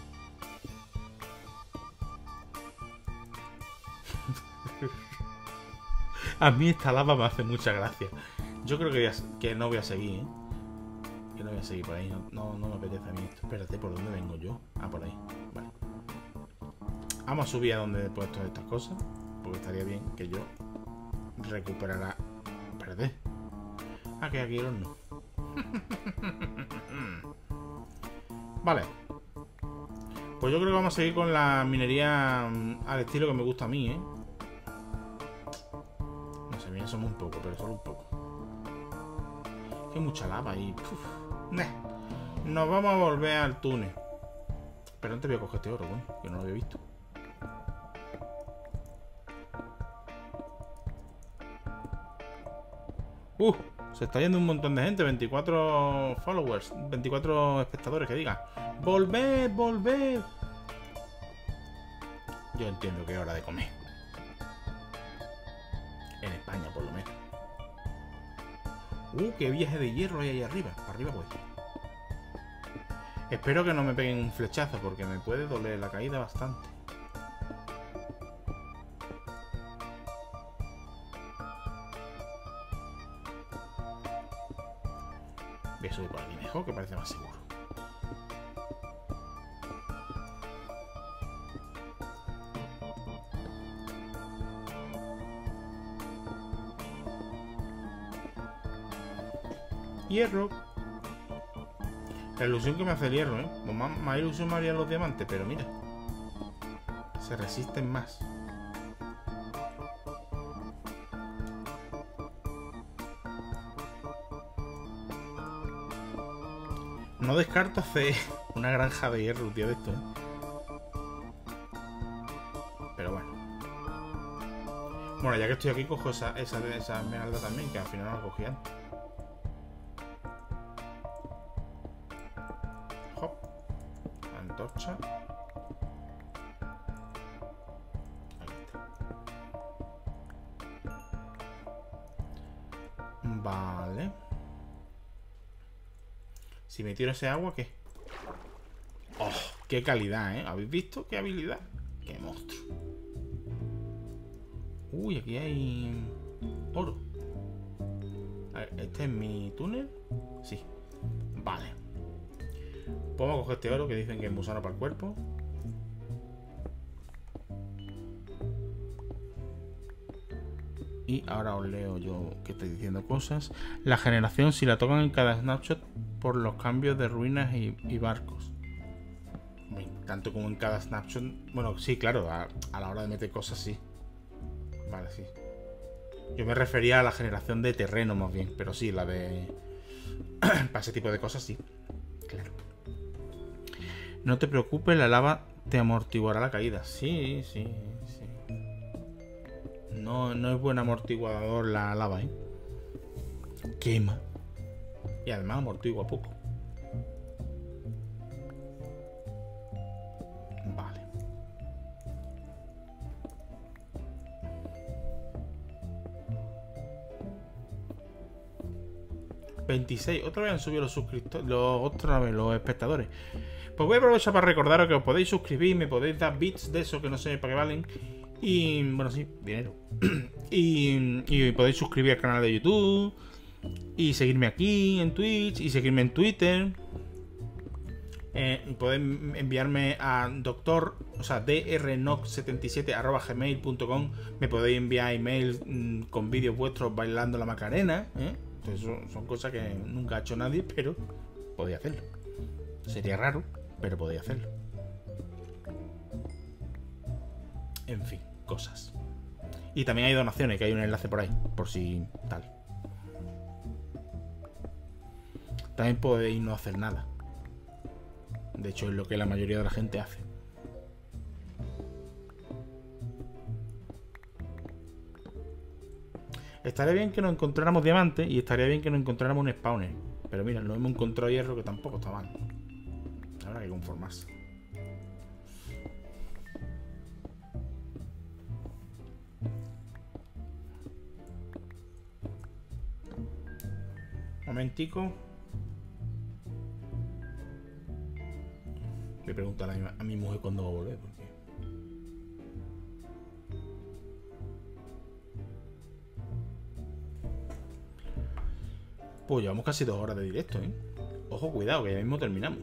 A mí esta lava me hace mucha gracia. Yo creo que, voy a, que no voy a seguir, ¿eh? Que no voy a seguir por ahí. No, no, no me apetece a mí esto. Espérate, ¿por dónde vengo yo? Ah, por ahí. Vale. Vamos a subir a donde he puesto estas cosas. Porque estaría bien que yo recuperara... Espérate. Ah, que aquí el horno. Vale. Pues yo creo que vamos a seguir con la minería al estilo que me gusta a mí, ¿eh? No sé, bien somos un poco, pero solo un poco. Hay mucha lava ahí. Nah. Nos vamos a volver al túnel. Pero antes voy a coger este oro, bueno, que no lo había visto. Uh, se está yendo un montón de gente. veinticuatro followers, veinticuatro espectadores, que diga. ¡Volved, volved! Yo entiendo que es hora de comer. En España, por lo menos. Uh, qué viaje de hierro hay ahí arriba. Para arriba voy. Espero que no me peguen un flechazo, porque me puede doler la caída bastante. Voy a subir por aquí mejor, que parece más seguro. Hierro. La ilusión que me hace el hierro, ¿eh? Más, más ilusión me harían los diamantes, pero mira. Se resisten más. No descarto hacer una granja de hierro, tío, de esto, ¿eh? Pero bueno. Bueno, ya que estoy aquí, cojo esa, esa, esa esmeralda también, que al final no la cogí antes. Hop. Antorcha. Ahí está. Vale. Si me tiro ese agua, ¿qué? ¡Oh! ¡Qué calidad, eh! ¿Habéis visto? ¡Qué habilidad! ¡Qué monstruo! Uy, aquí hay oro. A ver, ¿este es mi túnel? Sí. Vale. Podemos coger este oro que dicen que es muy sano para el cuerpo. Y ahora os leo yo que estoy diciendo cosas. La generación, si la tocan en cada snapshot por los cambios de ruinas y, y barcos. Tanto como en cada snapshot. Bueno, sí, claro, a, a la hora de meter cosas, sí. Vale, sí. Yo me refería a la generación de terreno más bien. Pero sí, la de... para ese tipo de cosas, sí. Claro. No te preocupes, la lava Te amortiguará la caída. Sí, sí, sí. No, no es buen amortiguador la lava, ¿eh? Quema. Y además amortigua poco. Vale. veintiséis. Otra vez han subido los suscriptores. Los, otra vez los espectadores. Pues voy a aprovechar para recordaros que os podéis suscribir. Me podéis dar bits de eso que no sé para qué valen. Y bueno, sí, dinero. y, y podéis suscribir al canal de YouTube. Y seguirme aquí en Twitch. Y seguirme en Twitter. Eh, podéis enviarme a doctor, o sea, drnox setenta y siete arroba gmail punto com. Me podéis enviar emails mmm, con vídeos vuestros bailando la Macarena, ¿eh? Entonces son, son cosas que nunca ha hecho nadie, pero podéis hacerlo. Sería raro, pero podéis hacerlo. En fin, cosas. Y también hay donaciones, que hay un enlace por ahí, por si tal. También podéis no hacer nada. De hecho, es lo que la mayoría de la gente hace. Estaría bien que nos encontráramos diamantes y estaría bien que nos encontráramos un spawner. Pero mira, nos hemos encontrado hierro, que tampoco está mal. Habrá que conformarse. Momentico. Voy a preguntar a mi, a mi mujer cuándo va a volver, porque... Pues llevamos casi dos horas de directo, ¿eh? Ojo, cuidado, que ya mismo terminamos.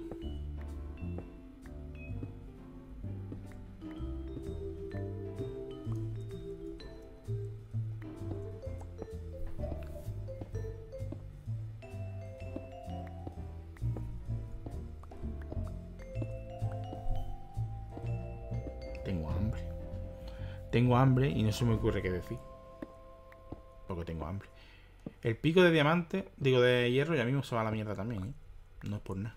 Tengo hambre. Tengo hambre y no se me ocurre qué decir. Porque tengo hambre. El pico de diamante, digo de hierro, ya mismo se va a la mierda también, ¿eh? No es por nada.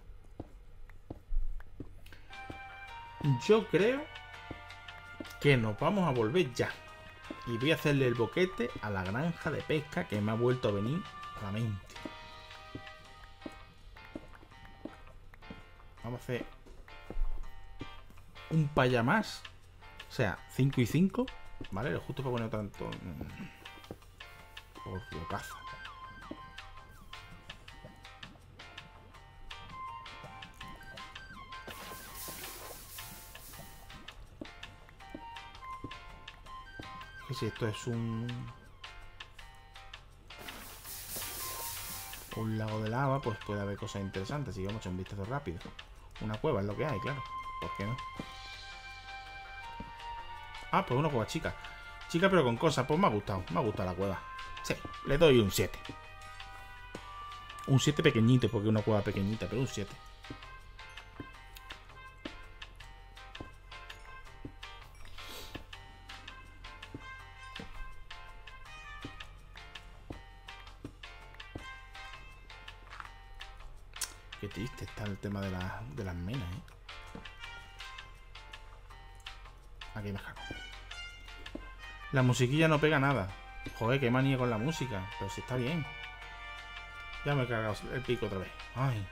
Yo creo que nos vamos a volver ya. Y voy a hacerle el boquete a la granja de pesca que me ha vuelto a venir a la mente. Vamos a hacer un paya más. O sea, cinco y cinco. Vale, lo justo para poner tanto. Por lo caza. Que si esto es un... un lago de lava, pues puede haber cosas interesantes. Si vamos a echar un vistazo rápido. Una cueva es lo que hay, claro. ¿Por qué no? Ah, pues una cueva chica. Chica pero con cosas. Pues me ha gustado. Me ha gustado la cueva. Sí, le doy un siete. Un siete pequeñito, porque es una cueva pequeñita, pero un siete. Qué triste está el tema de, la, de las minas, ¿eh? Aquí me jaco. La musiquilla no pega nada. Joder, qué manía con la música. Pero si está bien. Ya me he cargado el pico otra vez. Ay.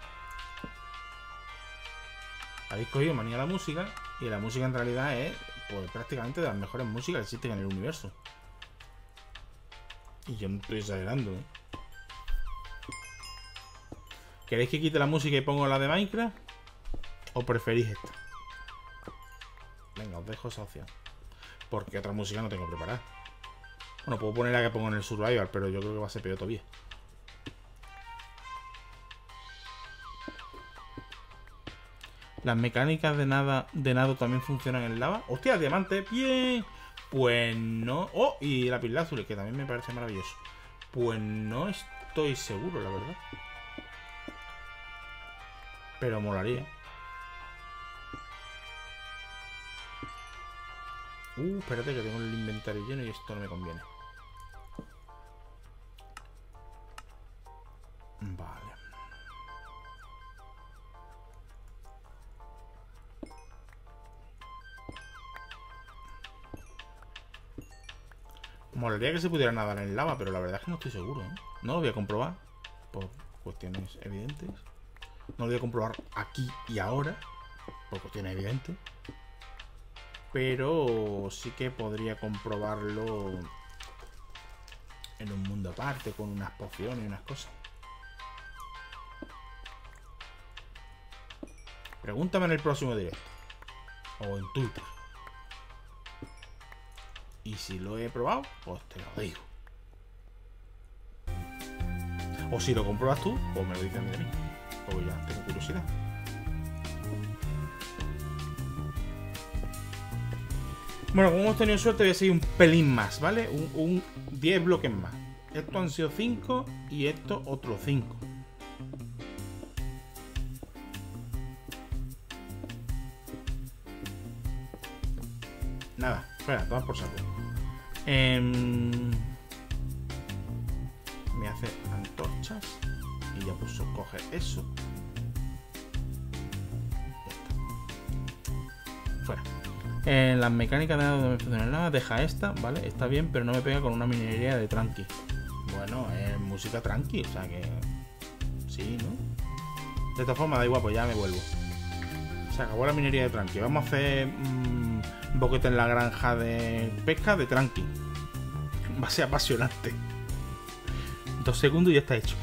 Habéis cogido manía a la música. Y la música en realidad es, pues, prácticamente de las mejores músicas que existen en el universo. Y yo no estoy exagerando, ¿eh? ¿Queréis que quite la música y pongo la de Minecraft? ¿O preferís esta? Venga, os dejo esa opción. Porque otra música no tengo preparada. Bueno, puedo poner la que pongo en el Survival, pero yo creo que va a ser peor todavía. Las mecánicas de nada de nado también funcionan en lava. ¡Hostia, diamante! ¡Bien! Pues no... ¡Oh! Y la lapislázuli, que también me parece maravilloso. Pues no estoy seguro, la verdad. Pero molaría. Uh, espérate que tengo el inventario lleno y esto no me conviene. Vale. Molaría que se pudiera nadar en lava, pero la verdad es que no estoy seguro, ¿eh? No lo voy a comprobar por cuestiones evidentes. No lo voy a comprobar aquí y ahora por cuestiones evidentes. Pero sí que podría comprobarlo en un mundo aparte, con unas pociones y unas cosas. Pregúntame en el próximo directo. O en Twitter. Y si lo he probado, pues te lo digo. O si lo compruebas tú, pues me lo dices de mí. Porque ya tengo curiosidad. Bueno, como hemos tenido suerte, voy a seguir un pelín más, ¿vale? Un, un diez bloques más. Estos han sido cinco y estos otros cinco. Nada, espera, todas por saco. Eh, me hace antorchas y ya pues coge eso. Ya está. Fuera. En las mecánicas de donde me funciona nada, deja esta, ¿vale? Está bien, pero no me pega con una minería de tranqui. Bueno, es música tranqui, o sea que... Sí, ¿no? De esta forma da igual, pues ya me vuelvo. Se acabó la minería de tranqui. Vamos a hacer mmm, un boquete en la granja de pesca de tranqui. Va a ser apasionante. Dos segundos y ya está hecho.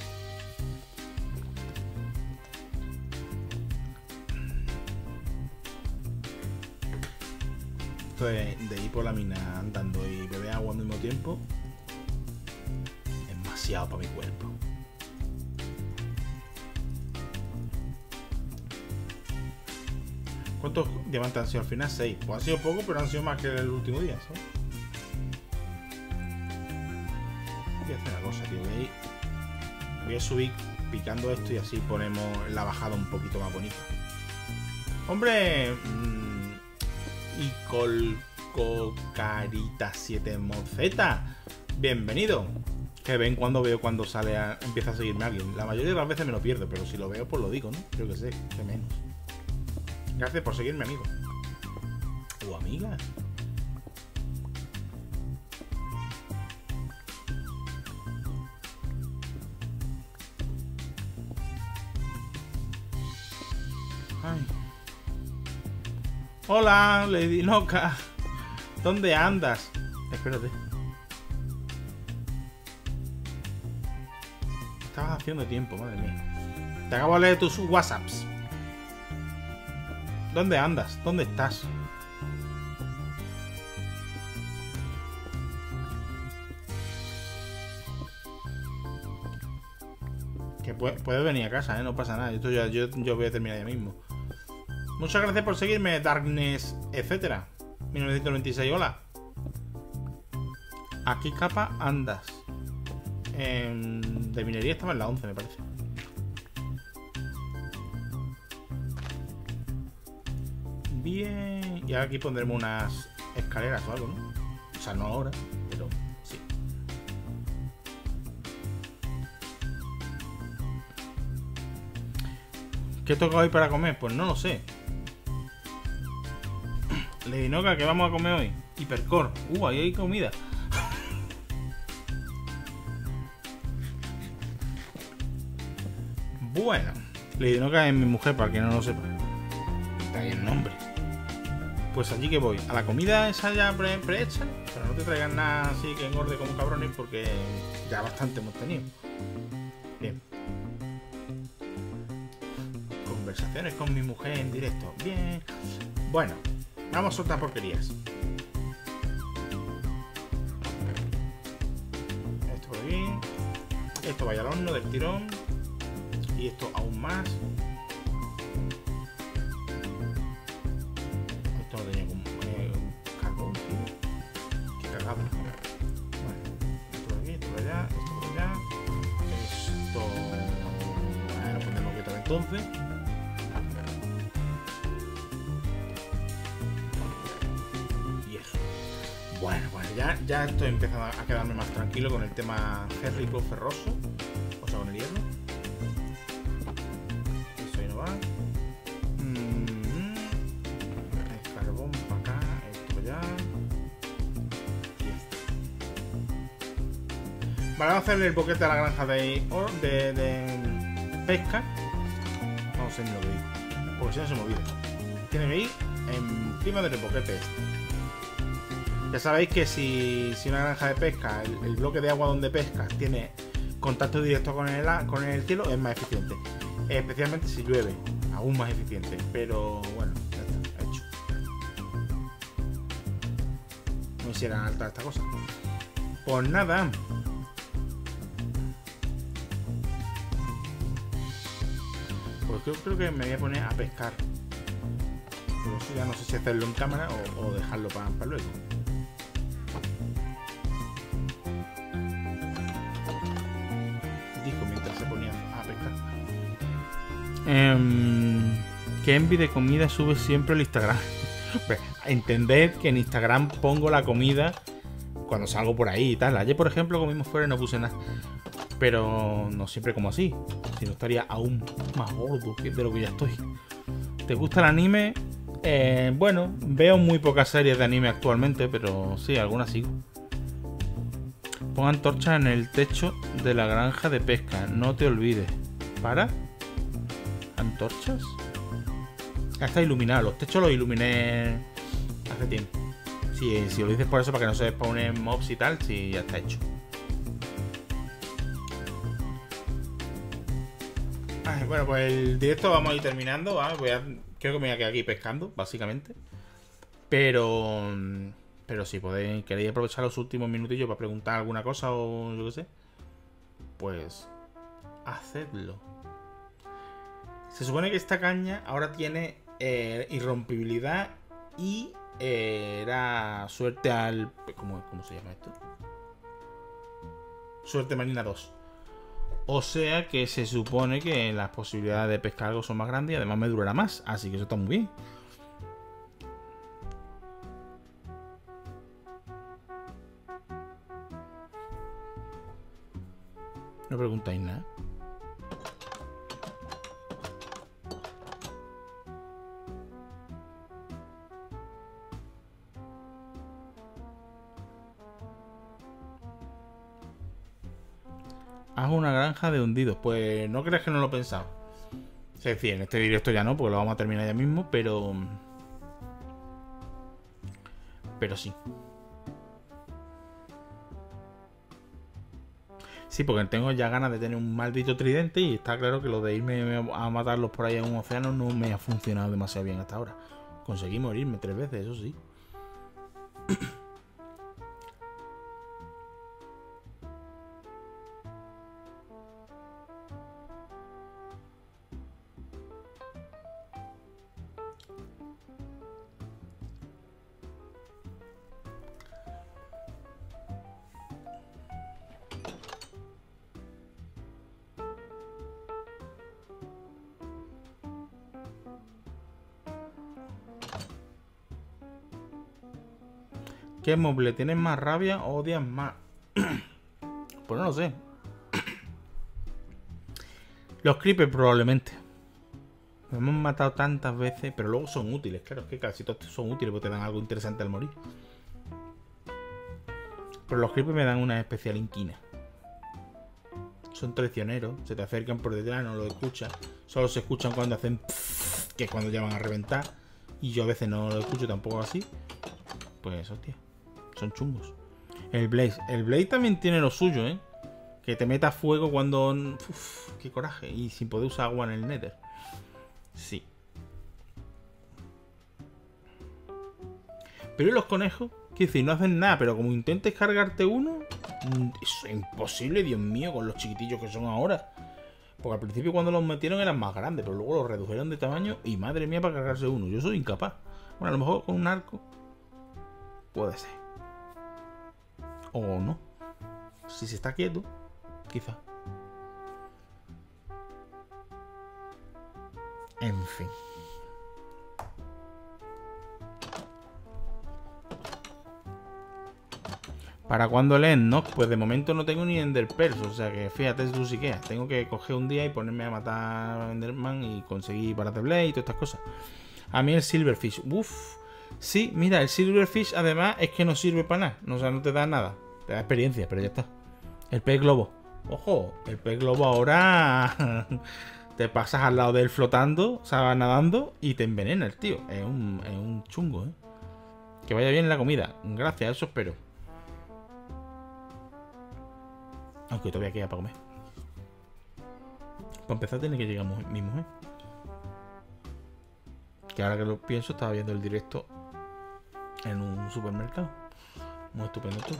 Esto de, de ir por la mina andando y beber agua al mismo tiempo es demasiado para mi cuerpo. ¿Cuántos diamantes han sido al final? seis. Pues han sido poco, pero han sido más que el último día, ¿sabes? Voy a hacer una cosa, tío. Voy a, ir, voy a subir picando esto y así ponemos la bajada un poquito más bonita. ¡Hombre! Mmm, y Colcocarita siete Moceta. Bienvenido. Que ven cuando veo cuando sale a, empieza a seguirme alguien. La mayoría de las veces me lo pierdo, pero si lo veo, pues lo digo, ¿no? Creo que sé, que menos. Gracias por seguirme, amigo. O amiga. Ay. Hola, Lady Noca. ¿Dónde andas? Espérate. Estabas haciendo tiempo, madre mía. Te acabo de leer tus WhatsApps. ¿Dónde andas? ¿Dónde estás? Que puedes puede venir a casa, ¿eh? No pasa nada. Esto ya, yo, yo voy a terminar ya mismo. Muchas gracias por seguirme, Darkness, etcétera. mil novecientos veintiséis, hola. ¿A qué capa andas? Eh, de minería estaba en la once, me parece. Bien. Y ahora aquí pondremos unas escaleras o algo, ¿no? O sea, no ahora, pero sí. ¿Qué toca hoy para comer? Pues no lo sé. Lady Noca, ¿qué vamos a comer hoy? Hipercore. Uh, ahí hay comida. Bueno. Lady Noca es mi mujer, para que no lo sepa. Está ahí el nombre. Pues allí que voy. A la comida esa ya prehecha, pre pero no te traigan nada así que engorde como cabrones, porque ya bastante hemos tenido. Bien. Conversaciones con mi mujer en directo. Bien. Bueno, vamos a soltar porquerías. Esto por aquí. Esto vaya al horno del tirón. Y esto aún más. Esto no tenía como eh, carbón, tío. Qué cagado. Bueno, esto por aquí, esto por allá, esto por allá. Esto. Bueno, ponemos quieto entonces. Y eso. Bueno, pues ya, ya estoy empezando a quedarme más tranquilo con el tema férrico ferroso. O sea, con el hierro. Eso ahí no va. Mm-hmm. El carbón para acá, esto para allá. Y ya está. Vale, vamos a hacerle el boquete a la granja de, de, de pesca. No sé ni lo que digo, porque si no se me olvida. Tiene que ir encima del boquete este. Ya sabéis que si, si una granja de pesca, el, el bloque de agua donde pescas tiene contacto directo con el, con el cielo, es más eficiente. Especialmente si llueve, aún más eficiente. Pero bueno, ya está, hecho. No hiciera alta esta cosa. Pues nada. Pues yo creo que me voy a poner a pescar. Pero eso ya no sé si hacerlo en cámara o, o dejarlo para, para luego. Dijo mientras se ponía a pescar. Um, ¿Qué envi de comida sube siempre el Instagram? Pues, entended que en Instagram pongo la comida cuando salgo por ahí y tal. Ayer, por ejemplo, comimos fuera y no puse nada. Pero no siempre como así. Si no estaría aún más gordo que de lo que ya estoy. ¿Te gusta el anime? Eh, bueno, veo muy pocas series de anime actualmente, pero sí, algunas sigo. Pon antorchas en el techo de la granja de pesca. No te olvides. ¿Para? ¿Antorchas? Ya está iluminado. Los techos los iluminé hace tiempo. Sí, si lo dices por eso, para que no se spawnen mobs y tal, sí, ya está hecho. Ay, bueno, pues el directo vamos a ir terminando, ¿vale? Voy a, creo que me voy a quedar aquí pescando, básicamente. Pero... Pero si podéis, queréis aprovechar los últimos minutillos para preguntar alguna cosa o yo qué sé, pues hacedlo. Se supone que esta caña ahora tiene eh, irrompibilidad y eh, era suerte al... ¿Cómo, ¿Cómo se llama esto? Suerte marina dos. O sea que se supone que las posibilidades de pescar algo son más grandes y además me durará más. Así que eso está muy bien. No preguntáis nada. Hago una granja de hundidos. Pues no creas que no lo he pensado. Es decir, en este directo ya no, porque lo vamos a terminar ya mismo, pero... Pero sí. Sí, porque tengo ya ganas de tener un maldito tridente y está claro que lo de irme a matarlos por ahí en un océano no me ha funcionado demasiado bien hasta ahora. Conseguí morirme tres veces, eso sí. ¿Qué mob le tienes más rabia o odias más? Pues no lo sé. Los creepers probablemente. Nos hemos matado tantas veces, pero luego son útiles. Claro, es que casi todos son útiles porque te dan algo interesante al morir. Pero los creepers me dan una especial inquina. Son traicioneros, se te acercan por detrás, no lo escuchas. Solo se escuchan cuando hacen pff, que es cuando ya van a reventar. Y yo a veces no lo escucho tampoco así. Pues hostia, son chungos. El Blaze, el Blaze también tiene lo suyo, ¿eh? Que te meta fuego cuando... Uf, qué coraje. Y sin poder usar agua en el Nether. Sí. Pero ¿y los conejos? ¿Qué decir? No hacen nada, pero como intentes cargarte uno... Es imposible, Dios mío, con los chiquitillos que son ahora. Porque al principio cuando los metieron eran más grandes, pero luego los redujeron de tamaño y madre mía para cargarse uno. Yo soy incapaz. Bueno, a lo mejor con un arco puede ser. O no. Si se está quieto, quizá. En fin. ¿Para cuándo el End? Pues de momento no tengo ni Ender Pearls, o sea que fíjate tú si quieres. Tengo que coger un día y ponerme a matar a Enderman y conseguir para The Blade y todas estas cosas. A mí el Silverfish, uff. Sí, mira, el Silverfish además es que no sirve para nada. O sea, no te da nada. Te da experiencia, pero ya está. El pez globo. Ojo, el pez globo ahora te pasas al lado de él flotando, o sea, nadando y te envenena el tío. Es un, es un chungo, ¿eh? Que vaya bien la comida. Gracias, eso espero. Aunque todavía queda para comer. Para empezar tiene que llegar mi mujer. Que ahora que lo pienso, estaba viendo el directo en un supermercado. Muy estupendo todo.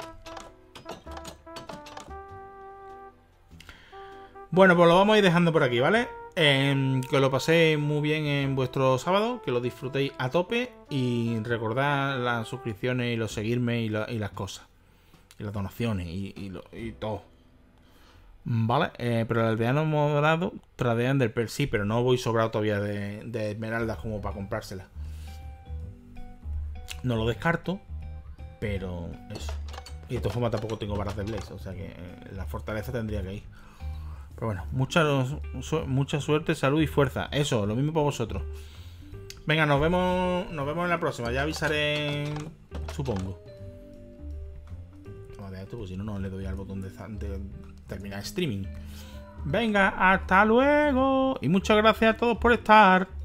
Bueno, pues lo vamos a ir dejando por aquí, ¿vale? Eh, que lo paséis muy bien en vuestro sábado, que lo disfrutéis a tope y recordad las suscripciones y los seguirme y, la, y las cosas. Y las donaciones y, y, lo, y todo. Vale, eh, pero el aldeano moderado tradean del per sí, pero no voy sobrado todavía de, de esmeraldas como para comprárselas. No lo descarto, pero eso. Y de todas formas tampoco tengo varas de Blaze, o sea que eh, la fortaleza tendría que ir. Pero bueno, mucha, su, mucha suerte, salud y fuerza. Eso, lo mismo para vosotros. Venga, nos vemos, nos vemos en la próxima. Ya avisaré, supongo. Vamos a ver esto, pues si no, no le doy al botón de, de terminar streaming. Venga, hasta luego. Y muchas gracias a todos por estar.